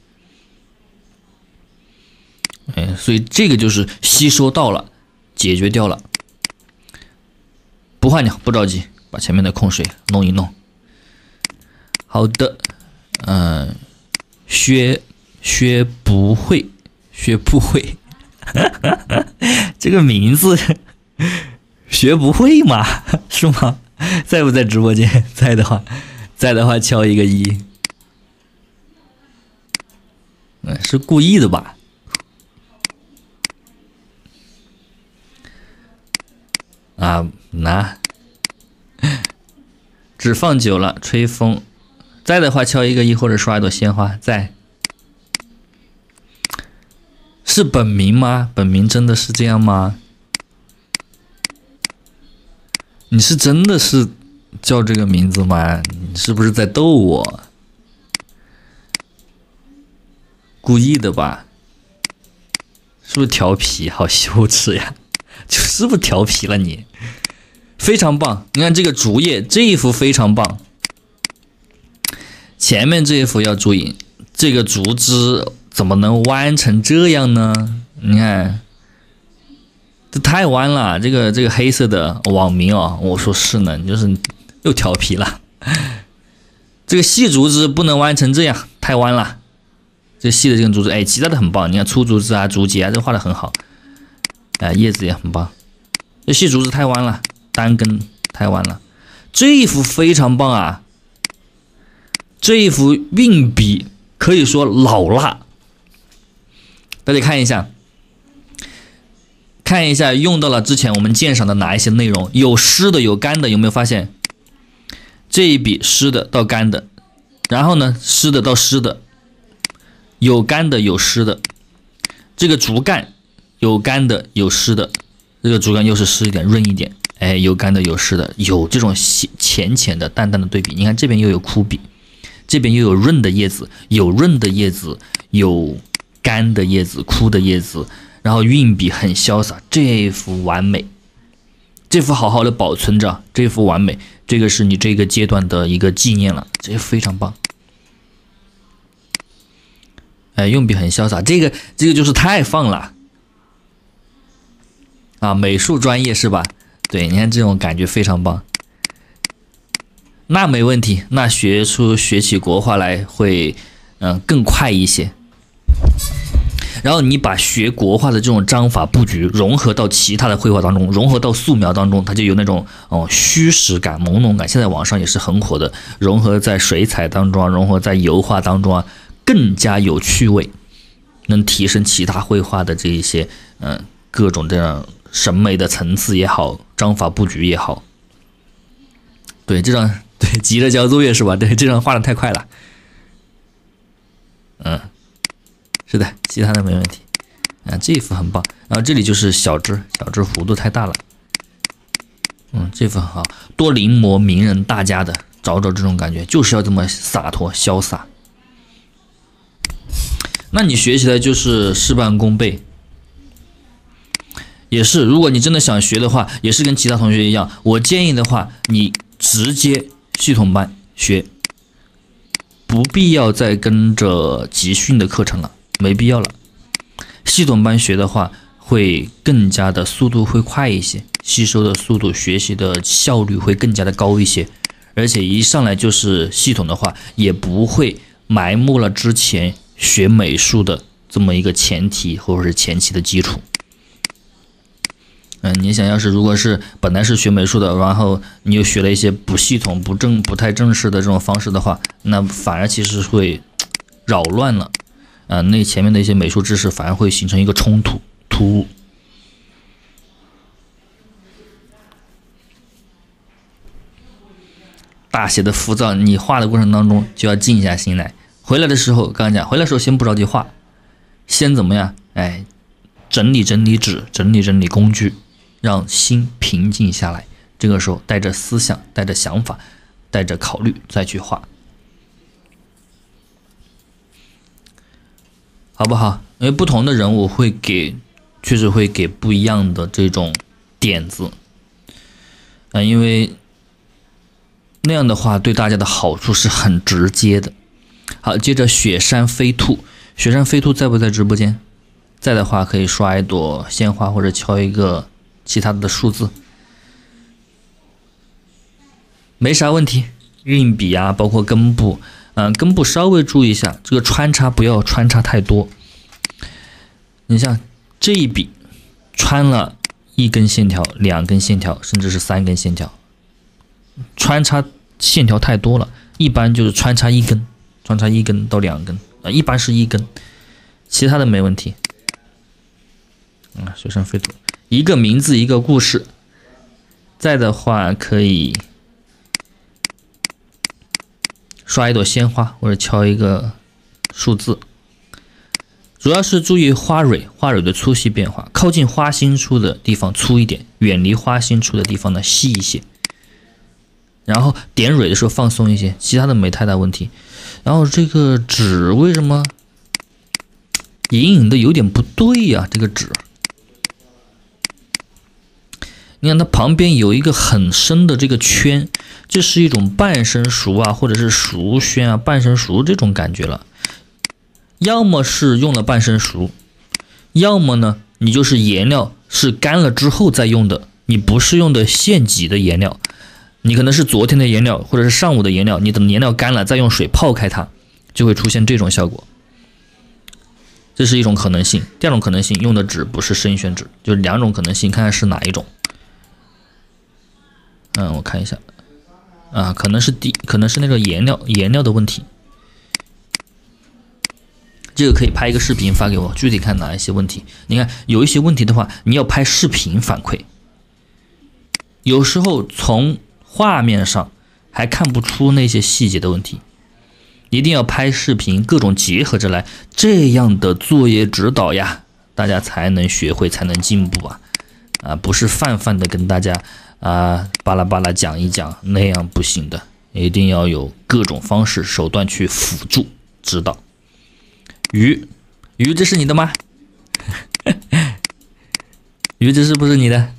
所以这个就是吸收到了，解决掉了。不画鸟，不着急，把前面的控水弄一弄。好的，学不会。这个名字学不会吗？是吗？在不在直播间？在的话敲一个1。是故意的吧？只放久了吹风。在的话敲一个1，或者刷一朵鲜花。在。是本名吗？本名真的是这样吗？你是真的是叫这个名字吗？你是不是在逗我？故意的吧？是不是调皮？好羞耻呀！就是不是调皮了你？非常棒！你看这个竹叶，这一幅非常棒。前面这一幅要注意，这个竹枝怎么能弯成这样呢？你看，这太弯了。这个黑色的网名我说是呢，你就是又调皮了。这个细竹枝不能弯成这样，太弯了。这细的这根竹枝，其他的很棒。你看粗竹枝啊、竹节啊，这画的很好。叶子也很棒。这细竹枝太弯了，单根太弯了。这一幅非常棒啊！这一幅运笔可以说老辣。大家看一下用到了之前我们鉴赏的哪一些内容，有湿的有干的，有没有发现？这一笔湿的到干的，然后呢湿的到湿的，有干的有湿的。这个竹干有干的有湿的，这个竹干又是湿一点润一点，有干的有湿的，有这种浅浅的淡淡的对比。你看这边又有枯笔，这边又有润的叶子，有润的叶子，有干的叶子，枯的叶子，然后运笔很潇洒，这幅完美，这幅好好的保存着，这幅完美，这个是你这个阶段的一个纪念了，这非常棒。用笔很潇洒，这个就是太放了啊！美术专业是吧？对，你看这种感觉非常棒。那没问题，那学起国画来会更快一些。然后你把学国画的这种章法布局融合到其他的绘画当中，融合到素描当中，它就有那种虚实感、朦胧感。现在网上也是很火的，融合在水彩当中啊，融合在油画当中啊，更加有趣味，能提升其他绘画的这一些各种这样审美的层次也好，章法布局也好。对，这张急着交作业是吧？对，这张画的太快了。是的，其他的没问题。 啊，这一幅很棒。然后这里就是小枝弧度太大了。这幅很好，多临摹名人大家的，找这种感觉，就是要这么洒脱潇洒。那你学起来就是事半功倍。也是，如果你真的想学的话，也是跟其他同学一样，我建议的话，你直接系统班学，不必要再跟着集训的课程了，没必要了。系统班学的话，会更加的速度会快一些，吸收的速度、学习的效率会更加的高一些，而且一上来就是系统的话，也不会埋没了之前学美术的这么一个前提或者是前期的基础。你想要是如果是本来是学美术的，然后你又学了一些不系统、不太正式的这种方式的话，那反而其实会扰乱了那前面的一些美术知识反而会形成一个冲突突兀。大写的浮躁，你画的过程当中就要静下心来。回来的时候，刚刚讲，回来的时候先不着急画，先怎么样？整理纸，整理工具。让心平静下来，这个时候带着思想、带着想法、带着考虑再去画，好不好？因为不同的人物确实会给不一样的这种点子，因为那样的话对大家的好处是很直接的。好，接着雪山飞兔在不在直播间？在的话可以刷一朵鲜花或者敲一个其他的数字，没啥问题。运笔啊，包括根部，根部稍微注意一下，这个穿插不要穿插太多。你像这一笔穿了1根线条、2根线条，甚至是3根线条，穿插线条太多了，一般就是穿插1根到2根，一般是1根，其他的没问题。雪山飞兔。一个名字一个故事，在的话可以刷一朵鲜花或者敲一个数字，主要是注意花蕊的粗细变化，靠近花心处的地方粗一点，远离花心处的地方呢细一些，然后点蕊的时候放松一些，其他的没太大问题。然后这个纸为什么隐隐的有点不对呀？这个纸你看它旁边有一个很深的这个圈，这是一种半生熟啊，或者是熟宣啊，半生熟这种感觉了。要么是用了半生熟，要么呢你就是颜料是干了之后再用的，你不是用的现挤的颜料，你可能是昨天的颜料或者是上午的颜料，你等颜料干了再用水泡开它，就会出现这种效果。这是一种可能性。第二种可能性，用的纸不是生宣纸，就是2种可能性，看看是哪一种。我看一下可能是那个颜料的问题。这个可以拍一个视频发给我，具体看哪一些问题。你看有一些问题的话，你要拍视频反馈。有时候从画面上还看不出那些细节的问题，一定要拍视频，各种结合着来，这样的作业指导呀，大家才能学会，才能进步不是泛泛的跟大家巴拉巴拉讲一讲，那样不行的，一定要有各种方式手段去辅助指导。鱼，这是你的吗？鱼，这是不是你的？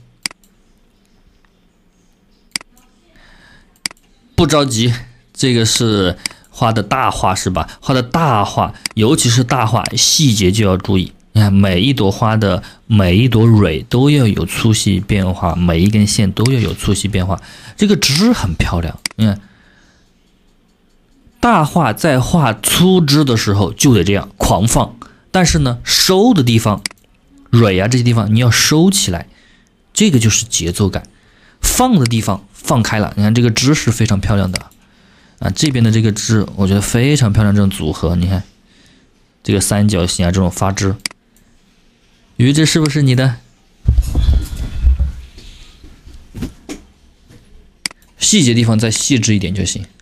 不着急，这个是画的大画是吧？画的大画，尤其是大画，细节就要注意。你看每一朵花的每一朵蕊都要有粗细变化，每一根线都要有粗细变化。这个枝很漂亮，你看大画在画粗枝的时候就得这样狂放，但是呢收的地方蕊这些地方你要收起来，这个就是节奏感。放的地方放开了，你看这个枝是非常漂亮的这边的这个枝我觉得非常漂亮，这种组合你看这个三角形这种发枝。鱼，这是不是你的？细节地方再细致一点就行。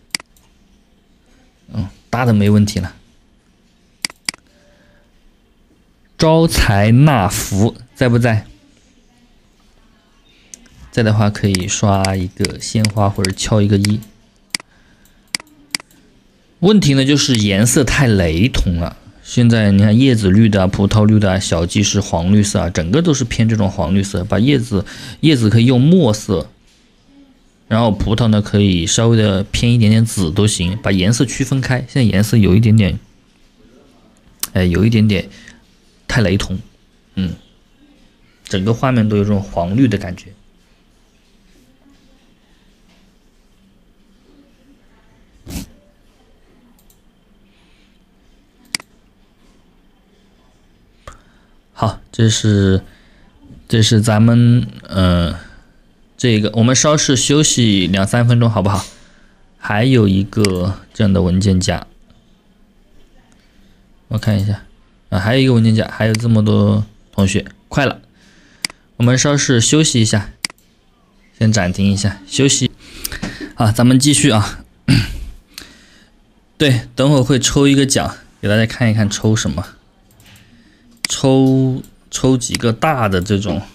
大的没问题了。 招财纳福在不在？在的话可以刷一个鲜花或者敲一个1。问题呢就是颜色太雷同了。现在你看叶子绿的、葡萄绿的、小鸡是黄绿色，整个都是偏这种黄绿色。把叶子可以用墨色，然后葡萄呢可以稍微的偏一点点紫都行，把颜色区分开。现在颜色有一点点，有一点点太雷同，整个画面都有这种黄绿的感觉。好，这是咱们这个我们稍事休息2-3分钟好不好？还有一个这样的文件夹，我看一下还有一个文件夹，还有这么多同学，快了，我们稍事休息一下，先暂停一下休息。好，咱们继续啊。对，等会儿会抽一个奖，给大家看一看抽什么。抽几个大的这种，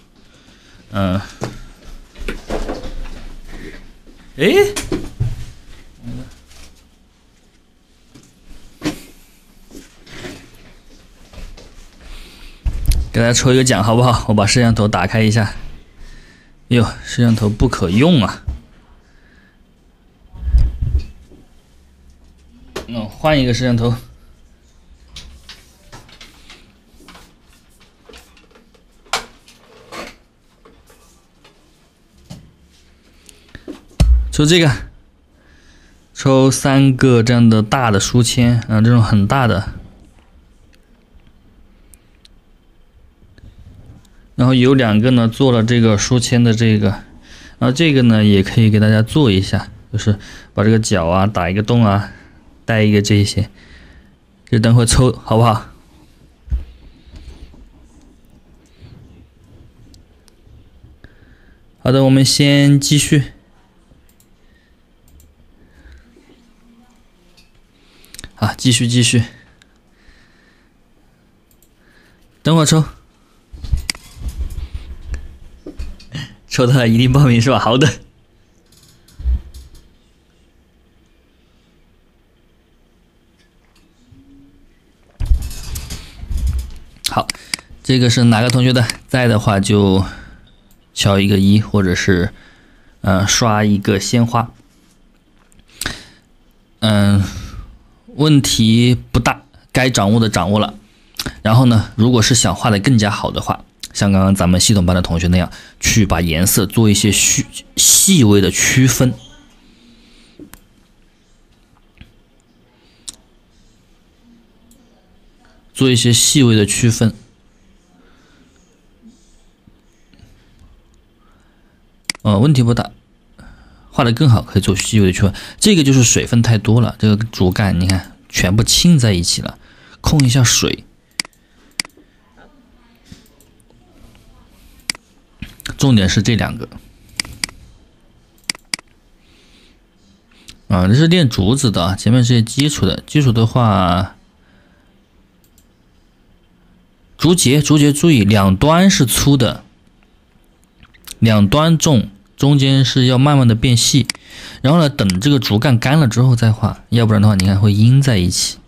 给大家抽一个奖好不好？我把摄像头打开一下。哟，摄像头不可用啊！换一个摄像头。抽这个，抽3个这样的大的书签这种很大的，然后有2个呢做了这个书签的这个，然后这个呢也可以给大家做一下，就是把这个角打一个洞带一个这些，就等会抽好不好？好的，我们先继续。好，继续，等会抽，抽到了一定报名是吧？好的。好，这个是哪个同学的？在的话就敲一个1，或者是刷一个鲜花。问题不大，该掌握的掌握了。然后呢，如果是想画的更加好的话，像刚刚咱们系统班的同学那样，去把颜色做一些细微的区分。做一些细微的区分。问题不大。画的更好，可以做细微的区分。这个就是水分太多了，这个主干你看全部浸在一起了，控一下水。重点是这2个。这是练竹子的，前面是些基础的。基础的话，竹节注意两端是粗的，两端重。中间是要慢慢的变细，然后呢，等这个竹竿干了之后再画，要不然的话，你看会阴在一起。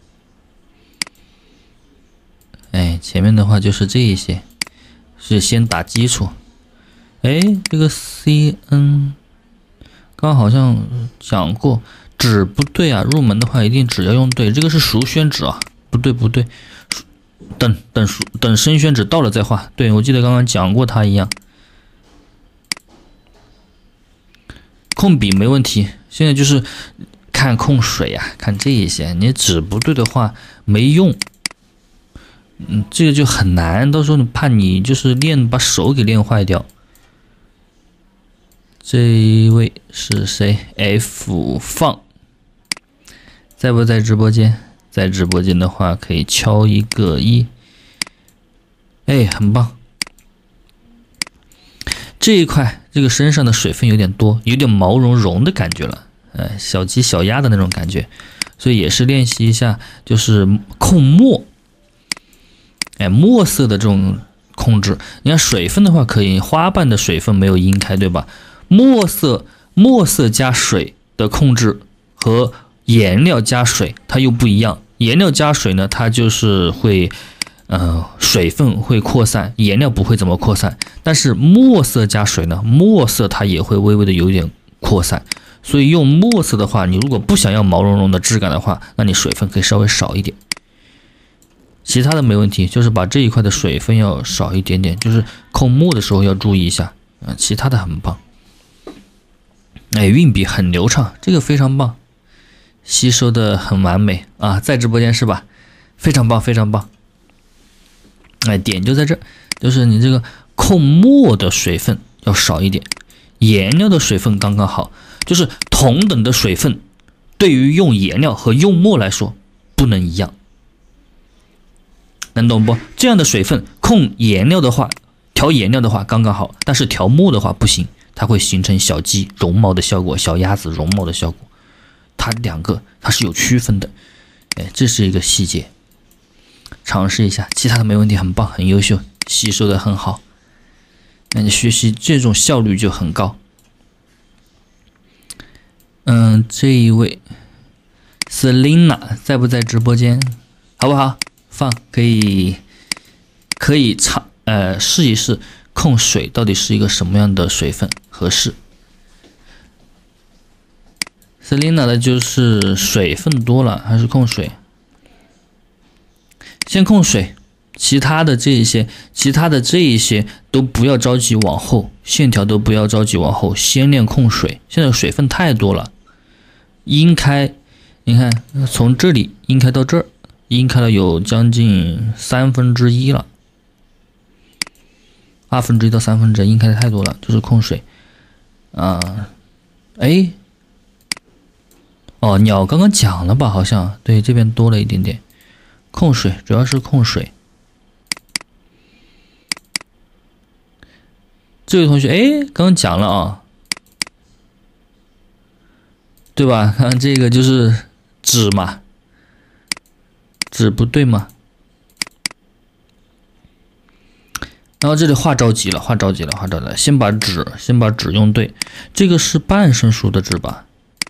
前面的话就是这一些，是先打基础。这个 CN 刚好像讲过，纸不对啊，入门的话一定纸要用对，这个是熟宣纸啊，不对，等生宣纸到了再画。对，我记得刚刚讲过它一样。控笔没问题，现在就是看控水看这一些，你纸不对的话没用，这个就很难，到时候你怕你就是把手给练坏掉。这一位是谁 ？F 放在不在直播间？在直播间的话可以敲一个1，很棒。这一块这个身上的水分有点多，有点毛茸茸的感觉了，小鸡小鸭的那种感觉，所以也是练习一下，就是控墨。 墨色的这种控制，你看水分的话可以，花瓣的水分没有阴开，对吧？墨色加水的控制和颜料加水它又不一样。颜料加水呢，它就是会水分会扩散，颜料不会怎么扩散。但是墨色加水呢，墨色它也会微微的有点扩散。所以用墨色的话，你如果不想要毛茸茸的质感的话，那你水分可以稍微少一点。其他的没问题，就是把这一块的水分要少一点点，就是控墨的时候要注意一下啊。其他的很棒，运笔很流畅，这个非常棒，吸收的很完美啊，在直播间是吧？非常棒，非常棒。点就在这，就是你这个控墨的水分要少一点，颜料的水分刚刚好。就是同等的水分，对于用颜料和用墨来说不能一样，能懂不？这样的水分控颜料的话，调颜料的话刚刚好，但是调墨的话不行，它会形成小鸡绒毛的效果，小鸭子绒毛的效果，它两个它是有区分的，这是一个细节，尝试一下，其他的没问题，很棒，很优秀，吸收的很好，那你学习这种效率就很高。这一位 Selina 在不在直播间？好不好？放可以试一试控水到底是一个什么样的水分合适。Selina 的就是水分多了还是控水？先控水，其他的这一些都不要着急往后，线条都不要着急往后，先练控水。现在水分太多了。阴开，你看从这里阴开到这儿，阴开了有将近1/3了，2/1到1/3，阴开的太多了，就是控水鸟刚刚讲了吧？好像对，这边多了一点点控水，主要是控水。这位同学，刚刚讲了啊。对吧？看这个就是纸嘛，纸不对吗？然后这里画着急了，先把纸用对，这个是半生熟的纸吧？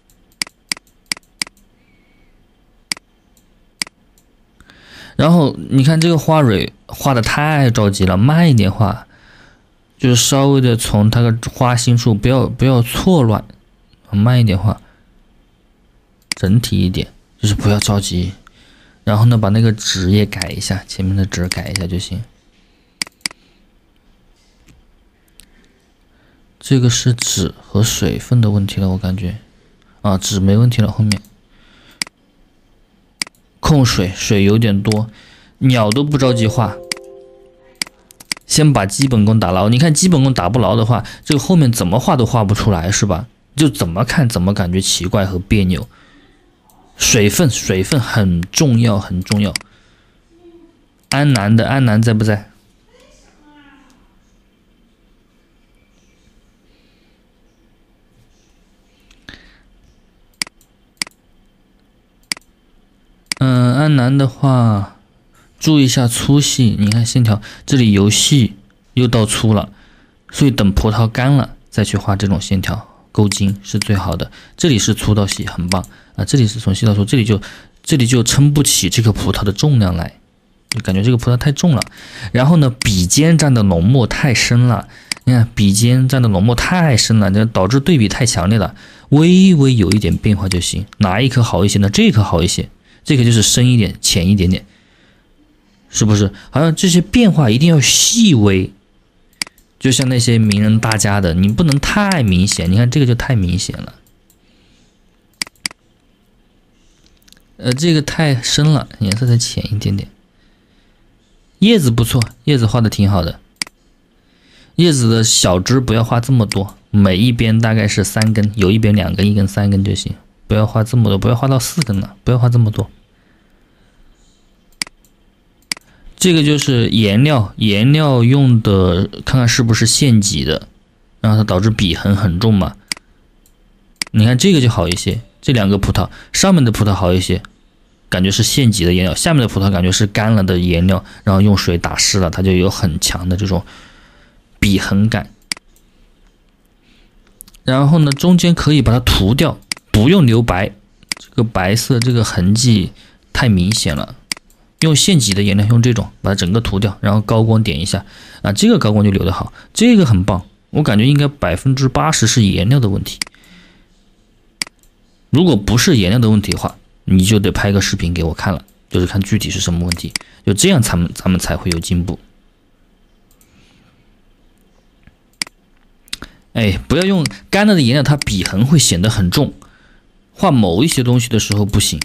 然后你看这个花蕊画的太着急了，慢一点画，就是稍微的从它的花心处不要错乱，慢一点画。整体一点，就是不要着急，然后呢，把那个纸也改一下，前面的纸改一下就行。这个是纸和水分的问题了，我感觉，纸没问题了，后面控水有点多，鸟都不着急画，先把基本功打牢。你看基本功打不牢的话，这个后面怎么画都画不出来，是吧？就怎么看怎么感觉奇怪和别扭。水分很重要，很重要。安南在不在？安南的话，注意一下粗细。你看线条这里由细又到粗了，所以等葡萄干了再去画这种线条。勾筋是最好的，这里是粗到细，很棒啊！这里是从细到粗，这里就撑不起这个葡萄的重量来，就感觉这个葡萄太重了。然后呢，笔尖蘸的浓墨太深了，你看笔尖蘸的浓墨太深了，这导致对比太强烈了，微微有一点变化就行。哪一颗好一些呢？这颗好一些，这个就是深一点、浅一点点，是不是？好像这些变化一定要细微。就像那些名人大家的，你不能太明显，你看这个就太明显了，这个太深了，颜色再浅一点点。叶子不错，叶子画的挺好的，叶子的小枝不要画这么多，每一边大概是3根，有一边2根，一根3根就行，不要画这么多，不要画到4根了，不要画这么多。这个就是颜料用的，看看是不是现挤的，然后它导致笔痕很重嘛。你看这个就好一些，这2个葡萄上面的葡萄好一些， 感觉是现挤的颜料，下面的葡萄感觉是干了的颜料，然后用水打湿了，它就有很强的这种笔痕感。然后呢，中间可以把它涂掉，不用留白，这个白色这个痕迹太明显了。用现挤的颜料，用这种把它整个涂掉，然后高光点一下啊，这个高光就留得好，这个很棒。我感觉应该80%是颜料的问题。如果不是颜料的问题的话，你就得拍个视频给我看了，就是看具体是什么问题，就这样咱们才会有进步。哎，不要用干了的颜料，它笔痕会显得很重，画某一些东西的时候不行。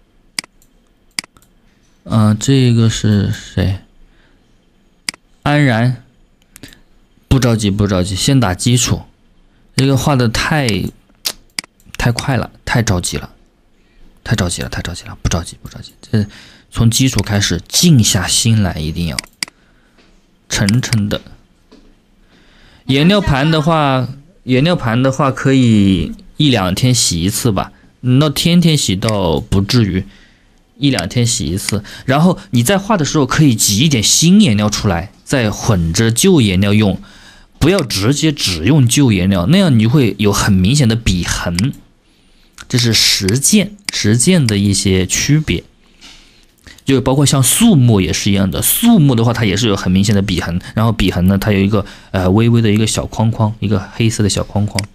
这个是谁？安然，不着急，不着急，先打基础。这个画的太快了，太着急了，太着急了，不着急，不着急。这从基础开始，静下心来，一定要沉沉的。颜料盘的话可以1-2天洗一次吧，那天天洗倒不至于，1-2天洗一次。然后你在画的时候可以挤一点新颜料出来，再混着旧颜料用，不要直接只用旧颜料，那样你会有很明显的笔痕。这是实践的一些区别。就包括像素墨也是一样的，素墨的话它也是有很明显的笔痕，然后笔痕呢它有一个微微的一个小框框，一个黑色的小框框。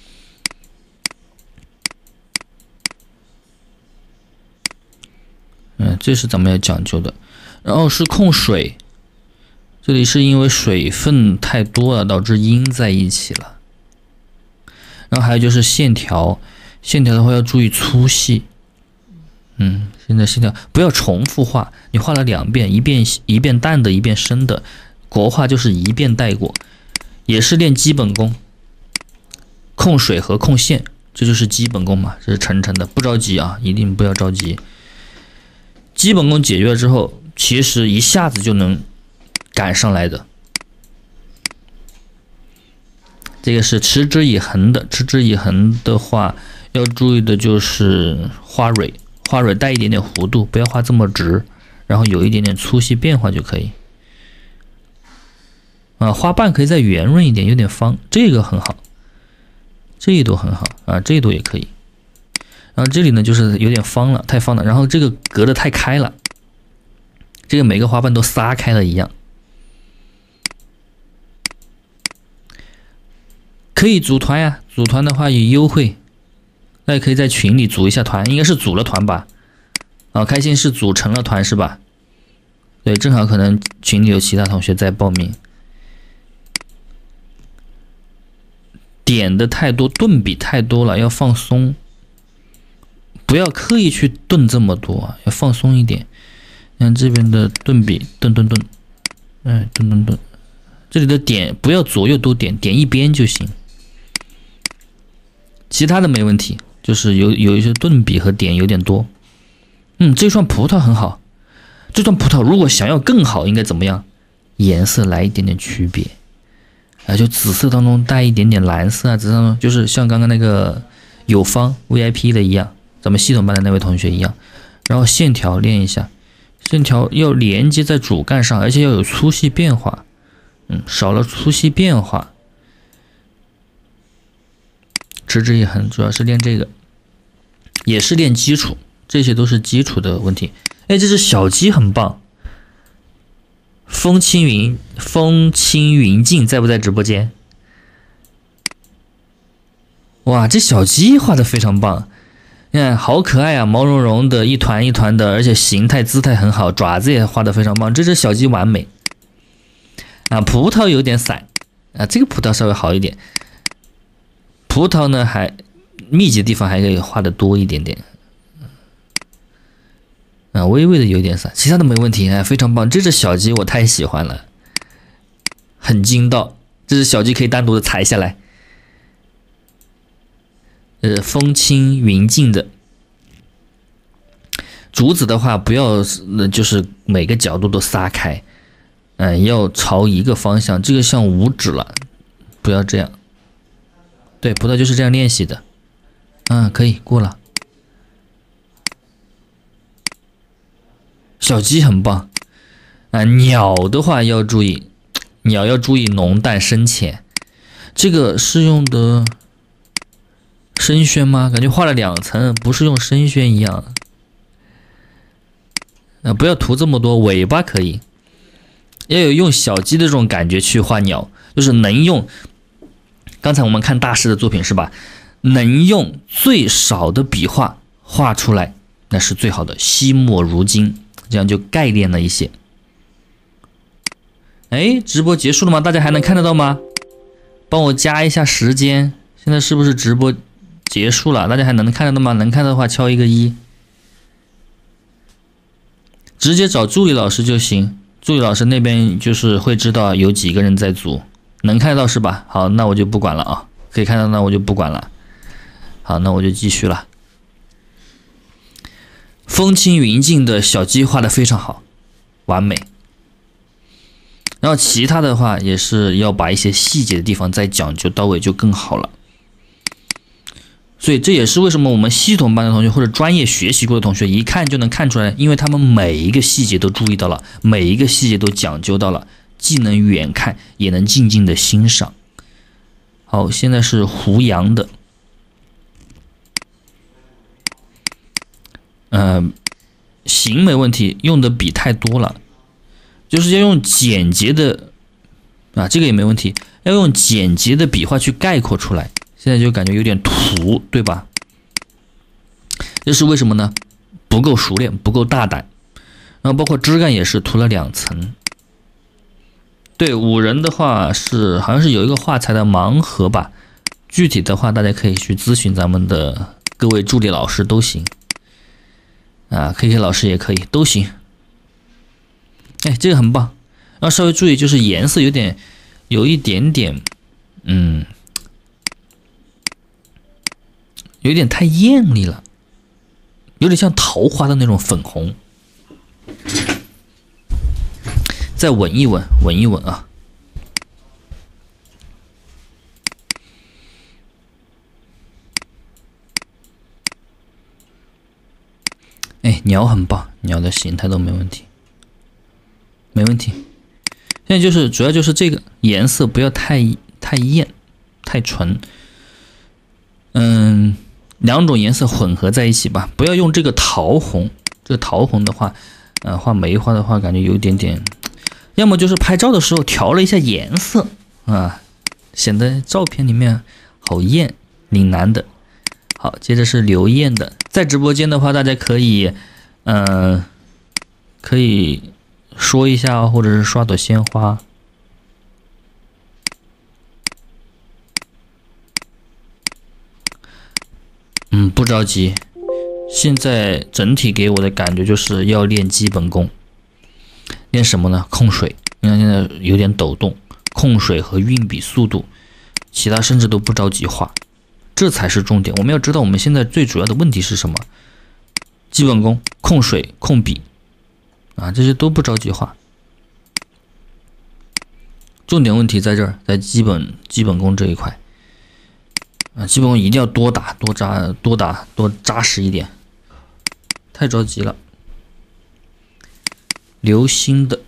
这是咱们要讲究的。然后是控水，这里是因为水分太多了导致阴在一起了。然后还有就是线条的话要注意粗细。现在线条不要重复画，你画了2遍，一遍淡的，一遍深的，国画就是一遍带过，也是练基本功，控水和控线，这就是基本功嘛，这是沉沉的，不着急啊，一定不要着急。基本功解决了之后，其实一下子就能赶上来的。这个是持之以恒的，持之以恒的话要注意的就是花蕊带一点点弧度，不要画这么直，然后有一点点粗细变化就可以。花瓣可以再圆润一点，有点方，这个很好，这一朵很好啊，这一朵也可以。然后这里呢就是有点方了，太方了，然后这个隔得太开了，这个每个花瓣都撒开了一样。可以组团呀，组团的话有优惠，那也可以在群里组一下团，应该是组了团吧？开心是组成了团是吧？对，正好可能群里有其他同学在报名。点的太多，顿笔太多了，要放松，不要刻意去顿这么多啊，要放松一点。像这边的顿笔，顿，顿，这里的点不要左右都点，点一边就行。其他的没问题，就是有一些顿笔和点有点多。这串葡萄很好，这串葡萄如果想要更好，应该怎么样？颜色来一点点区别，就紫色当中带一点点蓝色啊，紫色当中就是像刚刚那个有方 VIP 的一样，咱们系统班的那位同学一样。然后线条练一下，线条要连接在主干上，而且要有粗细变化。少了粗细变化。持之以恒，主要是练这个，也是练基础，这些都是基础的问题。这只小鸡很棒，风轻云静在不在直播间？哇，这小鸡画的非常棒，好可爱啊，毛茸茸的，一团一团的，而且形态姿态很好，爪子也画的非常棒，这只小鸡完美。葡萄有点散这个葡萄稍微好一点。葡萄呢，还密集的地方还可以画的多一点点，微微的有点散，其他的没问题，非常棒。这只小鸡我太喜欢了，很筋道，这只小鸡可以单独的裁下来。风轻云静的。竹子的话，不要就是每个角度都撒开，要朝一个方向，这个像五指了，不要这样。对，葡萄就是这样练习的。可以过了。 小鸡很棒啊。鸟的话要注意，鸟要注意浓淡深浅。这个是用的深宣吗？感觉画了2层，不是用深宣一样。不要涂这么多，尾巴可以。要有用小鸡的这种感觉去画鸟，就是能用。刚才我们看大师的作品是吧？能用最少的笔画画出来，那是最好的。惜墨如金，这样就概念了一些。哎，直播结束了吗？大家还能看得到吗？帮我加一下时间。现在是不是直播结束了？大家还能看得到吗？能看到的话敲一个1。直接找助理老师就行。助理老师那边就是会知道有几个人在组，能看得到是吧？好，那我就不管了啊，可以看到那我就不管了。好，那我就继续了。风轻云静的小鸡画得非常好，完美。然后其他的话也是要把一些细节的地方再讲究到位就更好了。所以这也是为什么我们系统班的同学或者专业学习过的同学一看就能看出来，因为他们每一个细节都注意到了，每一个细节都讲究到了，既能远看也能静静的欣赏。好，现在是胡杨的，行没问题，用的笔太多了，就是要用简洁的啊，这个也没问题，要用简洁的笔画去概括出来。现在就感觉有点土，对吧？这是为什么呢？不够熟练，不够大胆。然后包括枝干也是涂了2层。对，五人的话是好像是有一个画材的盲盒吧，具体的话大家可以去咨询咱们的各位助理老师都行。啊 ，KK 老师也可以，都行。哎，这个很棒。要稍微注意，就是颜色有一点点，有点太艳丽了，有点像桃花的那种粉红。再稳一稳，稳一稳啊！哎，鸟很棒，鸟的形态都没问题，没问题。现在就是主要就是这个颜色不要太艳、太纯。2种颜色混合在一起吧，不要用这个桃红。这个桃红的话，画梅花的话，感觉有一点点，要么就是拍照的时候调了一下颜色啊，显得照片里面好艳，岭南的。好，接着是刘艳的，在直播间的话，大家可以，可以说一下，或者是刷朵鲜花。不着急，现在整体给我的感觉就是要练基本功。练什么呢？控水，你看现在有点抖动，控水和运笔速度，其他甚至都不着急画，这才是重点。我们要知道我们现在最主要的问题是什么？基本功、控水、控笔啊，这些都不着急画。重点问题在这儿，在基本功这一块。基本功一定要多打多扎实一点，太着急了。流星的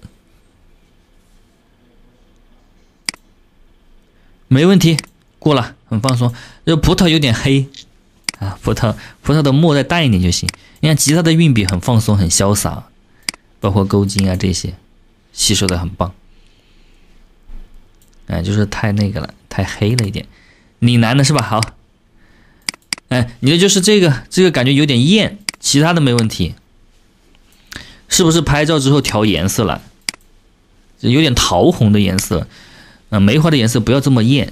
没问题，过了，很放松。这葡萄有点黑啊，葡萄的墨再淡一点就行。你看其他的运笔很放松，很潇洒，包括勾筋啊这些，吸收的很棒。就是太那个了，太黑了一点。岭南的是吧？好，你的就是这个感觉有点艳，其他的没问题。是不是拍照之后调颜色了？有点桃红的颜色，梅花的颜色不要这么艳，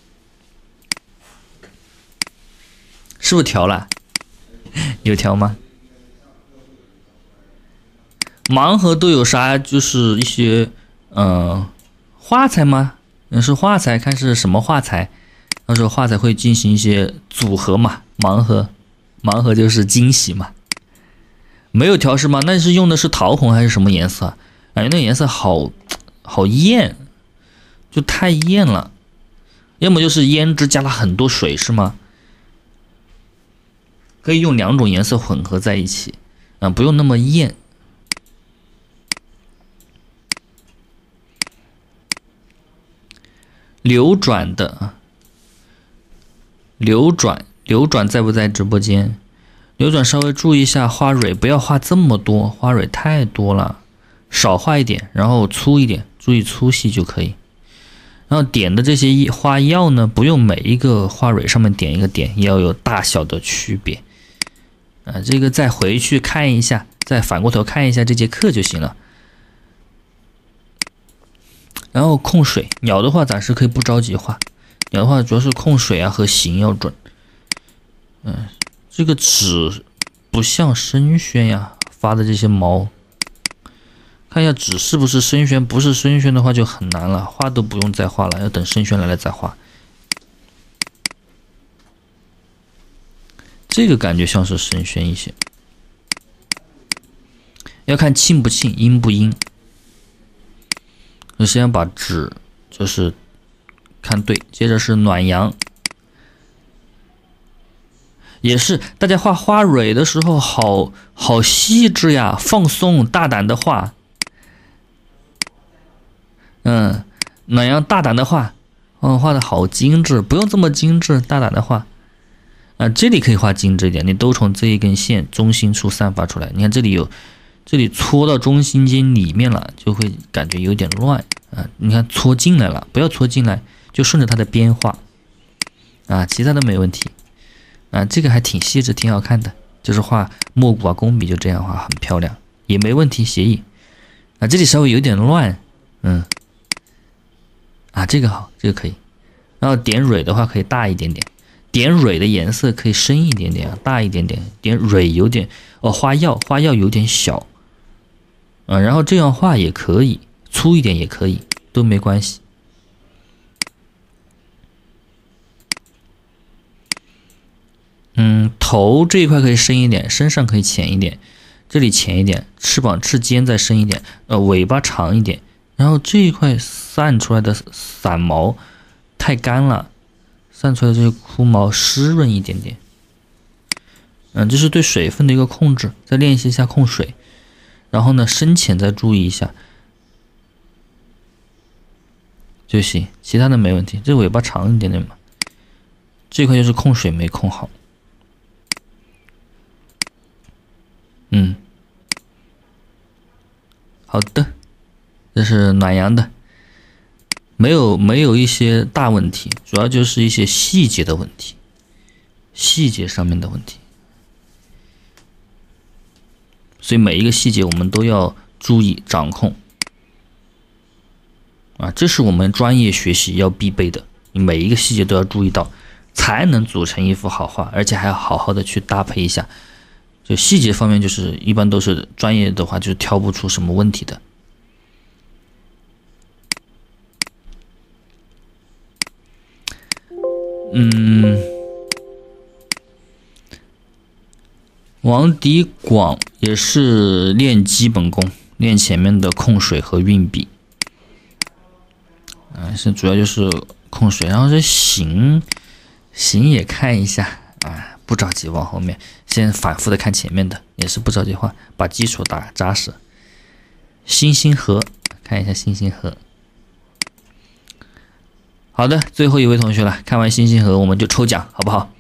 是不是调了？有调吗？盲盒都有啥？就是一些画材吗？是画材，看是什么画材。到时候画材会进行一些组合嘛，盲盒就是惊喜嘛。没有调是吗？那是用的是桃红还是什么颜色？感觉那个颜色好艳，就太艳了。要么就是胭脂加了很多水是吗？可以用2种颜色混合在一起，不用那么艳。 流转的，流转在不在直播间？流转稍微注意一下花蕊，不要画这么多，花蕊太多了，少画一点，然后粗一点，注意粗细就可以。然后点的这些花药呢，不用每一个花蕊上面点一个点，要有大小的区别。这个再回去看一下，再反过头看一下这节课就行了。然后控水，鸟的话暂时可以不着急画，鸟的话主要是控水啊和形要准。这个纸不像生宣呀，发的这些毛，看一下纸是不是生宣，不是生宣的话就很难了，画都不用再画了，要等生宣来了再画。这个感觉像是生宣一些，要看沁不沁，阴不阴。我先把纸就是看对，接着是暖阳，也是大家画花蕊的时候好细致呀，放松大胆的画。暖阳大胆的画，画的好精致，不用这么精致，大胆的画。这里可以画精致一点，你都从这一根线中心处散发出来。你看这里搓到中心间里面了，就会感觉有点乱你看搓进来了，不要搓进来，就顺着它的边画其他的没问题这个还挺细致，挺好看的，就是画墨骨工笔就这样画，很漂亮，也没问题，协议这里稍微有点乱这个好，这个可以。然后点蕊的话可以大一点点，点蕊的颜色可以深一点点大一点点，点蕊有点花药有点小然后这样画也可以，粗一点也可以，都没关系。头这一块可以深一点，身上可以浅一点，这里浅一点，翅膀翅尖再深一点，尾巴长一点。然后这一块散出来的散毛太干了，散出来的这些枯毛湿润一点点。这是对水分的一个控制，再练习一下控水。然后呢，深浅再注意一下就行，其他的没问题。这尾巴长一点点嘛，这块就是控水没控好。好的，这是暖阳的，没有一些大问题，主要就是一些细节的问题，细节上面的问题。所以每一个细节我们都要注意掌控这是我们专业学习要必备的，你每一个细节都要注意到，才能组成一幅好画，而且还要好好的去搭配一下。就细节方面，就是一般都是专业的话，就是挑不出什么问题的。王迪广也是练基本功，练前面的控水和运笔是主要就是控水。然后这形也看一下不着急往后面，先反复的看前面的，也是不着急画，把基础打扎实。星星河，看一下星星河。好的，最后一位同学了，看完星星河我们就抽奖，好不好？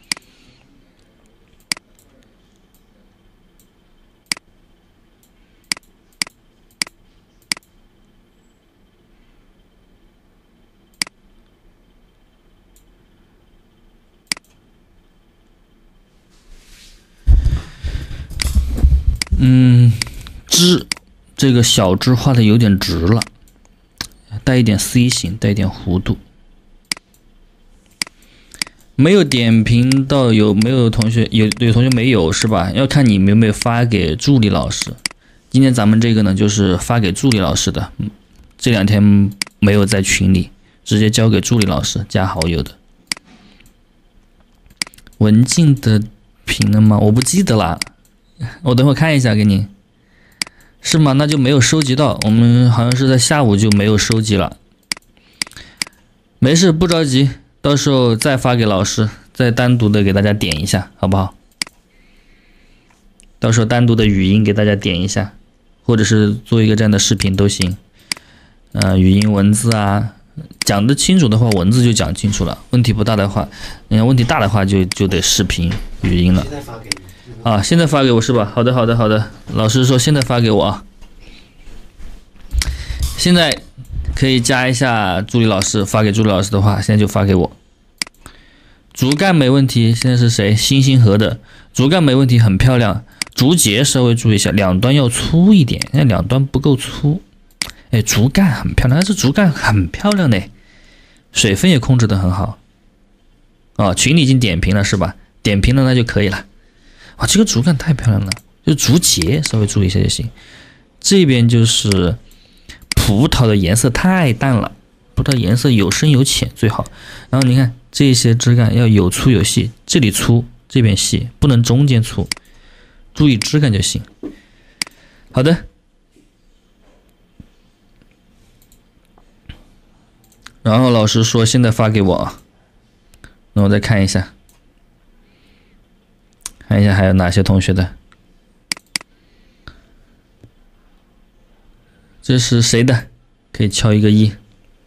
枝这个小枝画的有点直了，带一点 C 型，带一点弧度。没有点评到有没有同学有同学没有是吧？要看你有没有发给助理老师。今天咱们这个呢就是发给助理老师的，这2天没有在群里，直接交给助理老师加好友的。文静的评了吗？我不记得了，我等会看一下给你。是吗？那就没有收集到，我们好像是在下午就没有收集了。没事，不着急，到时候再发给老师，再单独的给大家点一下，好不好？到时候单独的语音给大家点一下，或者是做一个这样的视频都行。语音文字讲得清楚的话，文字就讲清楚了；问题不大的话，问题大的话就得视频语音了。
现在发给你
啊，现在发给我是吧？好的，好的，好的。老师说现在发给我啊。现在可以加一下助理老师，发给助理老师的话，现在就发给我。竹竿没问题，现在是谁？星星河的竹竿没问题，很漂亮。竹节稍微注意一下，两端要粗一点，那两端不够粗。哎，竹竿很漂亮，但是竹竿很漂亮的，水分也控制得很好。啊，群里已经点评了是吧？点评了那就可以了。哇，这个竹竿太漂亮了，就竹节稍微注意一下就行。这边就是葡萄的颜色太淡了，葡萄颜色有深有浅最好。然后你看这些枝干要有粗有细，这里粗，这边细，不能中间粗，注意枝干就行。好的。然后老师说现在发给我啊，那我再看一下。看一下还有哪些同学的，这是谁的？可以敲一个1。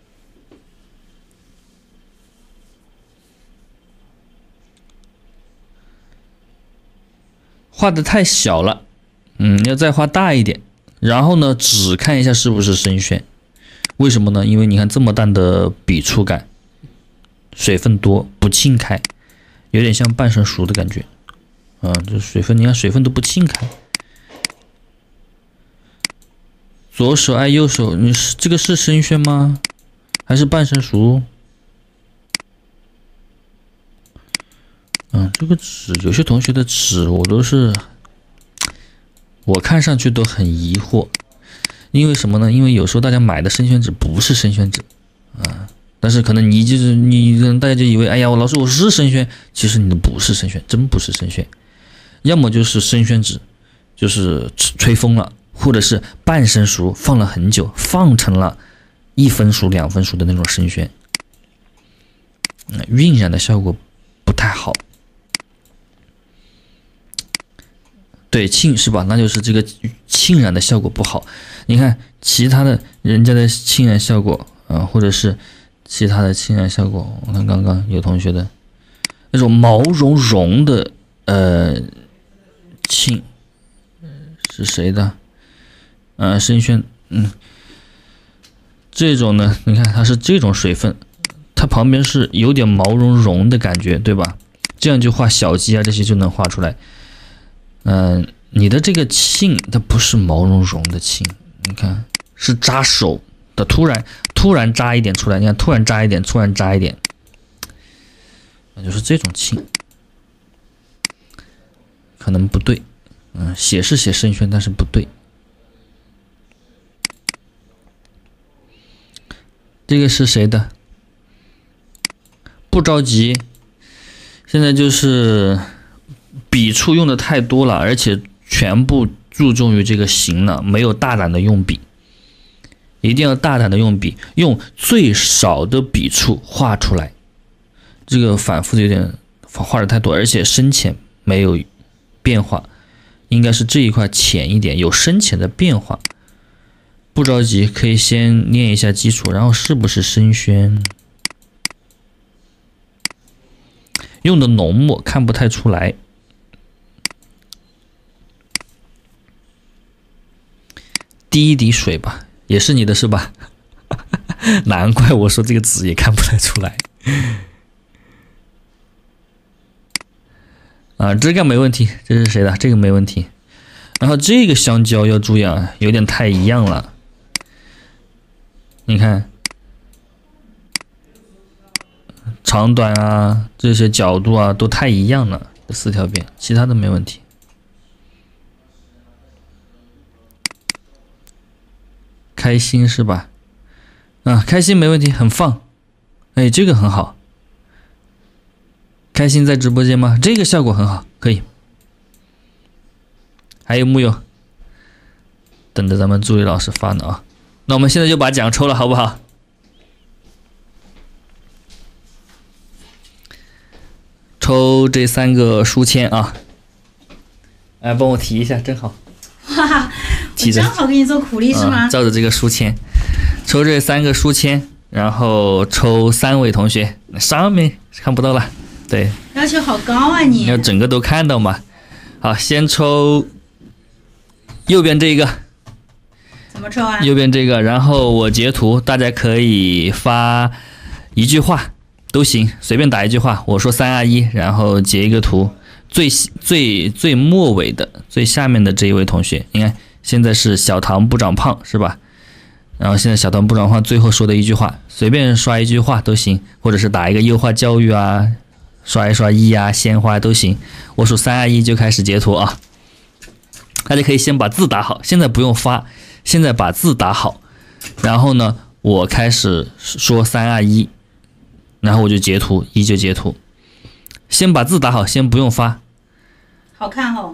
画的太小了，要再画大一点。然后呢，只看一下是不是深宣。为什么呢？因为你看这么淡的笔触感，水分多，不沁开，有点像半生熟的感觉。这水分，你看水分都不沁开。左手挨右手，你是这个是深宣吗？还是半生熟？这个纸，有些同学的纸我看上去都很疑惑，因为什么呢？因为有时候大家买的深宣纸不是深宣纸但是可能大家就以为，哎呀，老师我是深宣，其实你的不是深宣，真不是深宣。要么就是深宣纸，就是吹风了，或者是半生熟放了很久，放成了1分熟2分熟的那种深宣，晕染的效果不太好。对，沁是吧？那就是这个沁染的效果不好。你看其他的人家的沁染效果或者是其他的沁染效果，我看刚刚有同学的那种毛茸茸的沁是谁的？深宣，这种呢，你看它是这种水分，它旁边是有点毛茸茸的感觉，对吧？这样就画小鸡啊这些就能画出来。你的这个沁它不是毛茸茸的沁，你看是扎手的，突然扎一点出来，你看突然扎一点，突然扎一点，那就是这种沁。可能不对，写是写深宣，但是不对。这个是谁的？不着急，现在就是笔触用的太多了，而且全部注重于这个形了，没有大胆的用笔。一定要大胆的用笔，用最少的笔触画出来。这个反复的有点画的太多，而且深浅没有变化，应该是这一块浅一点，有深浅的变化。不着急，可以先练一下基础，然后是不是深宣？用的浓墨看不太出来。滴一滴水吧，也是你的是吧？难怪我说这个字也看不太出来。枝干没问题，这是谁的？这个没问题。然后这个香蕉要注意啊，有点太一样了。你看长短啊，这些角度啊都太一样了，这4条边，其他的没问题。开心是吧？开心没问题，很放。哎，这个很好。开心在直播间吗？这个效果很好，可以。还有木有？等着咱们助理老师发呢啊。那我们现在就把奖抽了，好不好？抽这3个书签啊！哎，帮我提一下，正好。
哇，我正好给你做苦力是吗？
照着这个书签，抽这3个书签， 然后抽3位同学，上面看不到了。对，
要求好高啊你！
要整个都看到嘛。好，先抽右边这个。
怎么抽啊？
右边这个，然后我截图，大家可以发一句话都行，随便打一句话。我说3、2、1，然后截一个图。最末尾的最下面的这一位同学，你看现在是小唐不长胖是吧？然后现在小唐不长胖最后说的一句话，随便刷一句话都行，或者是打一个优化教育啊，刷一刷1啊，鲜花都行。我数3、2、1就开始截图啊。大家可以先把字打好，现在不用发，现在把字打好，然后呢，我开始说3、2、1，然后我就截图，1就截图。先把字打好，先不用发。
好看哦。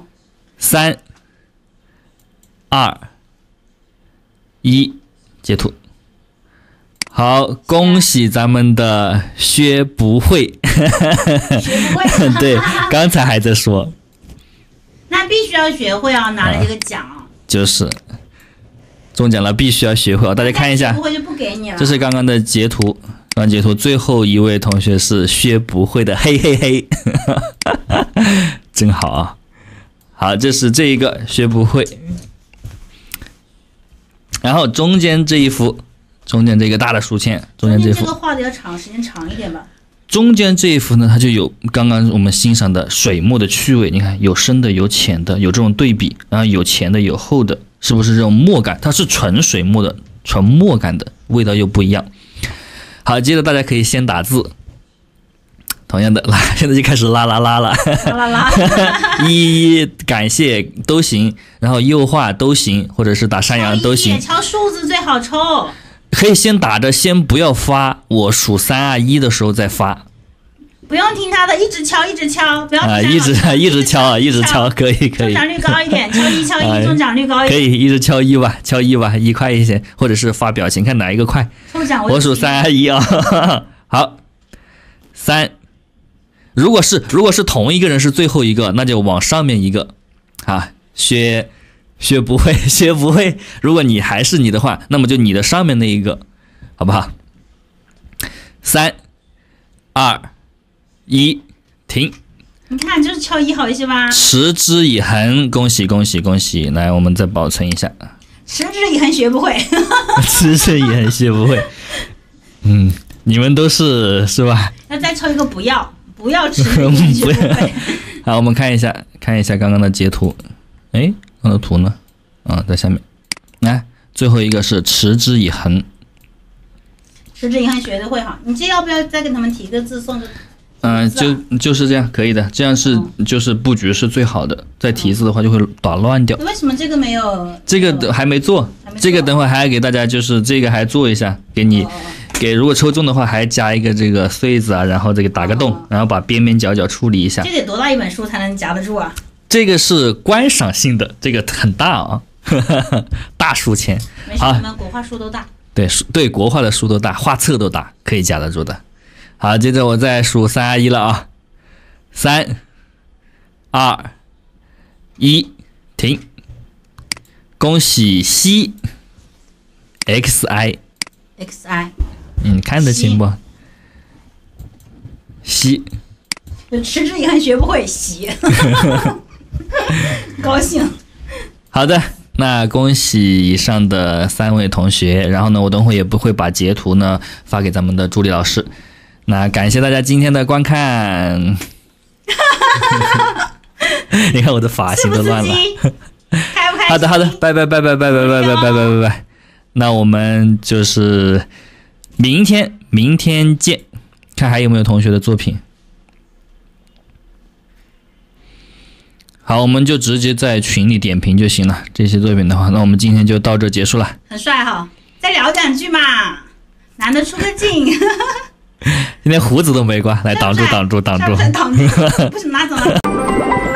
3、2、1，截图。好，恭喜咱们的学不会。
学不会。
对，刚才还在说。
那必须要学会啊，拿了这个奖。
就是中奖了，必须要学会啊！大家看一下，
学不会就不给你了。
这是刚刚的截图。刚截图最后一位同学是学不会的，嘿嘿嘿，真好啊！好，这是这一个学不会，然后中间这一幅，中间这个大的书签，中间这幅，
这个画的要时间长一点吧。
中间这一幅呢，它就有刚刚我们欣赏的水墨的趣味，你看有深的有浅的，有这种对比，然后有前的有后的，是不是这种墨感？它是纯水墨的，纯墨感的，味道又不一样。好，接着大家可以先打字，同样的拉，现在就开始拉了，一感谢都行，然后右画都行，或者是打山羊都行。
敲数字最好抽，
可以先打着，先不要发，我数3、2、1的时候再发。
不用听他的，一直敲，不要
一直敲，可以。
中奖率高一点，敲1，中奖率高一点。
可以一直敲1吧，1快一些，或者是发表情，看哪一个快。
抽奖
我数3、2、1啊，好，3。如果是同一个人是最后一个，那就往上面一个啊，学不会。如果你还是你的话，那么就你的上面那一个，好不好？3、2、1，停。
你看，就是敲1好一些吧。
持之以恒，恭喜！来，我们再保存一下。
持之以恒学不会。
持之以恒学不会。你们都是吧？
那再抽一个不要持之以恒学不会。
好，我们看一下刚刚的截图。哎，刚刚的图呢？在下面。来，最后一个是持之以恒。
持之以恒学得会好。你这要不要再给他们提个字送个？
就是这样，可以的。这样就是布局是最好的。再提字的话就会打乱掉。
为什么这个没有？
这个还没做，这个等会还要给大家，就是这个还做一下，给你。如果抽中的话，还加一个这个穗子啊，然后这个打个洞，然后把边边角角处理一下。
这得多大一本书才能夹得住啊？
这个是观赏性的，这个很大啊，大书签。
没事，你们国画书都大。
对，国画的书都大，画册都大，可以夹得住的。好，接着我再数3、2、1了啊，3、2、1，停。恭喜西 XI。看得清不？西。
持之以恒学不会西。高兴。
好的，那恭喜以上的3位同学，然后呢，我等会也不会把截图呢发给咱们的助理老师。那感谢大家今天的观看。你看我的发型都乱了。
开不开心？
好的，拜拜。那我们就是明天见，看还有没有同学的作品。好，我们就直接在群里点评就行了。这些作品的话，那我们今天就到这结束了。
很帅哈，再聊2句嘛，难得出个镜。
今天胡子都没刮，来挡住。
不是拿走了。